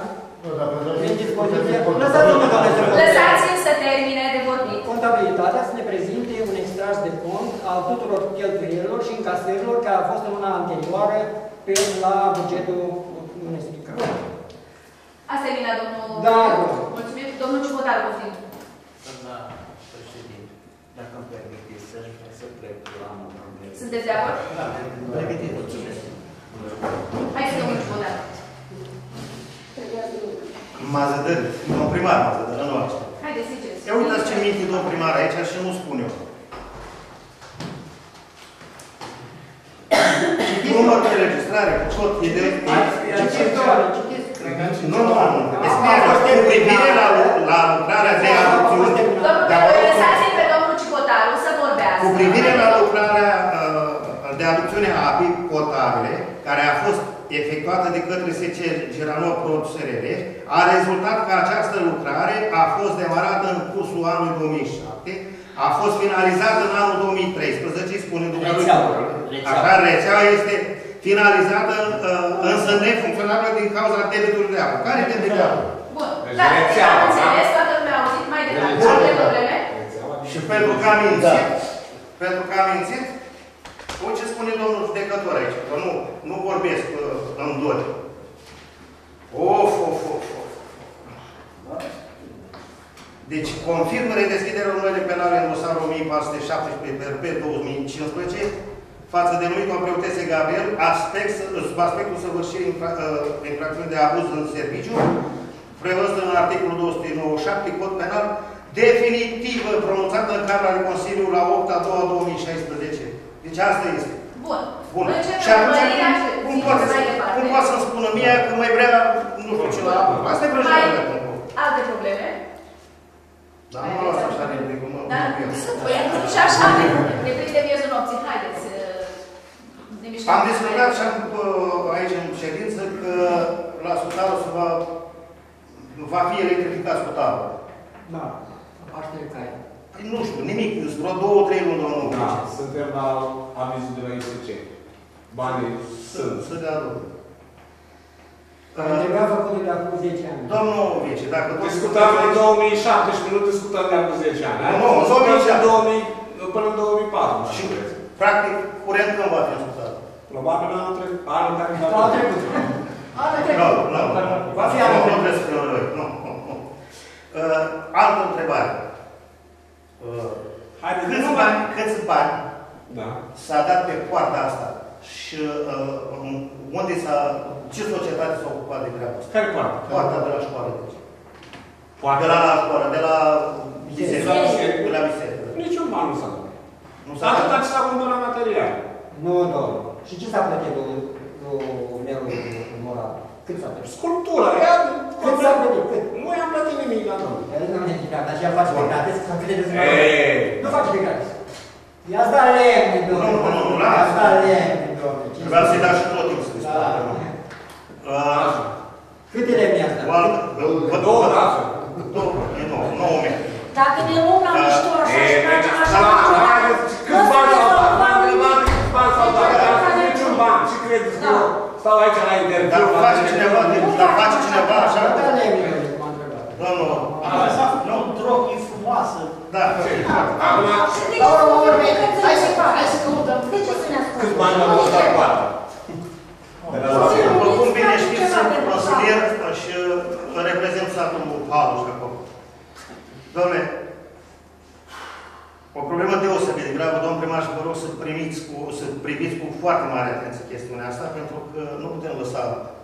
Lăsați-l să termine de vorbit. Contabilitatea să ne prezinte un extras de cont al tuturor cheltuielilor și încasărilor care au fost în luna anterioară la bugetul municipal. Asta e bine, domnul... Da. Mulțumim. Domnul Ciubotar, poftim. Doamna președinte, dacă îmi permiteți să plec la muncă. Sunteți de acord? Da, pregătit. Hai să domnul Ciubotar. Mazădări, domnul primar Mazădări, nu așa. Haideți, ziceți. Ia uitați ce minte domnul primar aici și nu spun eu. Număr de registrare, tot idei. Nu. Cu privire la lucrarea de adopțiune. Domnul, lăsați-l pe domnul Ciubotaru să vorbească. Cu privire la lucrarea de adopțiune a apei potabile, care a fost efectuată de către SC Geranov Pro SRL, a rezultat că această lucrare a fost demarată în cursul anului 2007, a fost finalizată în anul 2013, spunând așa, rețeaua este finalizată, însă nefuncțională din cauza debitului de apă. Care debit de apă? Bun, da, am înțeles, toată lumea a auzit mai departe. Alte probleme? Și pentru că am mințit, uite ce spune domnul judecător aici, că nu vorbesc în dori. Of. Deci, confirm redeschiderea urmării penale în dosarul 1417 pe 2015 față de numitul preotese Gabriel, aspectul săvârșirii infracțiunii de abuz în serviciu, prevăzut în articolul 297, cod penal, definitivă pronunțată în Camera de Consiliu la 8/2/2016. Deci asta este. Bun. Bun. Începem Și atunci, urmărirea și cum zicem poate mai departe. să-mi spună mie că mai vrea, nu știu ce la... Asta e vreo Alte probleme? Dar nu mă las așa de mic, mă pierd. Și așa, ne prinde miezul nopții. Haideți, ne mișcăm. Am discutat și aici în ședință că la Scutarul va fi electrificat Scutarul. Da, aștept care. Nu știu, nimic, vreo 2-3 luni, domnul. Da, suntem la avizul de la ISC. Banii sunt. Să dea rog. Trebuia făcut de acum 10 ani. Domnul Vice, dacă... Discutam în 2017, nu discutăm de acum 10 ani. Nu, în 2017. Până în 2004. Și, practic, curent când va fi ascultat? Probabil anul trecut. Anul trecut. Anul trecut. Nu. Va fi anul trecut. Nu trebuie să fie noi. Nu. Altă întrebare. Câți bani s-a dat pe poarta asta și unde ce societate s-a ocupat de treaba asta? Care poartă? Poarta de la școală. Poarta? De la școală, de la biserică. De la biserică. Niciun ban nu s-a dat. Nu s-a dat? Atâta ce s-a vândut la material. Nu, domnul. Și ce s-a plătit lui Nelu Moral? Cât s-a plătit? Sculptura. Cât s-a plătit? Cât? Nu i-am plătit nimic la noi. Nu am plătit, dar și ea face pe gratis, să credeți că nu face pe gratis. I-ați dat lemne, domnule. Nu, i-ați dat lemne, domnule. Vreau să-i dau și tot timpul să discutăm. Câte lemne i-ați dat? Două raze. E 9 metri. Dacă ne luăm la mișto așa și facem așa, câți bani s-au dat? Câți bani s-au dat? Niciun ban. Ce credeți că eu stau aici la interviu? Dar face cineva așa? Domnul. S-a făcut o droghie frumoasă. Da. Acum, hai să căutăm. De ce să ne ascultăm? Câți bani au costat poarta? După cum bine știți, sunt consilier și reprezint satul Halu și acolo. Doamne, o problemă deosebit de gravă, domn primar, și vă rog să priviți cu foarte mare atenție chestiunea asta, pentru că nu putem lăsa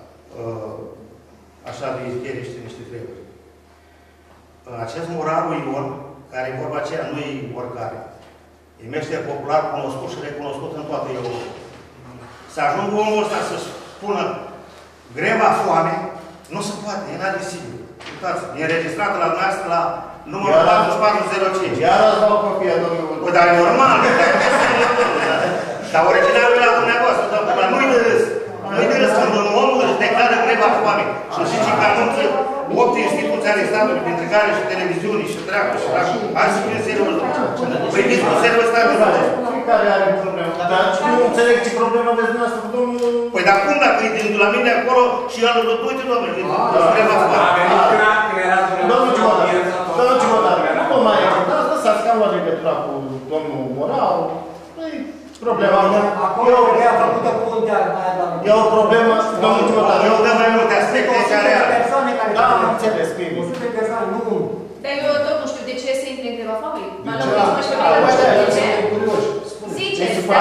așa de izbieriște niște treburi. Acest Moraru Ion, care e vorba aceea, nu e oricare, e meșter popular cunoscut și recunoscut în toată Europa. Să ajungă omul ăsta să spună greva foame, nu se poate, e inadmisibil. Uitați, e înregistrată la dumneavoastră la numărul 4405. Iar ați dau copia, domnul. Păi, dar e normal. Dar originalul e la dumneavoastră, dar nu-i de râs. Nu-i de râs când un om își declară greva foame și zice că anunță 8 instituții ale statului, printre care și televiziunii, și dracul, și dracul. Hai să fim serios. Priviți cu serios statul. Fiecare are problemă. Dar nu înțeleg ce problemă aveți dumneavoastră cu domnul... Păi dar cum dacă e din la mine acolo și el îl uite, domnule, greva foame. Domnul Cimotar, nu vă mai ajutați, lăsați că am luat legătura cu domnul Moral. Problema mea. Acolo e făcută puntea mai la... E o problemă, domnul Cimotar. Eu dăm mai multe aspecte care are. Persoane care... Da, am înțeles, bine. 100 de persoane, nu unul. Dar eu tot nu știu de ce se intre în greva foamei. Mă De ce? lămuiți, mă știu de ce. Ziceți, dar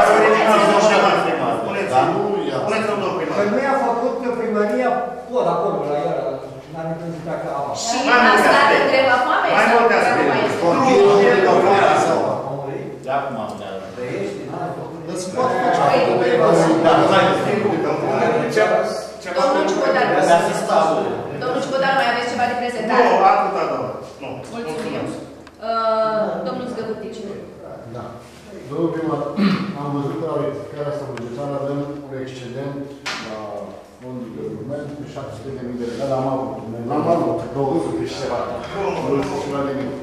spuneți-mi, domnul primar. Că nu i-a făcut primăria pod acolo, la el, n-are când dacă apa. Și a stat în greva foamei? Mai multe aspecte. De acum am de Îți pot face Domnul Ciubotar, mai aveți ceva de prezentare? Nu, atâta, nu. Mulțumim. Domnul Zgăvârtici. Da. Domnul primar, am văzut că la rectificarea asta bugetară avem un excedent la fondul de guvern cu 700.000 de lei. Am avut. Am avut. 200 și ceva. 200 și ceva de mii.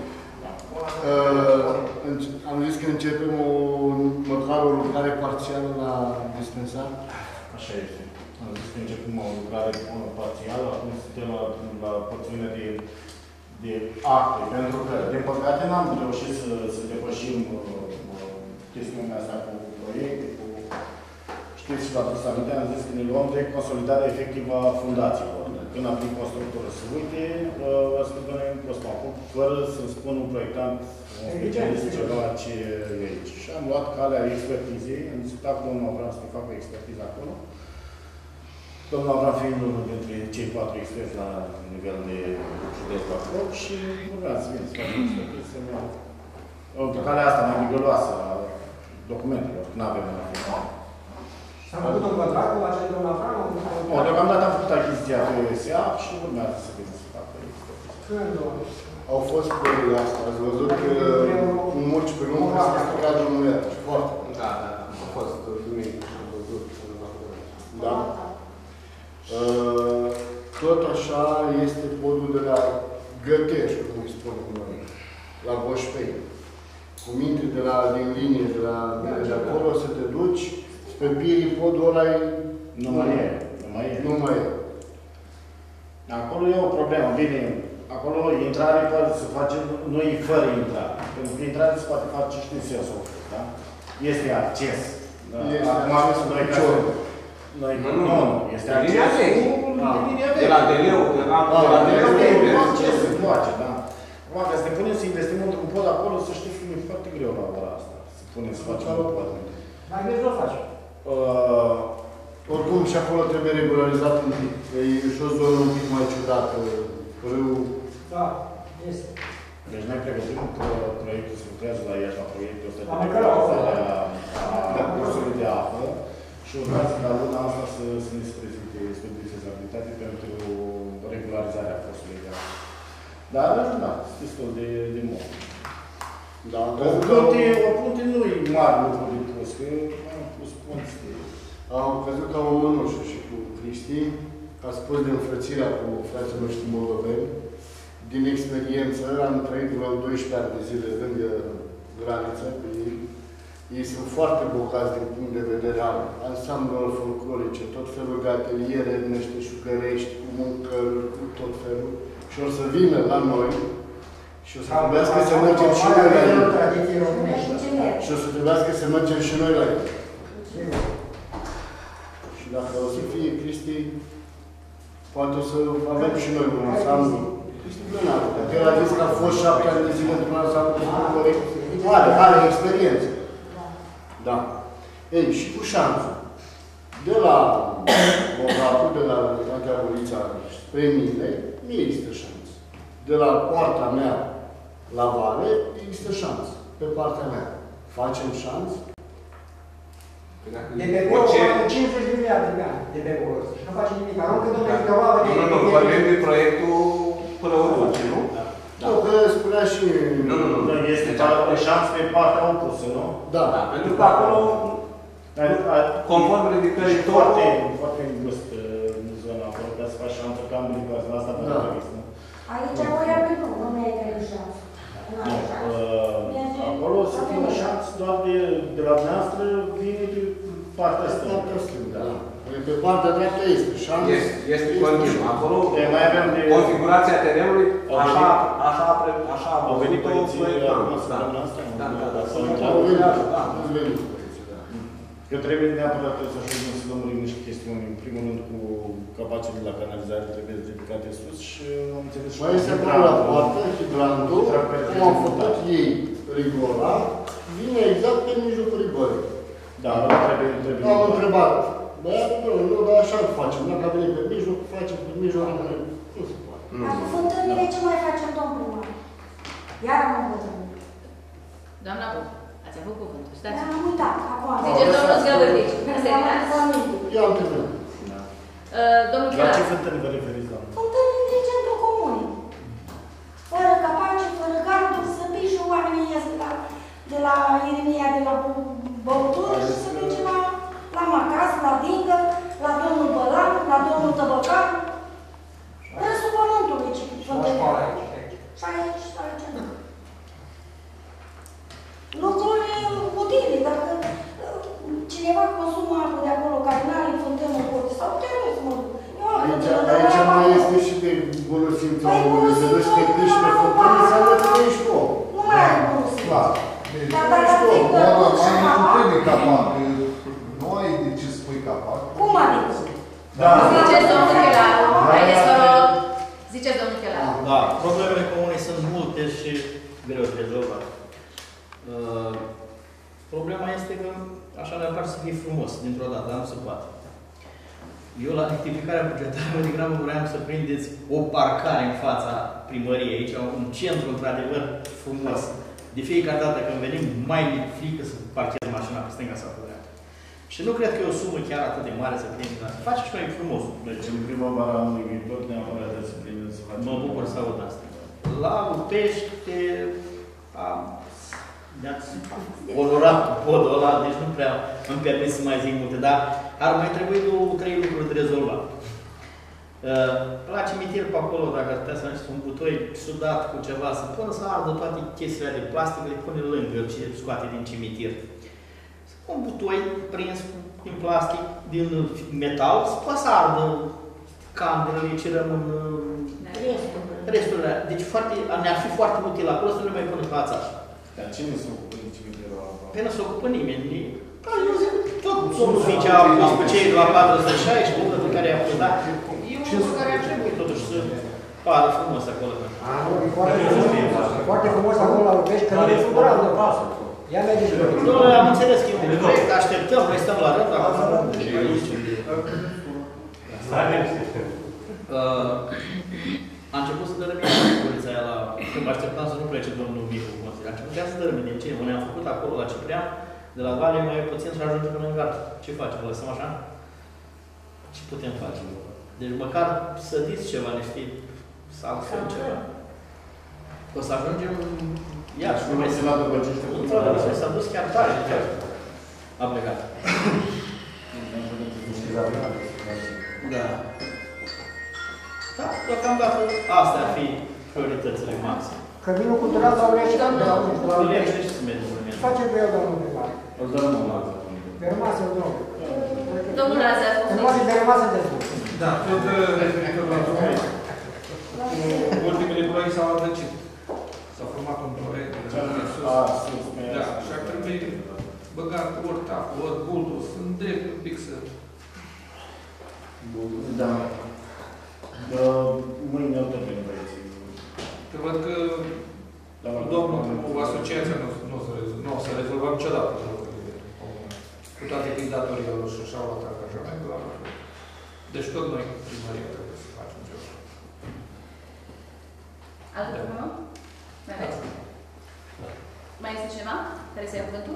Am zis că începem măcar o lucrare parțială la dispensar. Așa este. Am zis că începem o lucrare parțială, acum suntem la porțiunea de acte, pentru că, din păcate, n-am reușit să depășim chestiunea asta cu proiecte, cu... Știți, și la adus aminte, am zis că ne luăm de consolidare efectivă a fundațiilor. Când a venit constructorul să uite, a spus că noi acum, fără să spun un proiectant, un specialist, ceva ce e aici. Și am luat calea expertizei, am discutat cu domnul Avram să facă o expertiză acolo. Domnul Avram fiind unul dintre cei 4 experți la nivel de județ la Crop și urmează să vin să facă expertiză. Calea asta mai migăloasă a documentelor, că nu avem în final. S-a făcut un contract cu acel domn Afran? Deocamdată am făcut achiziția pe USA și urmează să vină să facă. Când? Au fost părere asta, ați văzut că mulți pe lume s-a stricat drumul iar. Foarte. Da. A fost duminică și am văzut. Da. Tot așa este podul de la Gătești, cum îi spunem noi, la Boșpei. Cu minte din linie, de acolo, să te duci, spre Pirii, podul ăla nu mai e. Acolo e o problemă, bine, acolo intrare poate să face, nu e fără intrare. Pentru că intrare se poate face și în sensul ăsta, da? Este acces. Acum am zis noi ca Nu, este acces de la DL-ul, de la acces se face, da. Acum, ca să ne punem să investim într-un pod acolo, să știi că e foarte greu la ora asta. Să punem să facem un pod. Mai greu să o faci. Oricum și acolo trebuie regularizat un pic. E și o zonă un pic mai ciudată. Râul. Da, este. Deci noi pregătim că proiectul se lucrează la Iași, la proiectul ăsta de regularizare a cursului de apă și urmează ca luna asta să ne se prezinte studii de fezabilitate pentru regularizarea cursului de apă. Dar, da, este destul de mult. Da, o punte nu e mare lucru de pus, că am pus punți de... Am crezut că am Mănușă și cu Cristi, a spus de înfrățirea cu frații noștri moldoveni. Din experiență, am trăit vreo 12 ani de zile lângă graniță cu ei. Ei sunt foarte bogați din punct de vedere al ansamblelor folclorice, tot felul de ateliere, meșteșugărești, cu mâncăruri, cu tot felul. Și o să vină la noi și o să trebuiască să mergem și noi la ei. Și o să trebuiască să mergem și noi la ei. Și dacă o să fie Cristi, poate o să avem și noi un ansamblu. Cristi Blănaru, că el a zis că a fost 7 ani de zile într-un ansamblu folcloric. Are experiență. Da. Ei, și cu șanțul. De la Bogatul, de la Anteagurița spre mine, nu există șansă. De la poarta mea la vale, există șansă. Pe partea mea. Facem șansă? De pe acolo, 50 de miliarde de ani de pe acolo. Și nu face nimic. Aruncă domnule Căvală de... Nu, vorbim de proiectul până urmăce, nu? Nu, că spunea și... Nu. Este șansă pe partea opusă, nu? Da. Pentru că acolo, conform ridicării foarte îngust în zona acolo, ca să faci șansă, că am gândit că asta pe nu? Aici voiam nu merită de șansă. Acolo să fie șansă doar de la dumneavoastră, vine de partea asta. Pe partea dreaptă este șansă. Este continuu. Acolo, configurația terenului, așa au venit părinții acum săptămâna asta? Da. Că trebuie neapărat să ajungem să lămurim niște chestiuni. În primul rând cu capacele de la canalizare trebuie ridicate sus și am înțeles și... Mai este acolo la poartă, hidrantul, cum am făcut ei rigola, vine exact pe mijlocul rigorii. Da, trebuie... Am întrebat. Băiatul, nu, dar așa facem. Dacă a venit pe mijloc, facem pe mijloc, nu se poate. Cu fântânile ce mai facem, domn primar? Iar am învățământ. Doamna Bun, ați avut cuvântul. Stați. Am uitat, acum. Ziceți domnul Zgăvărdici. Eu am terminat. Domnul La Chilar. ce fântâni vă referiți, doamnă? Fântânile din centrul comunei. Fără capace, fără garduri, să pișă oamenii ies de la Ieremia, de la băutură și să duce la Macas, la Dingă, la domnul Bălan, la domnul Tăbăcan. Râsul pământului, ce fântânile. Și aici, și aici. Lucruri utile, dacă cineva consumă apă de acolo, care nu are fântână în curte, sau trebuie să mă duc. Aici mai este și de bunul simț omului, să duci te piși pe fântână, înseamnă că nu ești om. Nu mai ai bunul simț. Dar dacă ești om, trebuie capac, nu ai de ce să pui capac. Cum adică? Ziceți domnul Chilar. Haideți, vă rog. Ziceți domnul Chilar. Da, problemele comune sunt multe și greu de rezolvat. Problema este că așa ne apare să fie frumos, dintr-o dată, dar nu se poate. Eu la rectificarea bugetară, mai degrabă vreau să prindeți o parcare în fața primăriei, aici, un centru, într-adevăr, frumos. De fiecare dată când venim, mai mi frică să parchez mașina pe stânga sau pe dreapta. Și nu cred că e o sumă chiar atât de mare să prindă. Face și mai frumos. Deci în primăvara anului viitor neapărat trebuie să prindem să facem. Mă bucur să aud asta. La Upește ne-ați onorat cu podul ăla, deci nu prea îmi permit să mai zic multe, dar ar mai trebui 2-3 lucruri de rezolvat. La cimitir pe acolo, dacă ar putea să faceți un butoi sudat cu ceva, să pună să ardă toate chestiile de plastic, le pune lângă ce scoate din cimitir. Un butoi prins din plastic, din metal, să poată să ardă candelele ce rămân resturile. Deci ne-ar fi foarte util acolo să nu le mai punem fața așa. Dar cine se ocupă de cimitirul ăla? Păi nu se ocupă nimeni. Eu zic, tot domnul Ficea a pus pe cei la 460, pe care i-a pus, dar e un lucru care ar trebui totuși să pară frumos acolo. Foarte frumos acolo la Lupești, că nu e futural de pasă. Ia merge și voi. Nu, am înțeles că e un proiect, așteptăm, noi stăm la rând, acum a început să dărâmie poliția aia la... Când mă așteptam să nu plece domnul Micu, a început să dărâmie. De ce? Noi am făcut acolo la Ciprian, de la Vale mai puțin și ajunge până în gard. Ce facem? Lăsăm așa? Ce putem face? Deci măcar să diți ceva, niște să altfel ceva. O să ajungem... Ia, și nu mai se vadă băgește. S-a dus chiar tare, chiar. A plecat. Da. Da, deocamdată astea ar fi prioritățile maxime. Căminul cultural la Urești, de la Urești. Ce face cu el, domnul primar? Îl dăm un alt. Pe rămasă, domnul. Domnul Lazar. Rămasă de rămasă de sus. Da, tot referitor la domnul. Ultimele proiecte s-au adâncit. S-a format un proiect de sus. Da, și ar trebui băgat ori tapul, ori buldul, sunt drept un pic să... Da. Mâine o tot veni băieții. Că văd că domnul cu asociația nu o să rezolvăm niciodată lucrurile. Cu toate că îi datoria lor și așa-au luat angajamentul la lucru. Deci tot noi, primăria, trebuie să facem ceva. Altă problemă? Mai aveți? Mai este cineva care să ia cuvântul?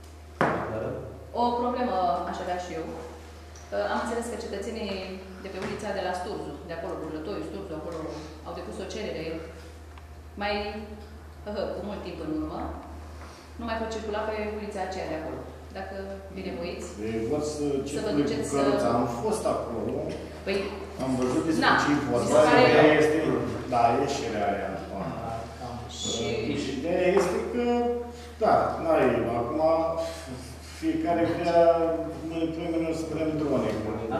O problemă aș avea și eu. Am înțeles că cetățenii de pe ulița de la Sturzu, de acolo, Burlătoiu, Sturzu, acolo, au depus o cerere mai cu mult timp în urmă. Nu mai pot circula pe ulița aceea de acolo. Dacă binevoiți, să vă duceți să... Am fost acolo. Păi, am văzut despre ce vorba. Este, da, ieșirea aia. Și ideea este că, da, n-ai, acum fiecare vrea primul să vrem drone.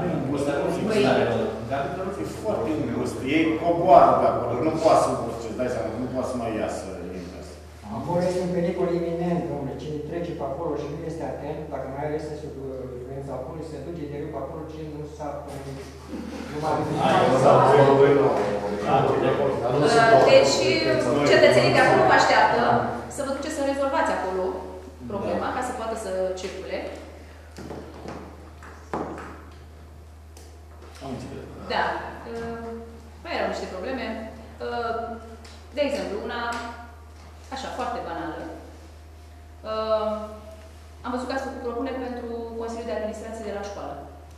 E foarte îngust. Ei coboară pe acolo, nu poate să îți dai seama, nu poate să mai iasă invers. Acolo este un pericol iminent, domnule. Cine trece pe acolo și nu este atent, dacă mai are este sub influența acolo, se duce de rând pe acolo, cine nu s-a... Deci, cetățenii de acolo vă așteaptă să vă duceți să rezolvați acolo problema, ca să poată să circule. Da. Mai erau niște probleme. De exemplu, una așa, foarte banală. Am văzut că ați făcut propuneri pentru Consiliul de Administrație de la școală.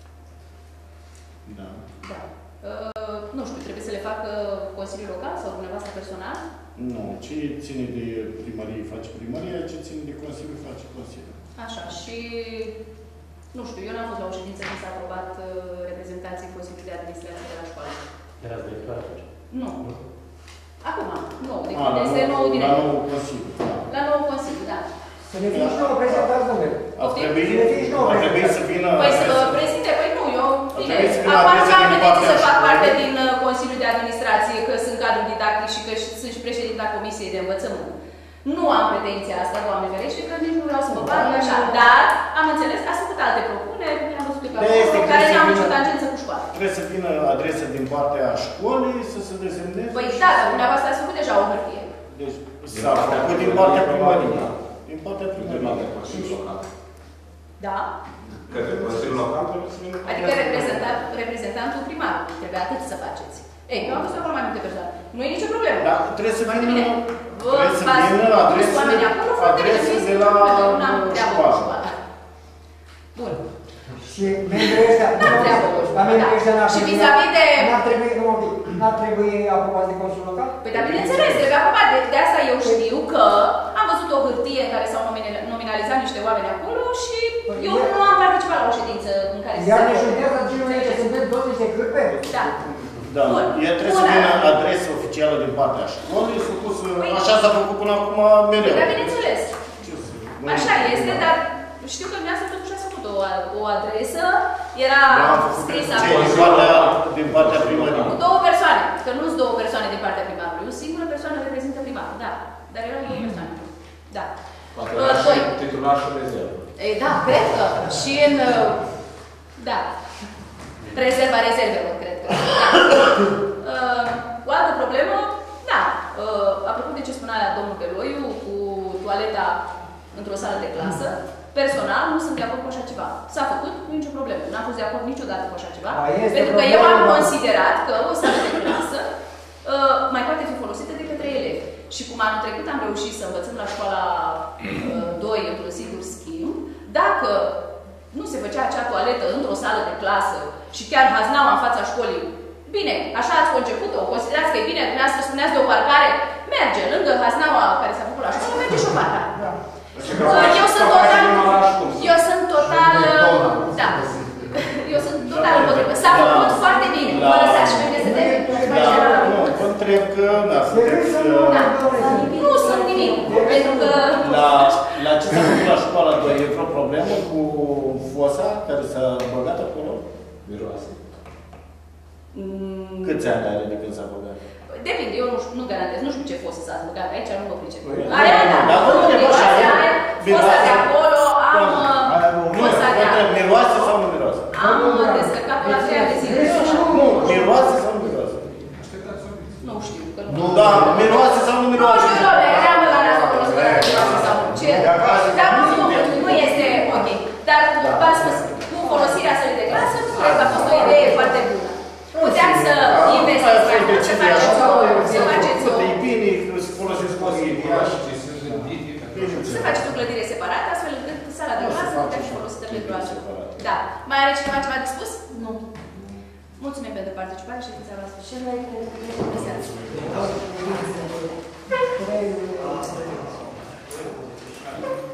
Da. Da. Nu știu, trebuie să le facă Consiliul Local sau dumneavoastră personal? Nu. Ce ține de primărie face primăria, ce ține de Consiliu face Consiliul. Așa. Și, nu știu, eu n-am fost la o ședință când s-a aprobat reprezentanții Consiliului de Administrație de la școală. Erați director atunci? Nu. Acum, nou. Deci este nou director. La nou Consiliu. La nou Consiliu, da. Să ne fie și nouă prezentați, domnule. Ar trebui să vină... Păi să prezinte, păi nu, eu... Bine, acum nu am pretenții să fac parte din Consiliul de Administrație, că sunt cadru didactic și că sunt și președinta Comisiei de Învățământ. Nu am pretenția asta, Doamne ferește, că nici nu vreau să mă fac așa. Dar am înțeles, ați făcut alte propuneri, le-am văzut pe acolo, care n-au nicio tangență cu școala. Trebuie să vină adresa din partea școlii, să se desemneze... Păi da, dar dumneavoastră ați făcut deja o hârtie. Deci s-a făcut din partea primării. Din partea primării. Da? Către Consiliul Local trebuie să vină... Adică reprezentantul primarului. Trebuie atât să faceți. Ei, eu am văzut acolo mai multe persoane. Nu e nicio problemă. Da, trebuie să vină... Trebuie să vină adresa de la școală. Bun. Și membrii ăștia, Și vis-a-vis de... n-ar trebui aprobați de Consiliul Local? Păi dar bineînțeles, trebuie aprobat. De asta eu știu că am văzut o hârtie în care s-au nominalizat niște oameni acolo și eu nu am participat la o ședință în care Iar ne șudează genul ce suntem toți niște cârpe? Da. Da, el trebuie să vină adresă oficială din partea școlii, supus, așa s-a făcut până acum mereu. Dar bineînțeles. Așa este, dar știu că dumneavoastră totuși ați făcut o adresă, era scrisă acolo. Din partea primării. Cu două persoane, că nu sunt două persoane din partea primarului, o singură persoană reprezintă primarul, da. Dar erau două persoane. Da. Doi. Titular și rezervă. Da, cred că. Și în... Da. Rezerva rezervelor, cred că. Da. O altă problemă, da. Apropo de ce spunea domnul Beloiu, cu toaleta într-o sală de clasă, personal nu sunt de acord cu așa ceva. S-a făcut, nu e nicio problemă. N-am fost de acord niciodată cu așa ceva. Pentru că eu am considerat că o sală de clasă mai poate fi folosită de către elevi. Și cum anul trecut am reușit să învățăm la școala 2 într-un singur schimb, dacă nu se făcea acea toaletă într-o sală de clasă și chiar haznaua în fața școlii, bine, așa ați conceput-o, considerați că e bine, dumneavoastră spuneați de o parcare, merge lângă haznaua care s-a făcut la școală, merge și o parcare. Eu sunt total, da. Eu sunt total împotrivă. S-a făcut foarte bine. Vă lăsați și pe mine să termin. Nu, vă întreb că sunteți... Nu sunt nimic. Pentru că... La ce s-a făcut la școala 2, e vreo problemă cu fosa care s-a băgat acolo? Miroase. Câți ani are de când s-a băgat? Depinde, eu nu garantez, nu știu ce fosă s-a băgat aici, nu mă pricep. Aia, da, fosa de acolo, am fosa de acolo. Miroase sau nu miroase? Am descărcat-o la 3 ani de zile. Nu, miroase sau nu miroase? Nu știu, că nu. Da, miroase sau nu miroase? Nu știu, doamne, eram la neamă cunoscută de miroase sau nu. Dar nu este ok. Dar v-am spus, cu folosirea sălii de clasă, cred că a fost o idee foarte bună. Puteam să investiți mai mult, să faceți o... Să faceți o clădire separată, astfel încât sala de clasă putea fi folosită pentru asta. Da. Mai are cineva ceva de spus? Nu. Mulțumim pentru participare și ședința noastră. Și noi pentru